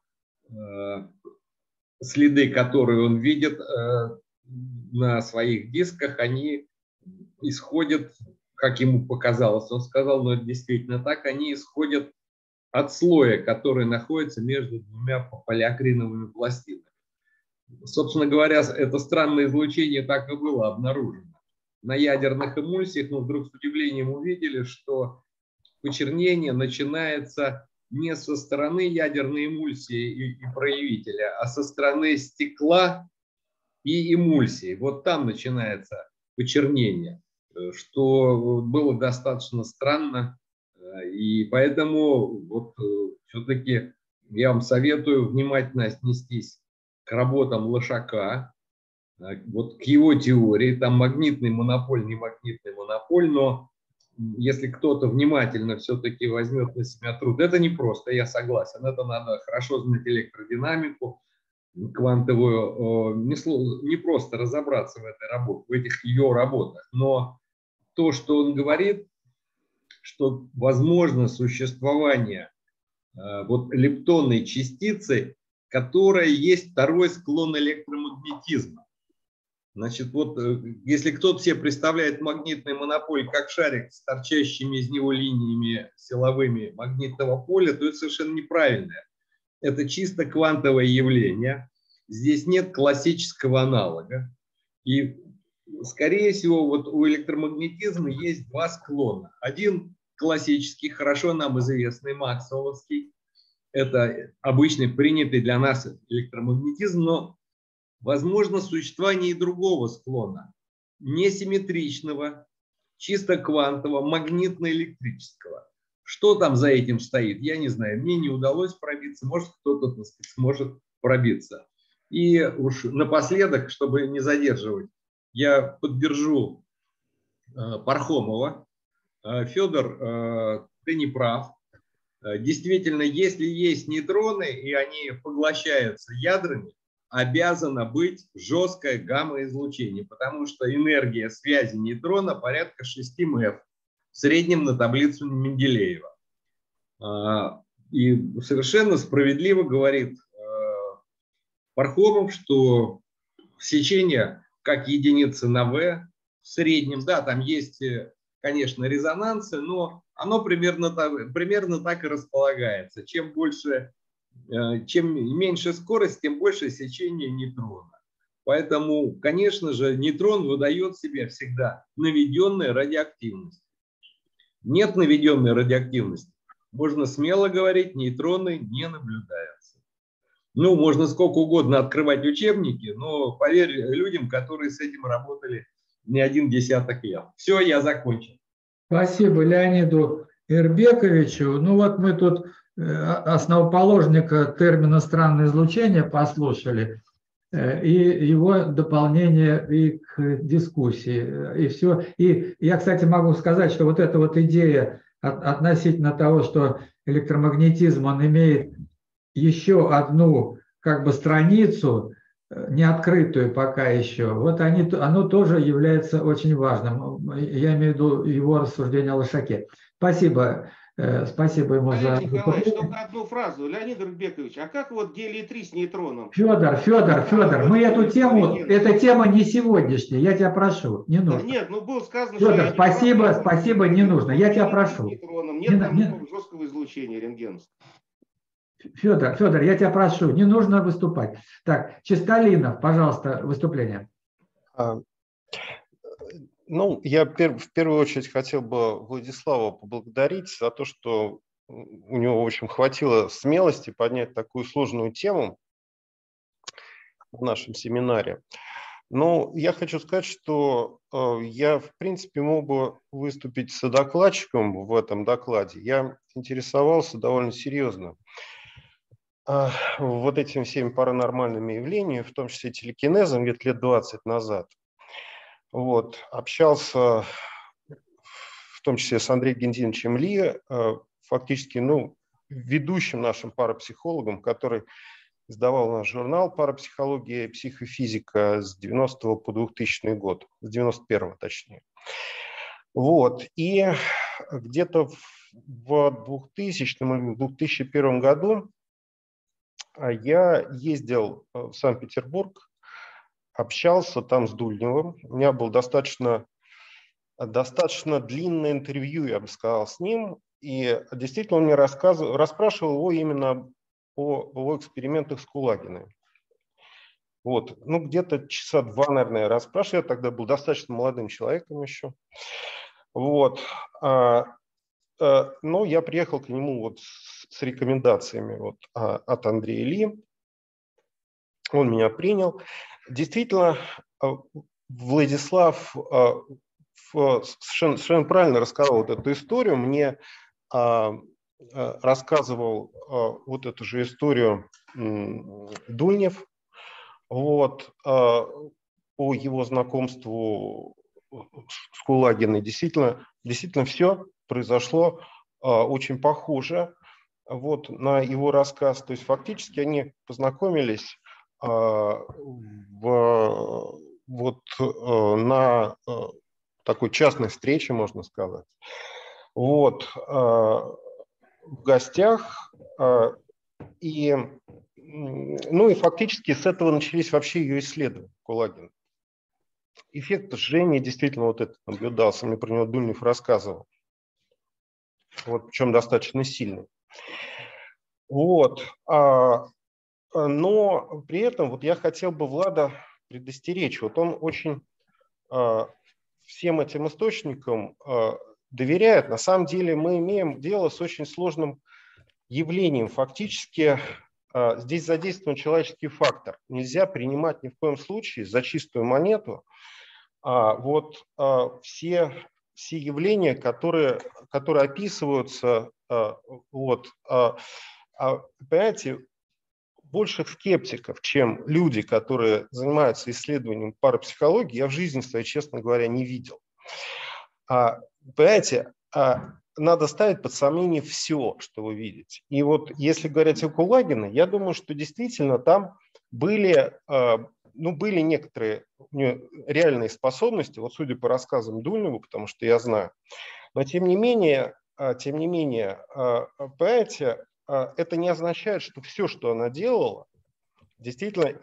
следы, которые он видит на своих дисках, они исходят, как ему показалось, он сказал, но это действительно так, они исходят от слоя, который находится между двумя полиакриновыми пластинами. Собственно говоря, это странное излучение так и было обнаружено на ядерных эмульсиях, но вдруг с удивлением увидели, что почернение начинается не со стороны ядерной эмульсии и, и проявителя, а со стороны стекла и эмульсии. Вот там начинается почернение, что было достаточно странно. И поэтому вот все-таки я вам советую внимательно отнестись к работам Лошака, вот к его теории. Там магнитный монополь, не магнитный монополь, но если кто-то внимательно все-таки возьмет на себя труд, это непросто, я согласен, это надо хорошо знать электродинамику, квантовую, не, не просто разобраться в этой работе, в этих ее работах, но то, что он говорит, что возможно существование э, вот лептонной частицы, которая есть второй склон электромагнетизма. Значит, вот э, если кто-то себе представляет магнитный монополь как шарик с торчащими из него линиями силовыми магнитного поля, то это совершенно неправильно. Это чисто квантовое явление. здесь нет классического аналога. И, скорее всего, вот у электромагнетизма есть два склона. Один классический, хорошо нам известный, максвелловский. Это обычный, принятый для нас электромагнетизм, но возможно существование и другого склона, несимметричного, чисто квантового, магнитно-электрического. Что там за этим стоит, я не знаю. Мне не удалось пробиться, может, кто-то, так сказать, сможет пробиться. И уж напоследок, чтобы не задерживать, я поддержу э, Пархомова. Э, Федор, э, ты не прав. Э, действительно, если есть нейтроны, и они поглощаются ядрами, обязано быть жесткое гамма-излучение, потому что энергия связи нейтрона порядка шесть эм в среднем на таблицу Менделеева. И совершенно справедливо говорит Пархомов, что сечение как единица на В в среднем, да, там есть, конечно, резонансы, но оно примерно так, примерно так и располагается. Чем больше, чем меньше скорость, тем больше сечение нейтрона. Поэтому, конечно же, нейтрон выдает себе всегда наведенная радиоактивность. Нет наведенной радиоактивности. Можно смело говорить, нейтроны не наблюдаются. Ну, можно сколько угодно открывать учебники, но поверь людям, которые с этим работали не один десяток лет. Все, я закончил. Спасибо Леониду Эрбековичу. Ну вот мы тут основоположника термина странное излучение послушали, и его дополнение и к дискуссии, и все. И я, кстати, могу сказать, что вот эта вот идея относительно того, что электромагнетизм, он имеет еще одну как бы страницу, не открытую пока еще, вот они, оно тоже является очень важным. Я имею в виду его рассуждение о Лошаке. Спасибо. Спасибо ему за... Олег Николаевич, только одну фразу. Леонид Эрбекович, а как вот гелий-три с нейтроном? Федор, Федор, Федор, мы эту тему, эта тема не сегодняшняя, я тебя прошу, не нужно. Да нет, ну было сказано, Федор, что... спасибо, не спасибо, не нужно, я тебя прошу. Нет не, там не... жесткого излучения рентгеновского. Федор, Федор, я тебя прошу, не нужно выступать. Так, Чисталинов, пожалуйста, выступление. Ну, я в первую очередь хотел бы Владислава поблагодарить за то, что у него, в общем, хватило смелости поднять такую сложную тему в нашем семинаре. Но я хочу сказать, что я, в принципе, мог бы выступить содокладчиком в этом докладе. Я интересовался довольно серьезно вот этими всеми паранормальными явлениями, в том числе телекинезом, где-то лет двадцать назад. Вот, общался в том числе с Андреем Гензиновичем Ли, фактически, ну, ведущим нашим парапсихологом, который издавал наш журнал «Парапсихология и психофизика» с девяностого по двухтысячный год, с девяносто первого точнее. Вот, и где-то в двухтысячном или две тысячи первом году я ездил в Санкт-Петербург, общался там с Дульневым. У меня было достаточно, достаточно длинное интервью, я бы сказал, с ним. И действительно он мне рассказывал, расспрашивал его именно о его экспериментах с Кулагиной. Вот. Ну, где-то часа два, наверное, я расспрашивал. Я тогда был достаточно молодым человеком еще. Вот. А, а, но я приехал к нему вот с, с рекомендациями вот, а, от Андрея Ли. Он меня принял. Действительно, Владислав совершенно, совершенно правильно рассказал вот эту историю. Мне рассказывал вот эту же историю Дульнев вот, по его знакомству с Кулагиной. Действительно, действительно все произошло очень похоже вот, на его рассказ. То есть фактически они познакомились в, вот на такой частной встрече, можно сказать, вот, в гостях, и, ну и фактически с этого начались вообще ее исследования Кулагина. Эффект жжения действительно вот этот наблюдался, мне про него Дульнев рассказывал, вот, причем достаточно сильный. Вот. но при этом вот я хотел бы Влада предостеречь. Вот он очень всем этим источникам доверяет. На самом деле мы имеем дело с очень сложным явлением. Фактически здесь задействован человеческий фактор. Нельзя принимать ни в коем случае за чистую монету вот все, все явления, которые, которые описываются. Вот, понимаете, больших скептиков, чем люди, которые занимаются исследованием парапсихологии, я в жизни своей, честно говоря, не видел. Понимаете, надо ставить под сомнение все, что вы видите. И вот если говорить о Кулагине, я думаю, что действительно там были, ну, были некоторые реальные способности, вот судя по рассказам Дульнева, потому что я знаю, но тем не менее, тем не менее, понимаете, это не означает, что все, что она делала, действительно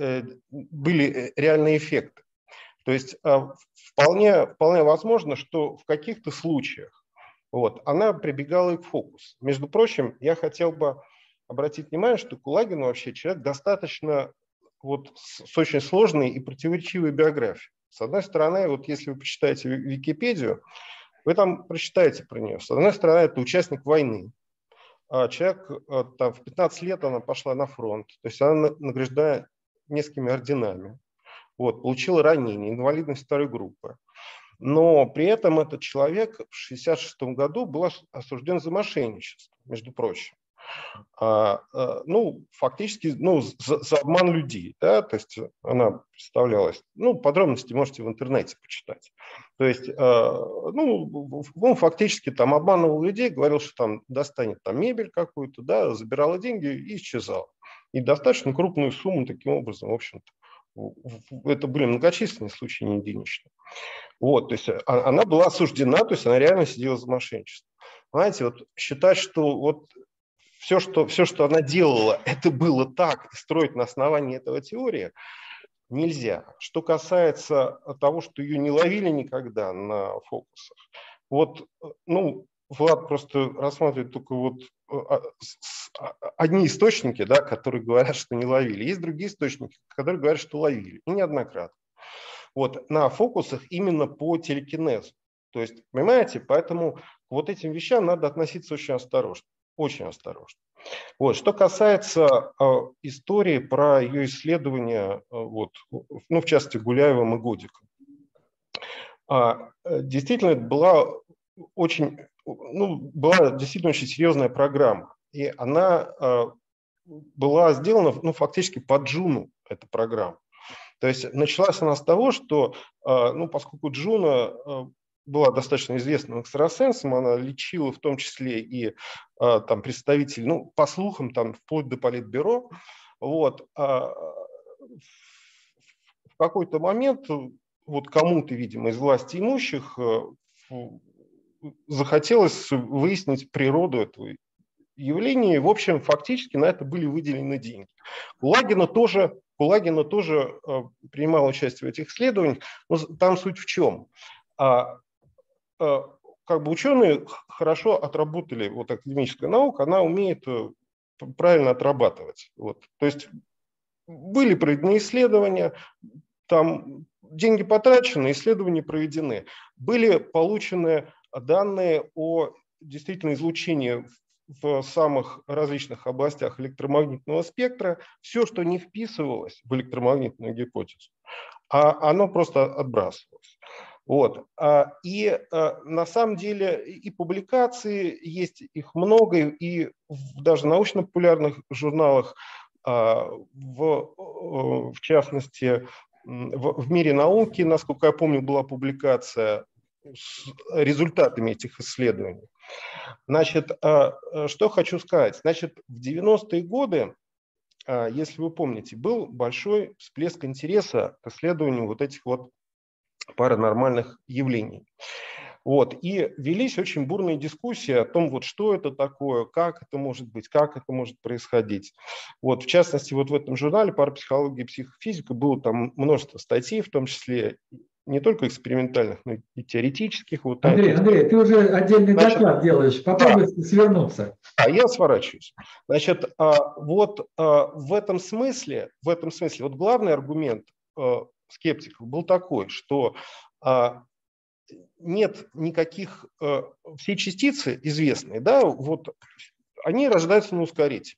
были реальные эффекты. То есть вполне, вполне возможно, что в каких-то случаях вот, она прибегала и к фокусу. Между прочим, я хотел бы обратить внимание, что Кулагин вообще человек достаточно вот, с очень сложной и противоречивой биографией. С одной стороны, вот если вы почитаете Википедию, вы там прочитаете про нее. С одной стороны, это участник войны. Человек, там, в пятнадцать лет она пошла на фронт, то есть она награждена несколькими орденами, вот, получила ранение, инвалидность второй группы. Но при этом этот человек в шестьдесят шестом году был осужден за мошенничество, между прочим. А, а, ну, фактически, ну, за, за обман людей, да, то есть она представлялась, ну, подробности можете в интернете почитать. То есть, а, ну, он фактически там обманывал людей, говорил, что там достанет там мебель какую-то, да, забирала деньги и исчезал. И достаточно крупную сумму таким образом, в общем-то, это были многочисленные случаи, не единичные. Вот, то есть она была осуждена, то есть она реально сидела за мошенничество. Знаете, вот считать, что вот все, что, все, что она делала, это было так, и строить на основании этого теории нельзя. Что касается того, что ее не ловили никогда на фокусах, вот, ну, Влад просто рассматривает только вот одни источники, да, которые говорят, что не ловили. Есть другие источники, которые говорят, что ловили, и неоднократно. Вот, на фокусах именно по телекинезу. То есть, понимаете, поэтому к вот этим вещам надо относиться очень осторожно. Очень осторожно. Вот. Что касается э, истории про ее исследования, э, вот, ну, в частности, Гуляевым и Годиком. А, действительно, это была очень, ну, была действительно очень серьезная программа. И она э, была сделана, ну, фактически по Джуну, эта программа. То есть началась она с того, что, э, ну, поскольку Джуна э, была достаточно известным экстрасенсом, она лечила в том числе и а, там представителей, ну, по слухам, там, вплоть до политбюро. Вот, а, в какой-то момент вот кому-то, видимо, из власти имущих захотелось выяснить природу этого явления. И, в общем, фактически на это были выделены деньги. Кулагина тоже, Кулагина тоже принимала участие в этих исследованиях. Но там суть в чем? Как бы ученые хорошо отработали, вот академическая наука, она умеет правильно отрабатывать. Вот. То есть были проведены исследования, там деньги потрачены, исследования проведены. Были получены данные о действительно излучении в самых различных областях электромагнитного спектра. Все, что не вписывалось в электромагнитную гипотезу, а оно просто отбрасывалось. Вот. И на самом деле и публикации есть, их много, и даже в научно-популярных журналах, в, в частности, в, в «Мире науки», насколько я помню, была публикация с результатами этих исследований. Значит, что хочу сказать. Значит, в девяностые годы, если вы помните, был большой всплеск интереса к исследованию вот этих вот паранормальных явлений. Вот. И велись очень бурные дискуссии о том, вот, что это такое, как это может быть, как это может происходить. Вот. В частности, вот в этом журнале «Парапсихология и психофизика» было там множество статей, в том числе не только экспериментальных, но и теоретических. Вот, Андрей, Андрей, ты уже отдельный Значит, доклад делаешь, попробуй да. свернуться. А я сворачиваюсь. Значит, вот в этом смысле, в этом смысле, вот главный аргумент скептиков был такой, что нет никаких, все частицы известные, да, вот они рождаются на ускорителях.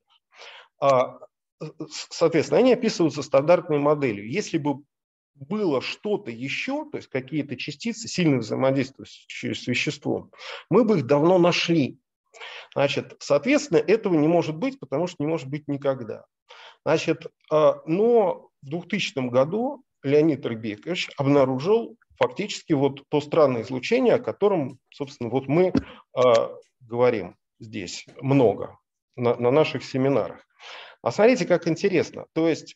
Соответственно, они описываются стандартной моделью. Если бы было что-то еще, то есть какие-то частицы, сильно взаимодействующие с веществом, мы бы их давно нашли. Значит, соответственно, этого не может быть, потому что не может быть никогда. Значит, но в двухтысячном году Леонид Рыбекович обнаружил фактически вот то странное излучение, о котором, собственно, вот мы говорим здесь много на, на наших семинарах. А смотрите, как интересно. То есть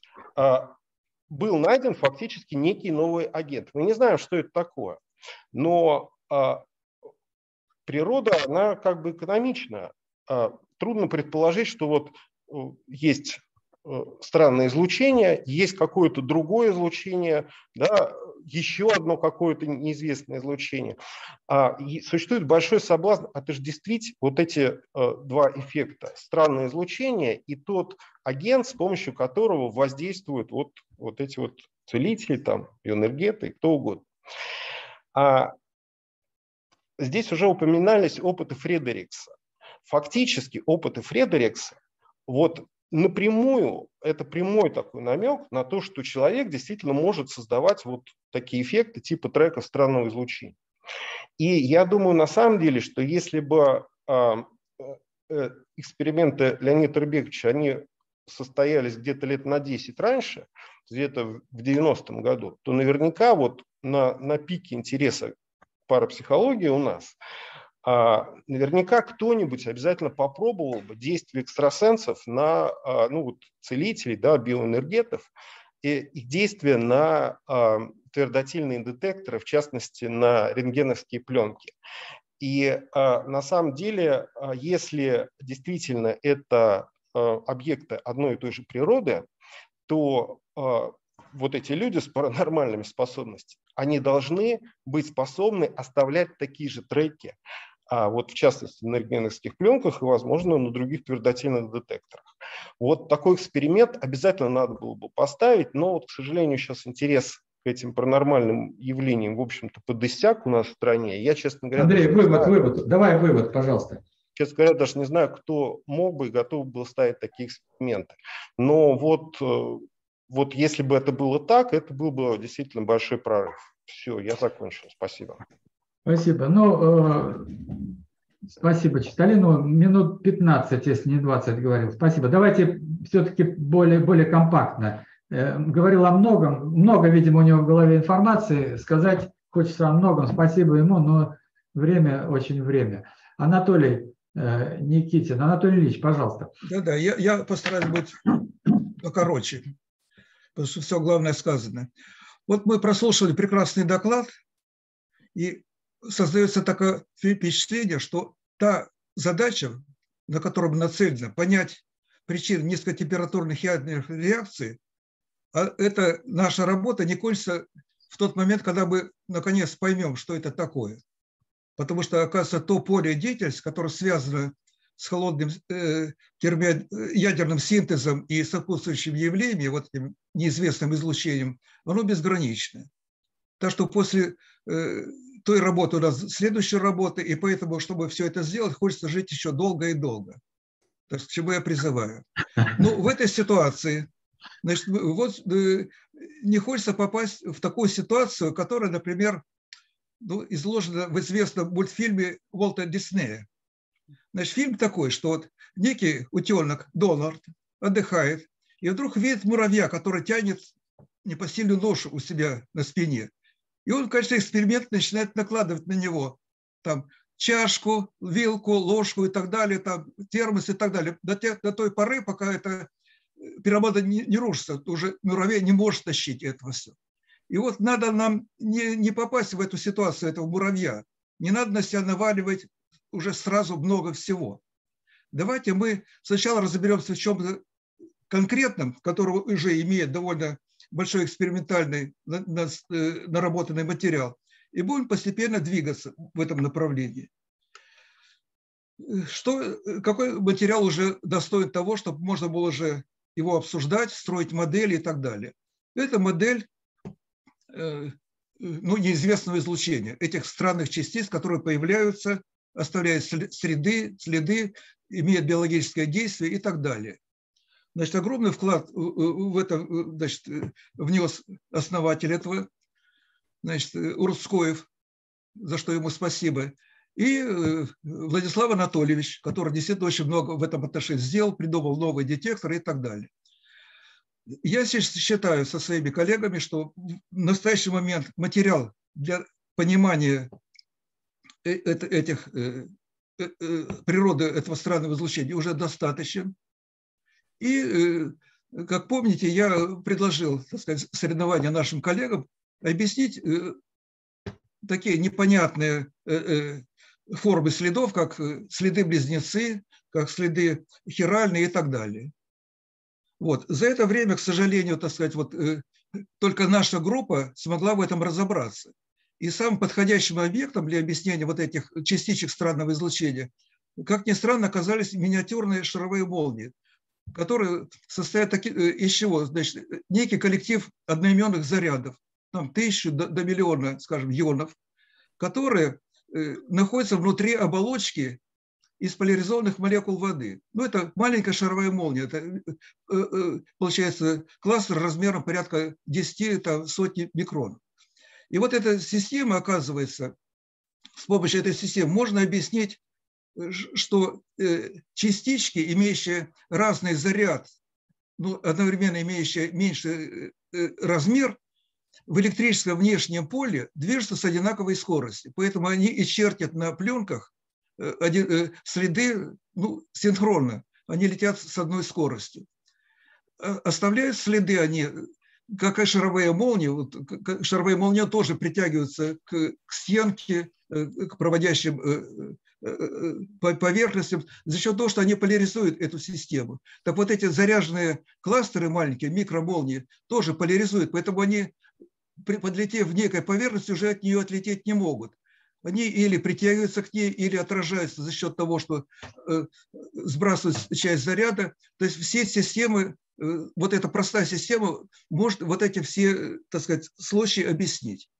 был найден фактически некий новый агент. Мы не знаем, что это такое, но а, природа, она как бы экономична. А, трудно предположить, что вот а, есть а, странное излучение, есть какое-то другое излучение, да, еще одно какое-то неизвестное излучение. А, и существует большой соблазн отождествить вот эти а, два эффекта. Странное излучение и тот агент, с помощью которого воздействуют вот, вот эти вот целители, там, биоэнергеты и кто угодно. А здесь уже упоминались опыты Фредерикса. Фактически опыты Фредерикса вот напрямую, это прямой такой намек на то, что человек действительно может создавать вот такие эффекты типа треков странного излучения. И я думаю, на самом деле, что если бы э, э, эксперименты Леонида Рыбековича, они состоялись где-то лет на десять раньше, где-то в девяностом году, то наверняка вот на, на пике интереса к парапсихологии у нас а, наверняка кто-нибудь обязательно попробовал бы действие экстрасенсов на а, ну, вот, целителей, да, биоэнергетов, и их действие на а, твердотельные детекторы, в частности на рентгеновские пленки. И а, на самом деле, а, если действительно это объекты одной и той же природы, то э, вот эти люди с паранормальными способностями, они должны быть способны оставлять такие же треки, а вот в частности на рентгеновских пленках и, возможно, на других твердотельных детекторах. Вот такой эксперимент обязательно надо было бы поставить, но, вот, к сожалению, сейчас интерес к этим паранормальным явлениям, в общем-то, подиссяк у нас в стране. Я, честно говоря... Андрей, вывод, вывод. Давай вывод, пожалуйста. Честно говоря, даже не знаю, кто мог бы и готов был ставить такие эксперименты. Но вот, вот если бы это было так, это был бы действительно большой прорыв. Все, я закончил. Спасибо. Спасибо. Ну, э, спасибо, Читалину. Минут пятнадцать, если не двадцать, говорил. Спасибо. Давайте все-таки более, более компактно. Э, говорил о многом. Много, видимо, у него в голове информации. Сказать хочется о многом. Спасибо ему, но время очень время. Анатолий Никитин. Анатолий Ильич, пожалуйста. Да-да, я, я постараюсь быть покороче, потому что все главное сказано. Вот мы прослушали прекрасный доклад, и создается такое впечатление, что та задача, на которую нацелена понять причины низкотемпературных ядерных реакций, а эта наша работа не кончится в тот момент, когда мы наконец поймем, что это такое. Потому что, оказывается, то поле деятельности, которое связано с холодным э, термо, ядерным синтезом и сопутствующими явлениями, вот этим неизвестным излучением, оно безгранично. Так что после э, той работы у нас следующая работа, и поэтому, чтобы все это сделать, хочется жить еще долго и долго. Так, к чему я призываю. Ну, в этой ситуации, значит, вот э, не хочется попасть в такую ситуацию, которая, например, ну, изложено в известном мультфильме Уолта Диснея. Значит, фильм такой, что вот некий утенок Дональд отдыхает, и вдруг видит муравья, который тянет непосильную ношу у себя на спине. И он, конечно, эксперимент начинает накладывать на него там чашку, вилку, ложку и так далее, там, термос и так далее, до, те, до той поры, пока эта пирамида не, не рушится, уже муравей не может тащить этого все. И вот надо нам не, не попасть в эту ситуацию этого муравья. Не надо на себя наваливать уже сразу много всего. Давайте мы сначала разберемся в чем-то конкретном, которого уже имеет довольно большой экспериментальный наработанный материал и будем постепенно двигаться в этом направлении. Что, какой материал уже достоин того, чтобы можно было уже его обсуждать, строить модели и так далее? Это модель ну, неизвестного излучения, этих странных частиц, которые появляются, оставляют следы, следы, имеют биологическое действие и так далее. Значит, огромный вклад в это, значит, внес основатель этого, значит, Урцкоев, за что ему спасибо, и Владислав Анатольевич, который действительно очень много в этом отношении сделал, придумал новые детекторы и так далее. Я считаю со своими коллегами, что в настоящий момент материал для понимания этих, природы этого странного излучения уже достаточен. И, как помните, я предложил, так сказать, соревнования нашим коллегам объяснить такие непонятные формы следов, как следы-близнецы, как следы хиральные и так далее. Вот. За это время, к сожалению, так сказать, вот, только наша группа смогла в этом разобраться. И самым подходящим объектом для объяснения вот этих частичек странного излучения, как ни странно, оказались миниатюрные шаровые молнии, которые состоят из чего? Значит, некий коллектив одноименных зарядов, там тысячу до, до миллиона, скажем, ионов, которые находятся внутри оболочки из поляризованных молекул воды. Ну, это маленькая шаровая молния, это, получается, кластер размером порядка десяти, там, сотни микрон. И вот эта система, оказывается, с помощью этой системы можно объяснить, что частички, имеющие разный заряд, ну, одновременно имеющие меньший размер, в электрическом внешнем поле движутся с одинаковой скоростью. Поэтому они и чертят на пленках следы, ну, синхронно. Они летят с одной скоростью. Оставляют следы они, как и шаровые молнии. Вот, шаровые молнии тоже притягиваются к, к стенке, к проводящим поверхностям за счет того, что они поляризуют эту систему. Так вот эти заряженные кластеры маленькие, микромолнии, тоже поляризуют, поэтому они, подлетев в некой поверхности, уже от нее отлететь не могут. Они или притягиваются к ней, или отражаются за счет того, что сбрасывают часть заряда. То есть все системы, вот эта простая система может вот эти все, так сказать, случаи объяснить.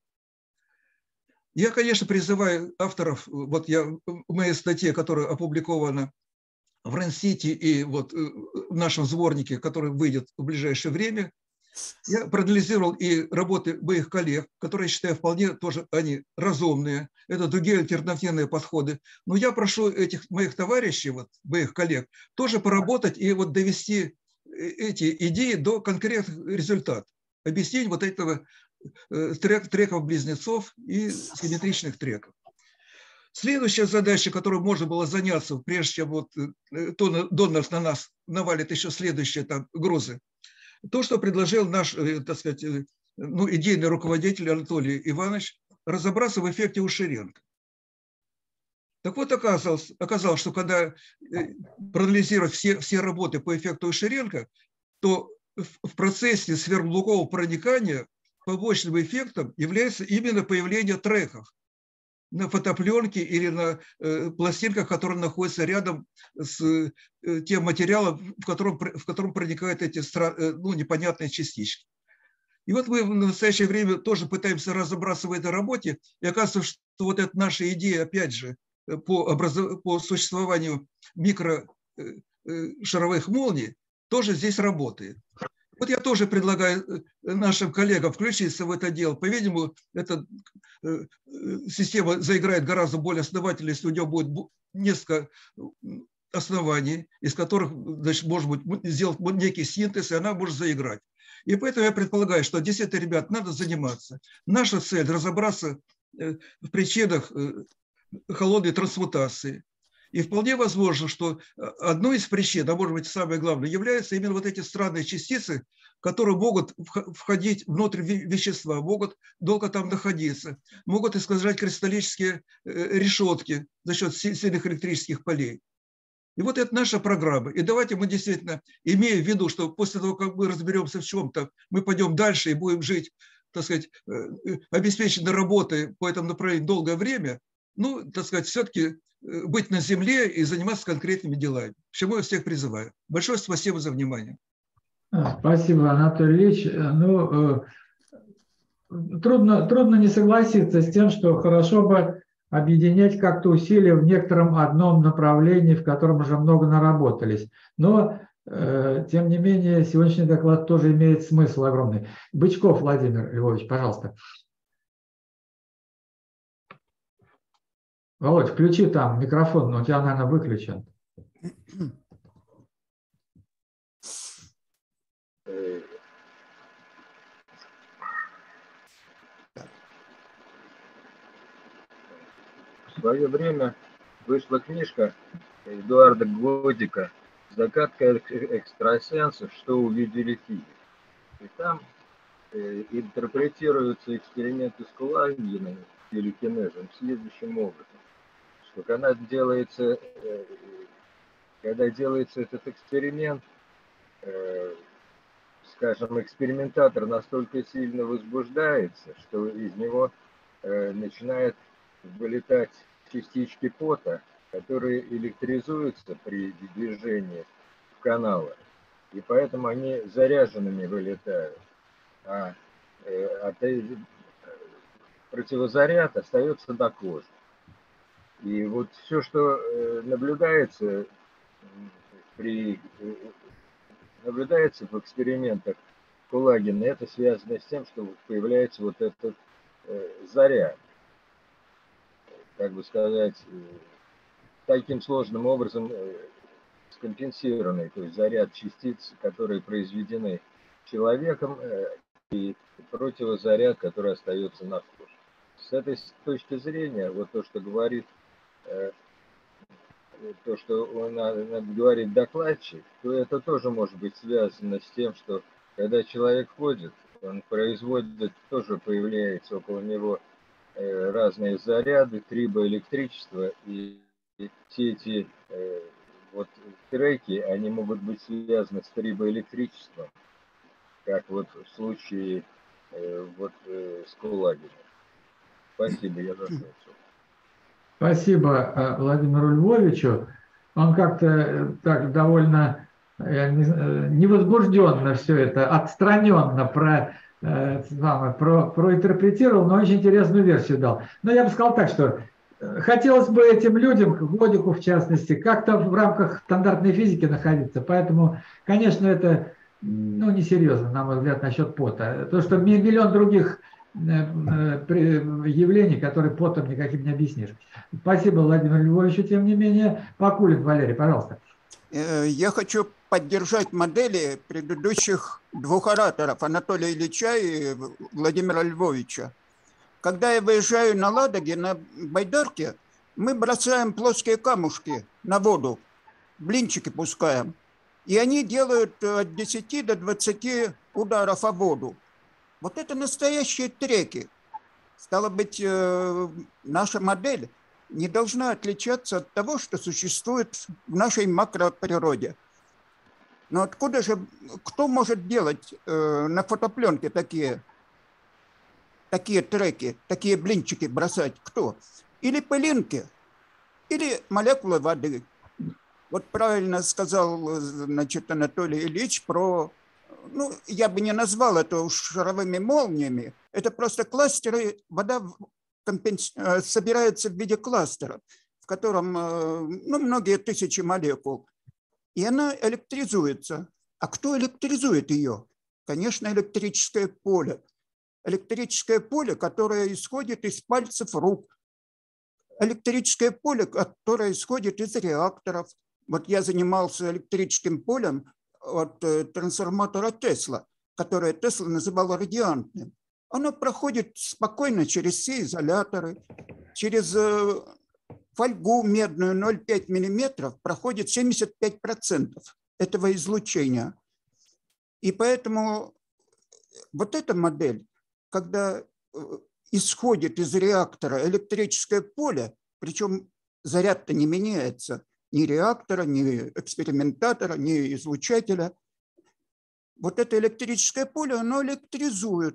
Я, конечно, призываю авторов, вот я в моей статье, которая опубликована в РАН-Сити и вот в нашем сборнике, который выйдет в ближайшее время, я проанализировал и работы моих коллег, которые, я считаю, вполне тоже они разумные. Это другие альтернативные подходы. Но я прошу этих моих товарищей, вот, моих коллег, тоже поработать и вот довести эти идеи до конкретных результатов. Объяснить вот этого трек, треков-близнецов и симметричных треков. Следующая задача, которой можно было заняться, прежде чем вот Доннерс на нас навалит еще следующие там грузы, то, что предложил наш, так сказать, ну, идейный руководитель Анатолий Иванович, разобраться в эффекте Уширенко. Так вот, оказалось, оказалось, что когда проанализировать все, все работы по эффекту Уширенко, то в процессе сверхблокового проникания побочным эффектом является именно появление треков на фотопленке или на э, пластинках, которые находятся рядом с э, тем материалом, в котором, в котором проникают эти э, ну, непонятные частички. И вот мы в настоящее время тоже пытаемся разобраться в этой работе, и оказывается, что вот эта наша идея, опять же, по, образов... по существованию микрошаровых молний, тоже здесь работает. Вот я тоже предлагаю нашим коллегам включиться в это дело. По-видимому, эта система заиграет гораздо более основательно, если у нее будет несколько оснований, из которых, значит, может быть, сделать некий синтез, и она может заиграть. И поэтому я предполагаю, что действительно, ребят, надо заниматься. Наша цель – разобраться в причинах холодной трансмутации. И вполне возможно, что одной из причин, а может быть самое главное, являются именно вот эти странные частицы, которые могут входить внутрь вещества, могут долго там находиться, могут искажать кристаллические решетки за счет сильных электрических полей. И вот это наша программа. И давайте мы действительно, имея в виду, что после того, как мы разберемся в чем-то, мы пойдем дальше и будем жить, так сказать, обеспеченной работой по этому направлению долгое время, ну, так сказать, все-таки быть на земле и заниматься конкретными делами. К чему я всех призываю. Большое спасибо за внимание. Спасибо, Анатолий Ильич. Ну, трудно, трудно не согласиться с тем, что хорошо бы объединять как-то усилия в некотором одном направлении, в котором уже много наработались. Но, э, тем не менее, сегодняшний доклад тоже имеет смысл огромный. Бычков Владимир Львович, пожалуйста. Володь, включи там микрофон, но у тебя, наверное, выключен. В свое время вышла книжка Эдуарда Глодика «Загадка экстрасенсов. Что увидели физики». И там э, интерпретируются эксперименты с Кулагиной или кинезом следующим образом, что когда делается, э, когда делается этот эксперимент, э, скажем, экспериментатор настолько сильно возбуждается, что из него э, начинает вылетать частички пота, которые электризуются при движении в каналах, и поэтому они заряженными вылетают, а э, от, э, противозаряд остается до кожи. И вот все, что э, наблюдается при э, наблюдается в экспериментах Кулагина, это связано с тем, что появляется вот этот э, заряд, как бы сказать, таким сложным образом скомпенсированный, то есть заряд частиц, которые произведены человеком, и противозаряд, который остается на коже. С этой точки зрения, вот то, что говорит, то, что он говорит докладчик, то это тоже может быть связано с тем, что когда человек ходит, он производит, тоже появляется около него разные заряды, трибоэлектричество, и все эти э, вот треки, они могут быть связаны с трибоэлектричеством, как вот в случае э, вот э, с Кулагиным. Спасибо, я закончил. Спасибо Владимиру Львовичу. Он как-то так довольно невозбужденно все это, отстраненно про Про, проинтерпретировал, но очень интересную версию дал. Но я бы сказал так, что хотелось бы этим людям, Глодику в частности, как-то в рамках стандартной физики находиться. Поэтому, конечно, это ну, несерьезно, на мой взгляд, насчет пота. То, что миллион других явлений, которые потом никаким не объяснишь. Спасибо Владимиру Львовичу, тем не менее. Покулин Валерий, пожалуйста. Я хочу поддержать модели предыдущих двух ораторов, Анатолия Ильича и Владимира Львовича. Когда я выезжаю на Ладоге, на байдарке, мы бросаем плоские камушки на воду, блинчики пускаем, и они делают от десяти до двадцати ударов о воду. Вот это настоящие треки. Стало быть, наша модель не должна отличаться от того, что существует в нашей макроприроде. Но откуда же, кто может делать э, на фотопленке такие, такие треки, такие блинчики бросать? Кто? Или пылинки, или молекулы воды. Вот правильно сказал, значит, Анатолий Ильич про, ну, я бы не назвал это уж шаровыми молниями, это просто кластеры, вода компенс... собирается в виде кластера, в котором, ну, многие тысячи молекул. И она электризуется. А кто электризует ее? Конечно, электрическое поле. Электрическое поле, которое исходит из пальцев рук. Электрическое поле, которое исходит из реакторов. Вот я занимался электрическим полем от трансформатора Тесла, которое Тесла называл радиантным. Оно проходит спокойно через все изоляторы, через фольгу медную ноль целых пять десятых миллиметров проходит семьдесят пять процентов этого излучения. И поэтому вот эта модель, когда исходит из реактора электрическое поле, причем заряд-то не меняется, ни реактора, ни экспериментатора, ни излучателя. Вот это электрическое поле, оно электризует.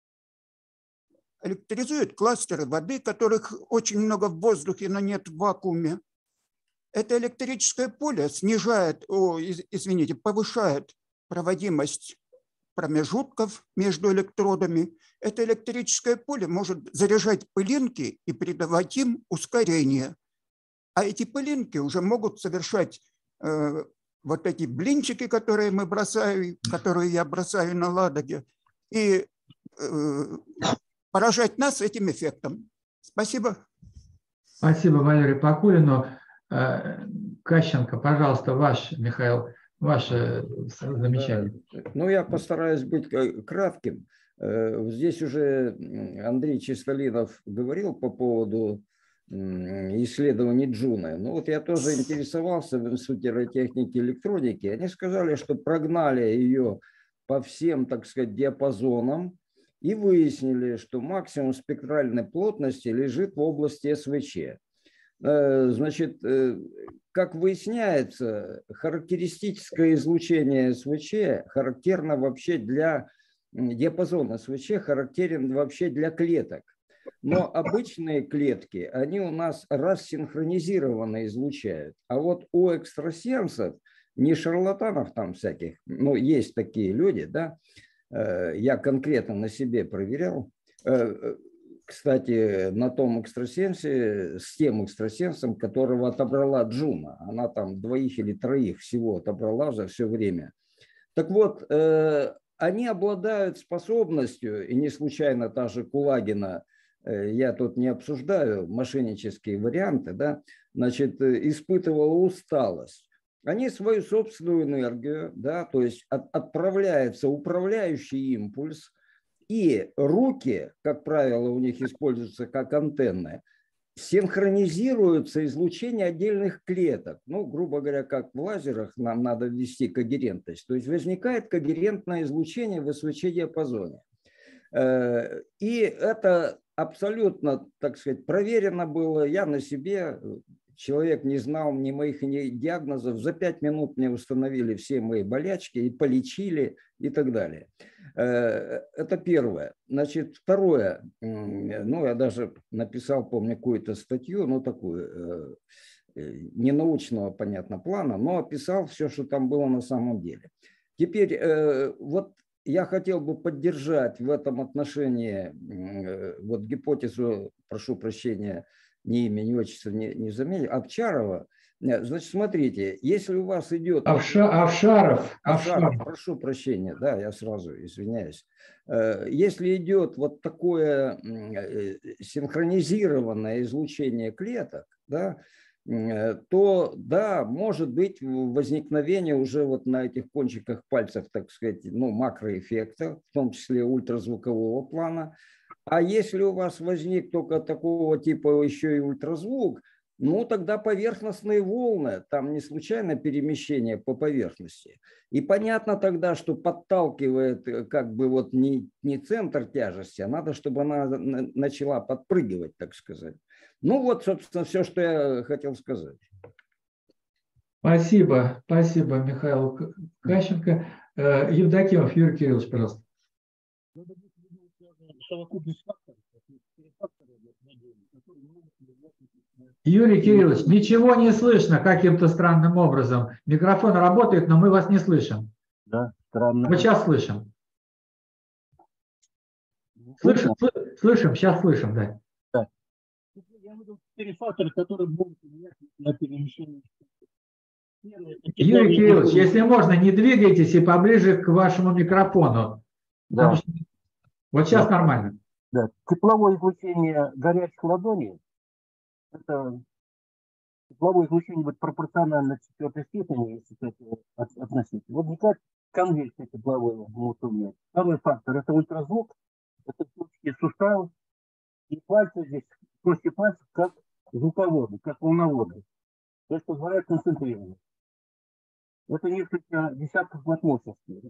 Электризует кластеры воды, которых очень много в воздухе, но нет в вакууме. Это электрическое поле снижает, о, извините, повышает проводимость промежутков между электродами. Это электрическое поле может заряжать пылинки и придавать им ускорение. А эти пылинки уже могут совершать э, вот эти блинчики, которые мы бросаем, которые я бросаю на Ладоге, и э, поражать нас этим эффектом. Спасибо. Спасибо, Валерий Покулину. Кащенко, пожалуйста, ваш, Михаил, ваше замечание. Ну, я постараюсь быть кратким. Здесь уже Андрей Чистолинов говорил по поводу исследований Джуны. Ну, вот я тоже интересовался в Институте радиотехники и электроники. Они сказали, что прогнали ее по всем, так сказать, диапазонам и выяснили, что максимум спектральной плотности лежит в области эс вэ че. Значит, как выясняется, характеристическое излучение эс вэ че характерно вообще для диапазона эс вэ че, характерен вообще для клеток. Но обычные клетки, они у нас рассинхронизированно излучают. А вот у экстрасенсов, не шарлатанов там всяких, но есть такие люди, да, я конкретно на себе проверял. Кстати, на том экстрасенсе, с тем экстрасенсом, которого отобрала Джуна. Она там двоих или троих всего отобрала за все время. Так вот, э, они обладают способностью, и не случайно та же Кулагина, э, я тут не обсуждаю мошеннические варианты, да, значит, испытывала усталость. Они свою собственную энергию, да, то есть от, отправляется управляющий импульс, и руки, как правило, у них используются как антенны, синхронизируются излучение отдельных клеток. Ну, грубо говоря, как в лазерах нам надо ввести когерентность. То есть возникает когерентное излучение в эс вэ че-диапазоне. И это абсолютно, так сказать, проверено было. Я на себе, человек не знал ни моих ни диагнозов, за пять минут мне установили все мои болячки и полечили и так далее. Это первое. Значит, второе. Ну, я даже написал, помню, какую-то статью, ну, такую, не научного, понятно, плана, но описал все, что там было на самом деле. Теперь, вот я хотел бы поддержать в этом отношении вот гипотезу, прошу прощения, ни имя, ни отчество не, не заметил, Овчарова. Значит, смотрите, если у вас идет... Овша, Овшаров, Овшаров, Овшаров. прошу прощения, да, я сразу извиняюсь. Если идет вот такое синхронизированное излучение клеток, да, то, да, может быть возникновение уже вот на этих кончиках пальцев, так сказать, ну, макроэффекта, в том числе ультразвукового плана. А если у вас возник только такого типа еще и ультразвук, ну, тогда поверхностные волны, там не случайно перемещение по поверхности. И понятно тогда, что подталкивает как бы вот не, не центр тяжести, а надо, чтобы она начала подпрыгивать, так сказать. Ну вот, собственно, все, что я хотел сказать. Спасибо, спасибо, Михаил Кащенко. Евдокимов Юрий Кириллович, пожалуйста. Юрий Кириллович, ничего не слышно каким-то странным образом. Микрофон работает, но мы вас не слышим. Да, странно. Вот сейчас слышим. Слышим, слышим, сейчас слышим, да. Да. Я выдал четыре фактора, которые будут влиять на перемещение. Юрий Кириллович, если можно, не двигайтесь и поближе к вашему микрофону. Да. Что... Вот сейчас да. Нормально. Да. Тепловое излучение горячих ладоней. Это тепловое излучение будет пропорционально четвертой степени, если это относить. Возникает конвекция теплового мутуния. Второй фактор – это ультразвук, это точки суставов и пальцы здесь, кости пальцев, как звуководы, как волноводы. То есть позволяет концентрировать. Это несколько десятков ватт мощности.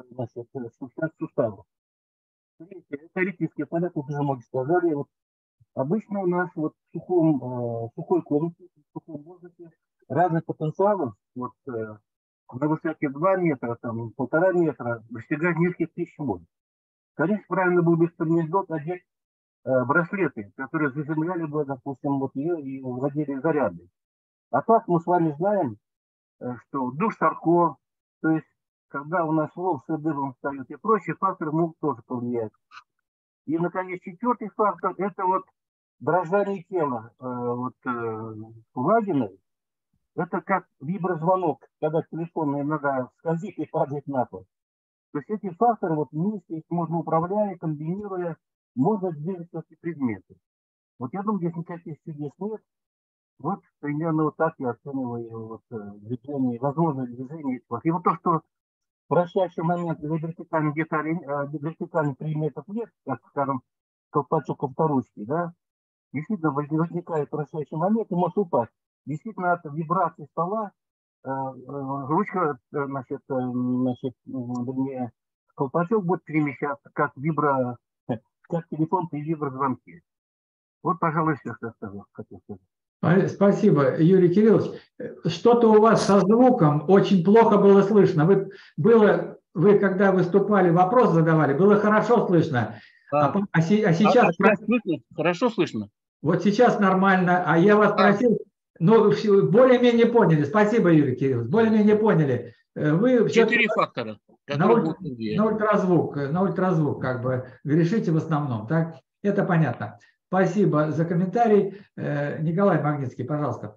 Суставов. Это электрические поля, как уже многие сказали. Вот Обычно у нас вот в сухом, э, сухой комнате, в сухом воздухе разных потенциалов вот, э, на высоте два метра, там, полтора метра достигает нескольких тысяч вольт. Конечно, правильно было бы в гнездо одеть э, браслеты, которые заземляли бы, допустим, вот ее и вводили заряды. А так мы с вами знаем, э, что душ Сарко, то есть когда у нас волосы дыбом встают и прочие факторы могут тоже повлиять. И, наконец, четвертый фактор – это вот дрожание тела э, вот, э, Кулагиной. Это как виброзвонок, когда телефонная нога скользит и падает на пол. То есть эти факторы вот вместе их можно управляя, комбинируя, можно двигать эти предметы. Вот я думаю, здесь никаких чудес нет. Вот примерно вот так я оцениваю вот, движение, возможное движение. И вот то, что вращающий момент для вертикальных деталей, для вертикальных предметов нет, как, скажем, колпачок авторучки, да, действительно возникает вращающий момент и может упасть. Действительно, от вибрации стола э, э, ручка, э, значит, э, значит, вернее, колпачок будет перемещаться, как вибро, как телефон при виброзвонке. Вот, пожалуй, все, что я сказал, хотел сказать. Спасибо, Юрий Кириллович. Что-то у вас со звуком очень плохо было слышно. Вы, было, вы когда выступали, вопрос задавали, было хорошо слышно. А, а, а сейчас... А, а слышно? Хорошо слышно? Вот сейчас нормально. А я вас просил... Ну, более-менее поняли. Спасибо, Юрий Кириллович. Более-менее поняли. Вы Четыре фактора. На, уль... на ультразвук, на ультразвук как бы грешите в основном. Так? Это понятно. Спасибо за комментарий. Николай Магнитский, пожалуйста.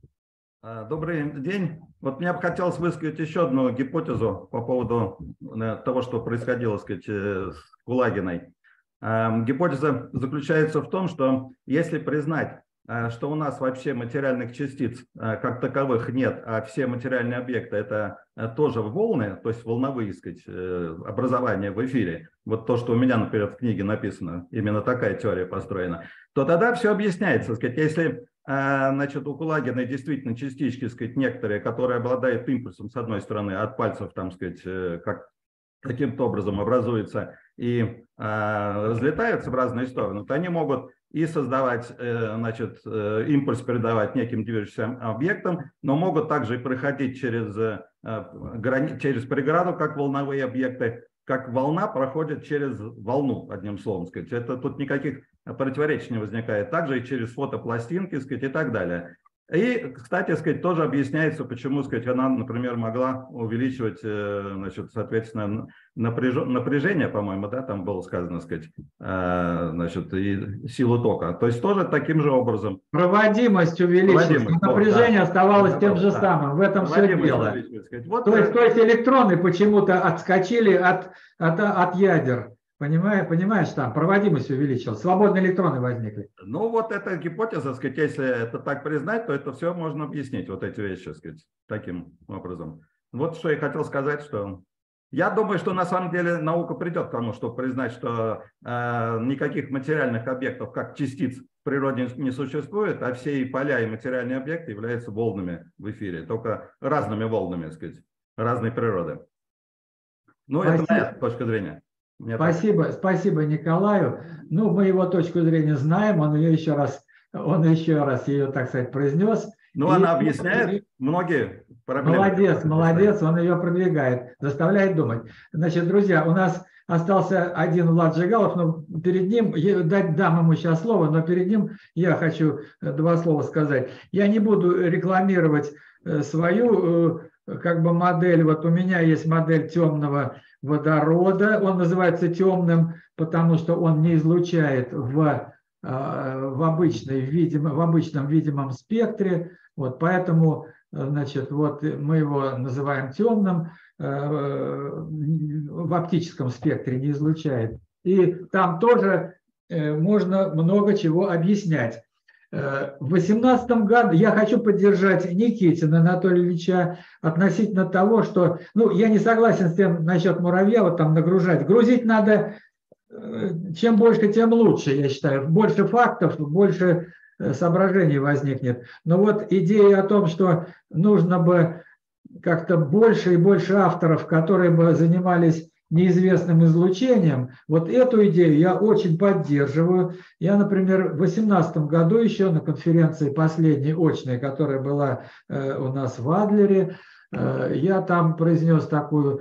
Добрый день. Вот мне бы хотелось высказать еще одну гипотезу по поводу того, что происходило, так сказать, с Кулагиной. Гипотеза заключается в том, что если признать, что у нас вообще материальных частиц как таковых нет, а все материальные объекты это тоже волны, то есть волновые, так сказать, образования в эфире, вот то, что у меня, например, в книге написано, именно такая теория построена, то тогда все объясняется. Так сказать, если значит, у Кулагиной действительно частички, так сказать, некоторые, которые обладают импульсом, с одной стороны, от пальцев, там, сказать, как каким-то образом образуются и а, разлетаются в разные стороны, то они могут и создавать, э, значит, э, импульс передавать неким движущимся объектам, но могут также и проходить через, э, грани, через преграду, как волновые объекты, как волна проходит через волну, одним словом сказать. Это тут никаких противоречий не возникает. Также и через фотопластинки, сказать, и так далее. И, кстати, сказать, тоже объясняется, почему, сказать, она, например, могла увеличивать, значит, соответственно, напряж... напряжение, по-моему, да, там было сказано, сказать, значит, и силу тока. То есть тоже таким же образом. Проводимость увеличилась, Проводимость, напряжение да, оставалось да, тем да, же да. самым. В этом все дело. Вот то, есть, то есть электроны почему-то отскочили от, от, от ядер. Понимаешь, понимаешь, там проводимость увеличилась, свободные электроны возникли. Ну вот эта гипотеза, сказать, если это так признать, то это все можно объяснить, вот эти вещи, сказать, таким образом. Вот что я хотел сказать, что я думаю, что на самом деле наука придет к тому, чтобы признать, что э, никаких материальных объектов, как частиц, в природе не существует, а все и поля, и материальные объекты являются волнами в эфире, только разными волнами, сказать, разной природы. Ну, Спасибо. Это моя точка зрения. Мне спасибо, так. спасибо Николаю. Ну, мы его точку зрения знаем, он ее еще раз, он еще раз ее, так сказать, произнес. Ну, и она объясняет многие проблемы. Молодец, молодец, он ее продвигает, заставляет думать. Значит, друзья, у нас остался один Влад Жигалов, но перед ним, дать дам ему сейчас слово, но перед ним я хочу два слова сказать. Я не буду рекламировать свою как бы модель. Вот у меня есть модель темного водорода, он называется темным, потому что он не излучает в, в, обычной, видимо, в обычном видимом спектре, вот, поэтому, значит, вот мы его называем темным, в оптическом спектре не излучает. И там тоже можно много чего объяснять. В две тысячи восемнадцатом году я хочу поддержать Никитина Анатолия Ильича относительно того, что, ну, я не согласен с тем насчет муравья, вот там нагружать. Грузить надо, чем больше, тем лучше, я считаю. Больше фактов, больше соображений возникнет. Но вот идея о том, что нужно бы как-то больше и больше авторов, которые бы занимались неизвестным излучением, вот эту идею я очень поддерживаю. Я, например, в две тысячи восемнадцатом году еще на конференции последней очной, которая была у нас в Адлере, я там произнес такое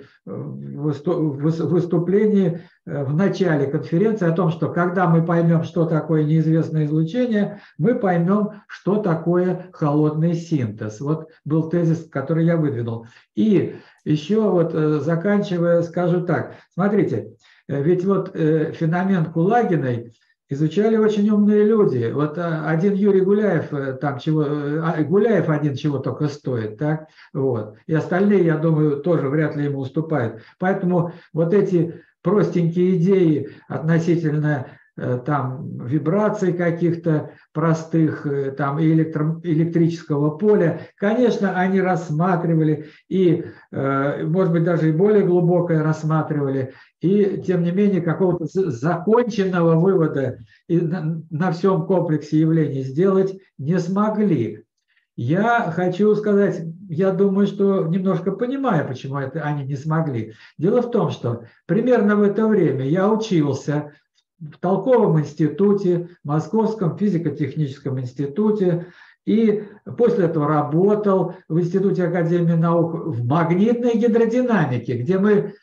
выступление в начале конференции о том, что когда мы поймем, что такое неизвестное излучение, мы поймем, что такое холодный синтез. Вот был тезис, который я выдвинул. И еще вот заканчивая, скажу так. Смотрите, ведь вот феномен Кулагиной изучали очень умные люди. Вот один Юрий Гуляев, там чего, Гуляев один чего только стоит, так? Вот. И остальные, я думаю, тоже вряд ли ему уступают. Поэтому вот эти простенькие идеи относительно там вибраций каких-то простых, там электро, электрического поля, конечно, они рассматривали и, может быть, даже и более глубокое рассматривали, и, тем не менее, какого-то законченного вывода на, на всем комплексе явлений сделать не смогли. Я хочу сказать, я думаю, что немножко понимаю, почему это они не смогли. Дело в том, что примерно в это время я учился в Толковом институте, Московском физико-техническом институте, и после этого работал в Институте Академии наук в магнитной гидродинамике, где мы,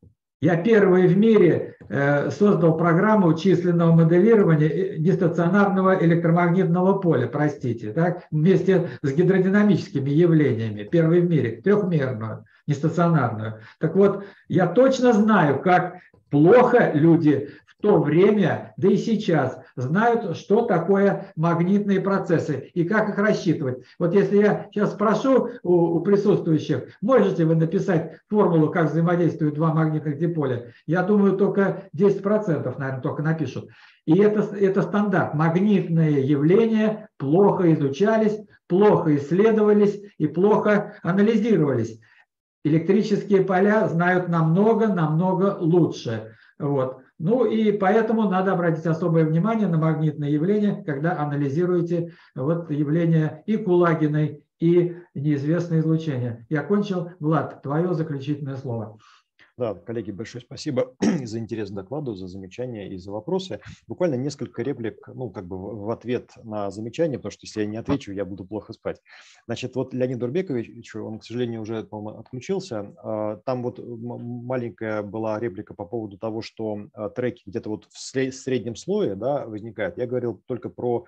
я первый в мире создал программу численного моделирования нестационарного электромагнитного поля, простите, так, вместе с гидродинамическими явлениями, первый в мире, трехмерную, нестационарную. Так вот, я точно знаю, как плохо люди в то время, да и сейчас, знают, что такое магнитные процессы и как их рассчитывать. Вот если я сейчас спрошу у, у присутствующих, можете вы написать формулу, как взаимодействуют два магнитных диполя, я думаю, только десять процентов, наверное, только напишут. И это, это стандарт. Магнитные явления плохо изучались, плохо исследовались и плохо анализировались. Электрические поля знают намного, намного лучше. Вот. Ну и поэтому надо обратить особое внимание на магнитные явления, когда анализируете вот явления и Кулагиной, и неизвестное излучение. Я кончил. Влад, твое заключительное слово. Да, коллеги, большое спасибо за интерес к докладу, за замечания и за вопросы. Буквально несколько реплик, ну, как бы в ответ на замечания, потому что если я не отвечу, я буду плохо спать. Значит, вот Леонид Урбекович, он, к сожалению, уже, по-моему, отключился. Там вот маленькая была реплика по поводу того, что треки где-то вот в среднем слое, да, возникают. Я говорил только про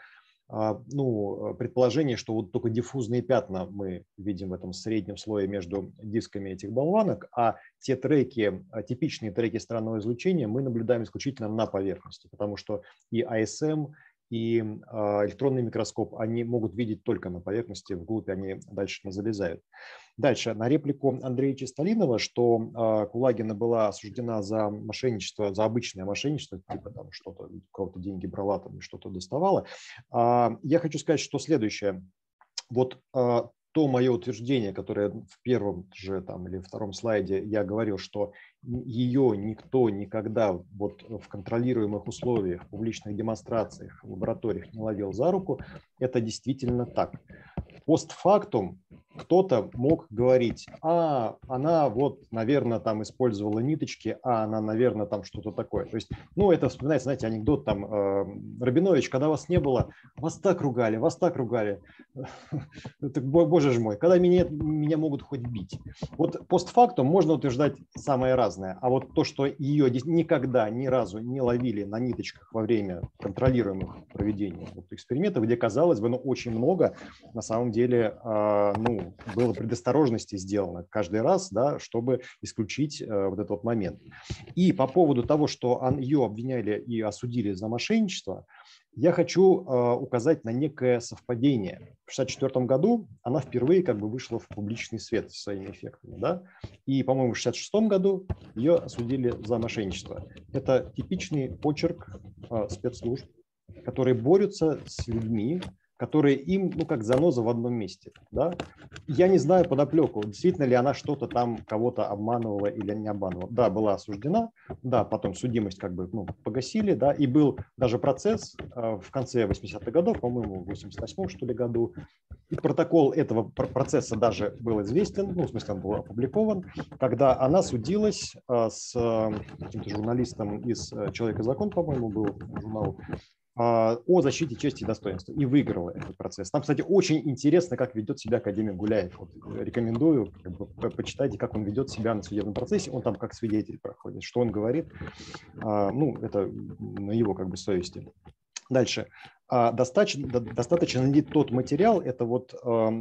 ну, предположение, что вот только диффузные пятна мы видим в этом среднем слое между дисками этих болванок, а те треки, типичные треки странного излучения мы наблюдаем исключительно на поверхности, потому что и эй эс эм, и электронный микроскоп, они могут видеть только на поверхности, вглубь они дальше не залезают. Дальше, на реплику Андрея Чистолинова, что Кулагина была осуждена за мошенничество, за обычное мошенничество, типа там что-то, у кого-то деньги брала, там что-то доставала. Я хочу сказать, что следующее. Вот то мое утверждение, которое в первом же там, или втором слайде я говорил, что ее никто никогда вот в контролируемых условиях, в публичных демонстрациях, в лабораториях не ловил за руку, это действительно так. Постфактум кто-то мог говорить, а она вот, наверное, там использовала ниточки, а она, наверное, там что-то такое. То есть, ну, это вспоминается, знаете, анекдот там, э, Рабинович, когда вас не было, вас так ругали, вас так ругали. Боже ж мой, когда меня, меня могут хоть бить. Вот постфактум можно утверждать самое разное, а вот то, что ее никогда, ни разу не ловили на ниточках во время контролируемых проведений экспериментов, где, казалось бы, ну, очень много, на самом деле, э, ну, было предосторожности сделано каждый раз, да, чтобы исключить э, вот этот вот момент. И по поводу того, что ее обвиняли и осудили за мошенничество, я хочу э, указать на некое совпадение. В шестьдесят четвёртом году она впервые как бы вышла в публичный свет со своими эффектами, да? И, по-моему, в шестьдесят шестом году ее осудили за мошенничество. Это типичный почерк э, спецслужб, которые борются с людьми, которые им, ну, как заноза в одном месте. Да? Я не знаю подоплеку, действительно ли она что-то там кого-то обманывала или не обманывала. Да, была осуждена, да, потом судимость как бы ну, погасили, да, и был даже процесс в конце восьмидесятых годов, по-моему, в восемьдесят восьмом что ли году. И протокол этого процесса даже был известен, ну, в смысле, он был опубликован, когда она судилась с каким-то журналистом из «Человек и закон», по-моему, был журнал, о защите чести и достоинства, и выиграла этот процесс. Там, кстати, очень интересно, как ведет себя академик Гуляев. Вот, рекомендую, как бы, почитайте, как он ведет себя на судебном процессе. Он там как свидетель проходит, что он говорит. Ну, это на его как бы совести. Дальше. Достаточно, достаточно ли тот материал, это вот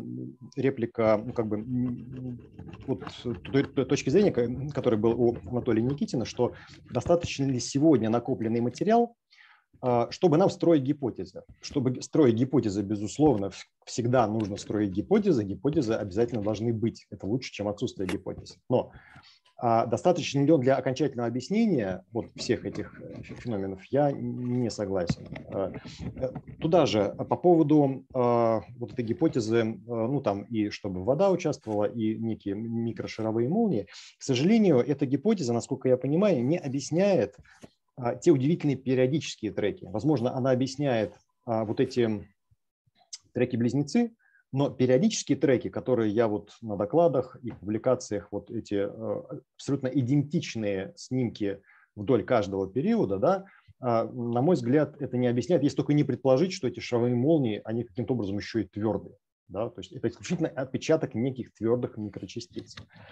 реплика, ну, как бы, вот той, той точки зрения, который был у Анатолия Никитина, что достаточно ли сегодня накопленный материал, чтобы нам строить гипотезы. Чтобы строить гипотезы, безусловно, всегда нужно строить гипотезы. Гипотезы обязательно должны быть. Это лучше, чем отсутствие гипотез. Но а достаточно ли он для окончательного объяснения вот всех этих феноменов, я не согласен. Туда же, по поводу вот этой гипотезы, ну там и чтобы вода участвовала, и некие микрошаровые молнии, к сожалению, эта гипотеза, насколько я понимаю, не объясняет те удивительные периодические треки. Возможно, она объясняет а, вот эти треки-близнецы, но периодические треки, которые я вот на докладах и публикациях, вот эти а, абсолютно идентичные снимки вдоль каждого периода, да, а, на мой взгляд, это не объясняет, если только не предположить, что эти шаровые молнии, они каким-то образом еще и твердые. Да, то есть это исключительно отпечаток неких твердых микрочастиц.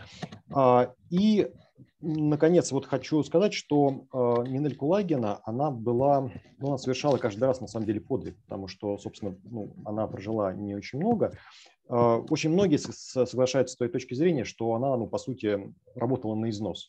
А, и наконец, вот хочу сказать, что э, Нинель Кулагина, она была, ну, она совершала каждый раз на самом деле подвиг, потому что, собственно, ну, она прожила не очень много. Э, очень многие соглашаются с той точки зрения, что она, ну, по сути, работала на износ.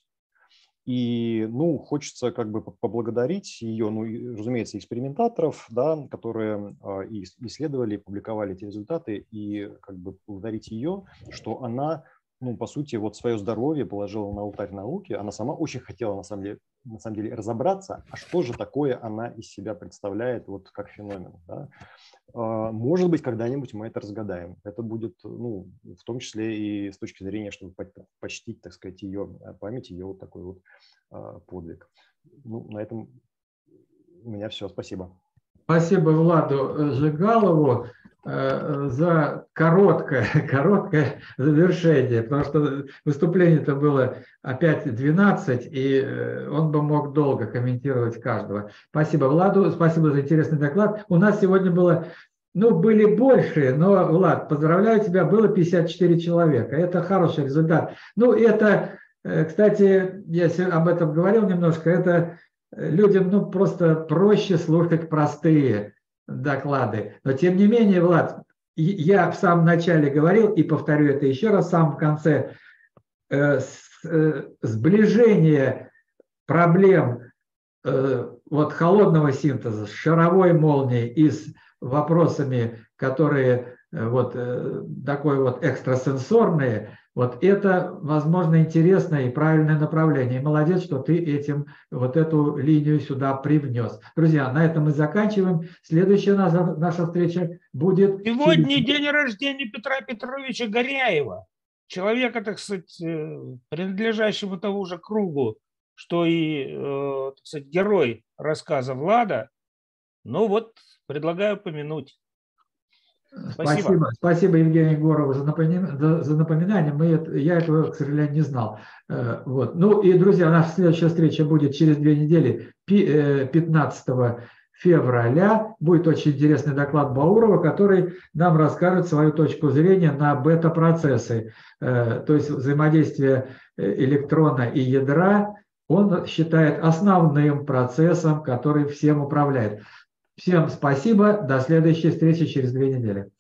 И, ну, хочется как бы поблагодарить ее, ну, и, разумеется, экспериментаторов, да, которые э, и исследовали, публиковали эти результаты, и как бы благодарить ее, что она, ну, по сути, вот свое здоровье положила на алтарь науки. Она сама очень хотела, на самом деле, на самом деле разобраться, а что же такое она из себя представляет, вот как феномен. Да? Может быть, когда-нибудь мы это разгадаем. Это будет, ну, в том числе и с точки зрения, чтобы почтить, так сказать, ее память, ее вот такой вот подвиг. Ну, на этом у меня все. Спасибо. Спасибо Владу Жигалову за короткое, короткое завершение, потому что выступление-то было опять двенадцать, и он бы мог долго комментировать каждого. Спасибо Владу, спасибо за интересный доклад. У нас сегодня было, ну, были больше, но, Влад, поздравляю тебя, было пятьдесят четыре человека. Это хороший результат. Ну, это, кстати, я об этом говорил немножко, это людям, ну, просто проще слушать простые доклады. Но тем не менее, Влад, я в самом начале говорил, и повторю это еще раз в самом конце, э, с, э, сближение проблем э, вот холодного синтеза с шаровой молнией и с вопросами, которые э, вот э, такой вот экстрасенсорные, вот это, возможно, интересное и правильное направление. И молодец, что ты этим, вот эту линию сюда привнес. Друзья, на этом мы заканчиваем. Следующая наша, наша встреча будет... Сегодня через... день рождения Петра Петровича Горяева. Человека, так сказать, принадлежащего тому же кругу, что и, так сказать, герой рассказа Влада. Ну вот, предлагаю помянуть. Спасибо. Спасибо, Спасибо Евгений Егорову за напоминание. За напоминание. Мы это, я этого, к сожалению, не знал. Вот. Ну и, друзья, наша следующая встреча будет через две недели, пятнадцатого февраля. Будет очень интересный доклад Баурова, который нам расскажет свою точку зрения на бета-процессы, то есть взаимодействие электрона и ядра. Он считает основным процессом, который всем управляет. Всем спасибо. До следующей встречи через две недели.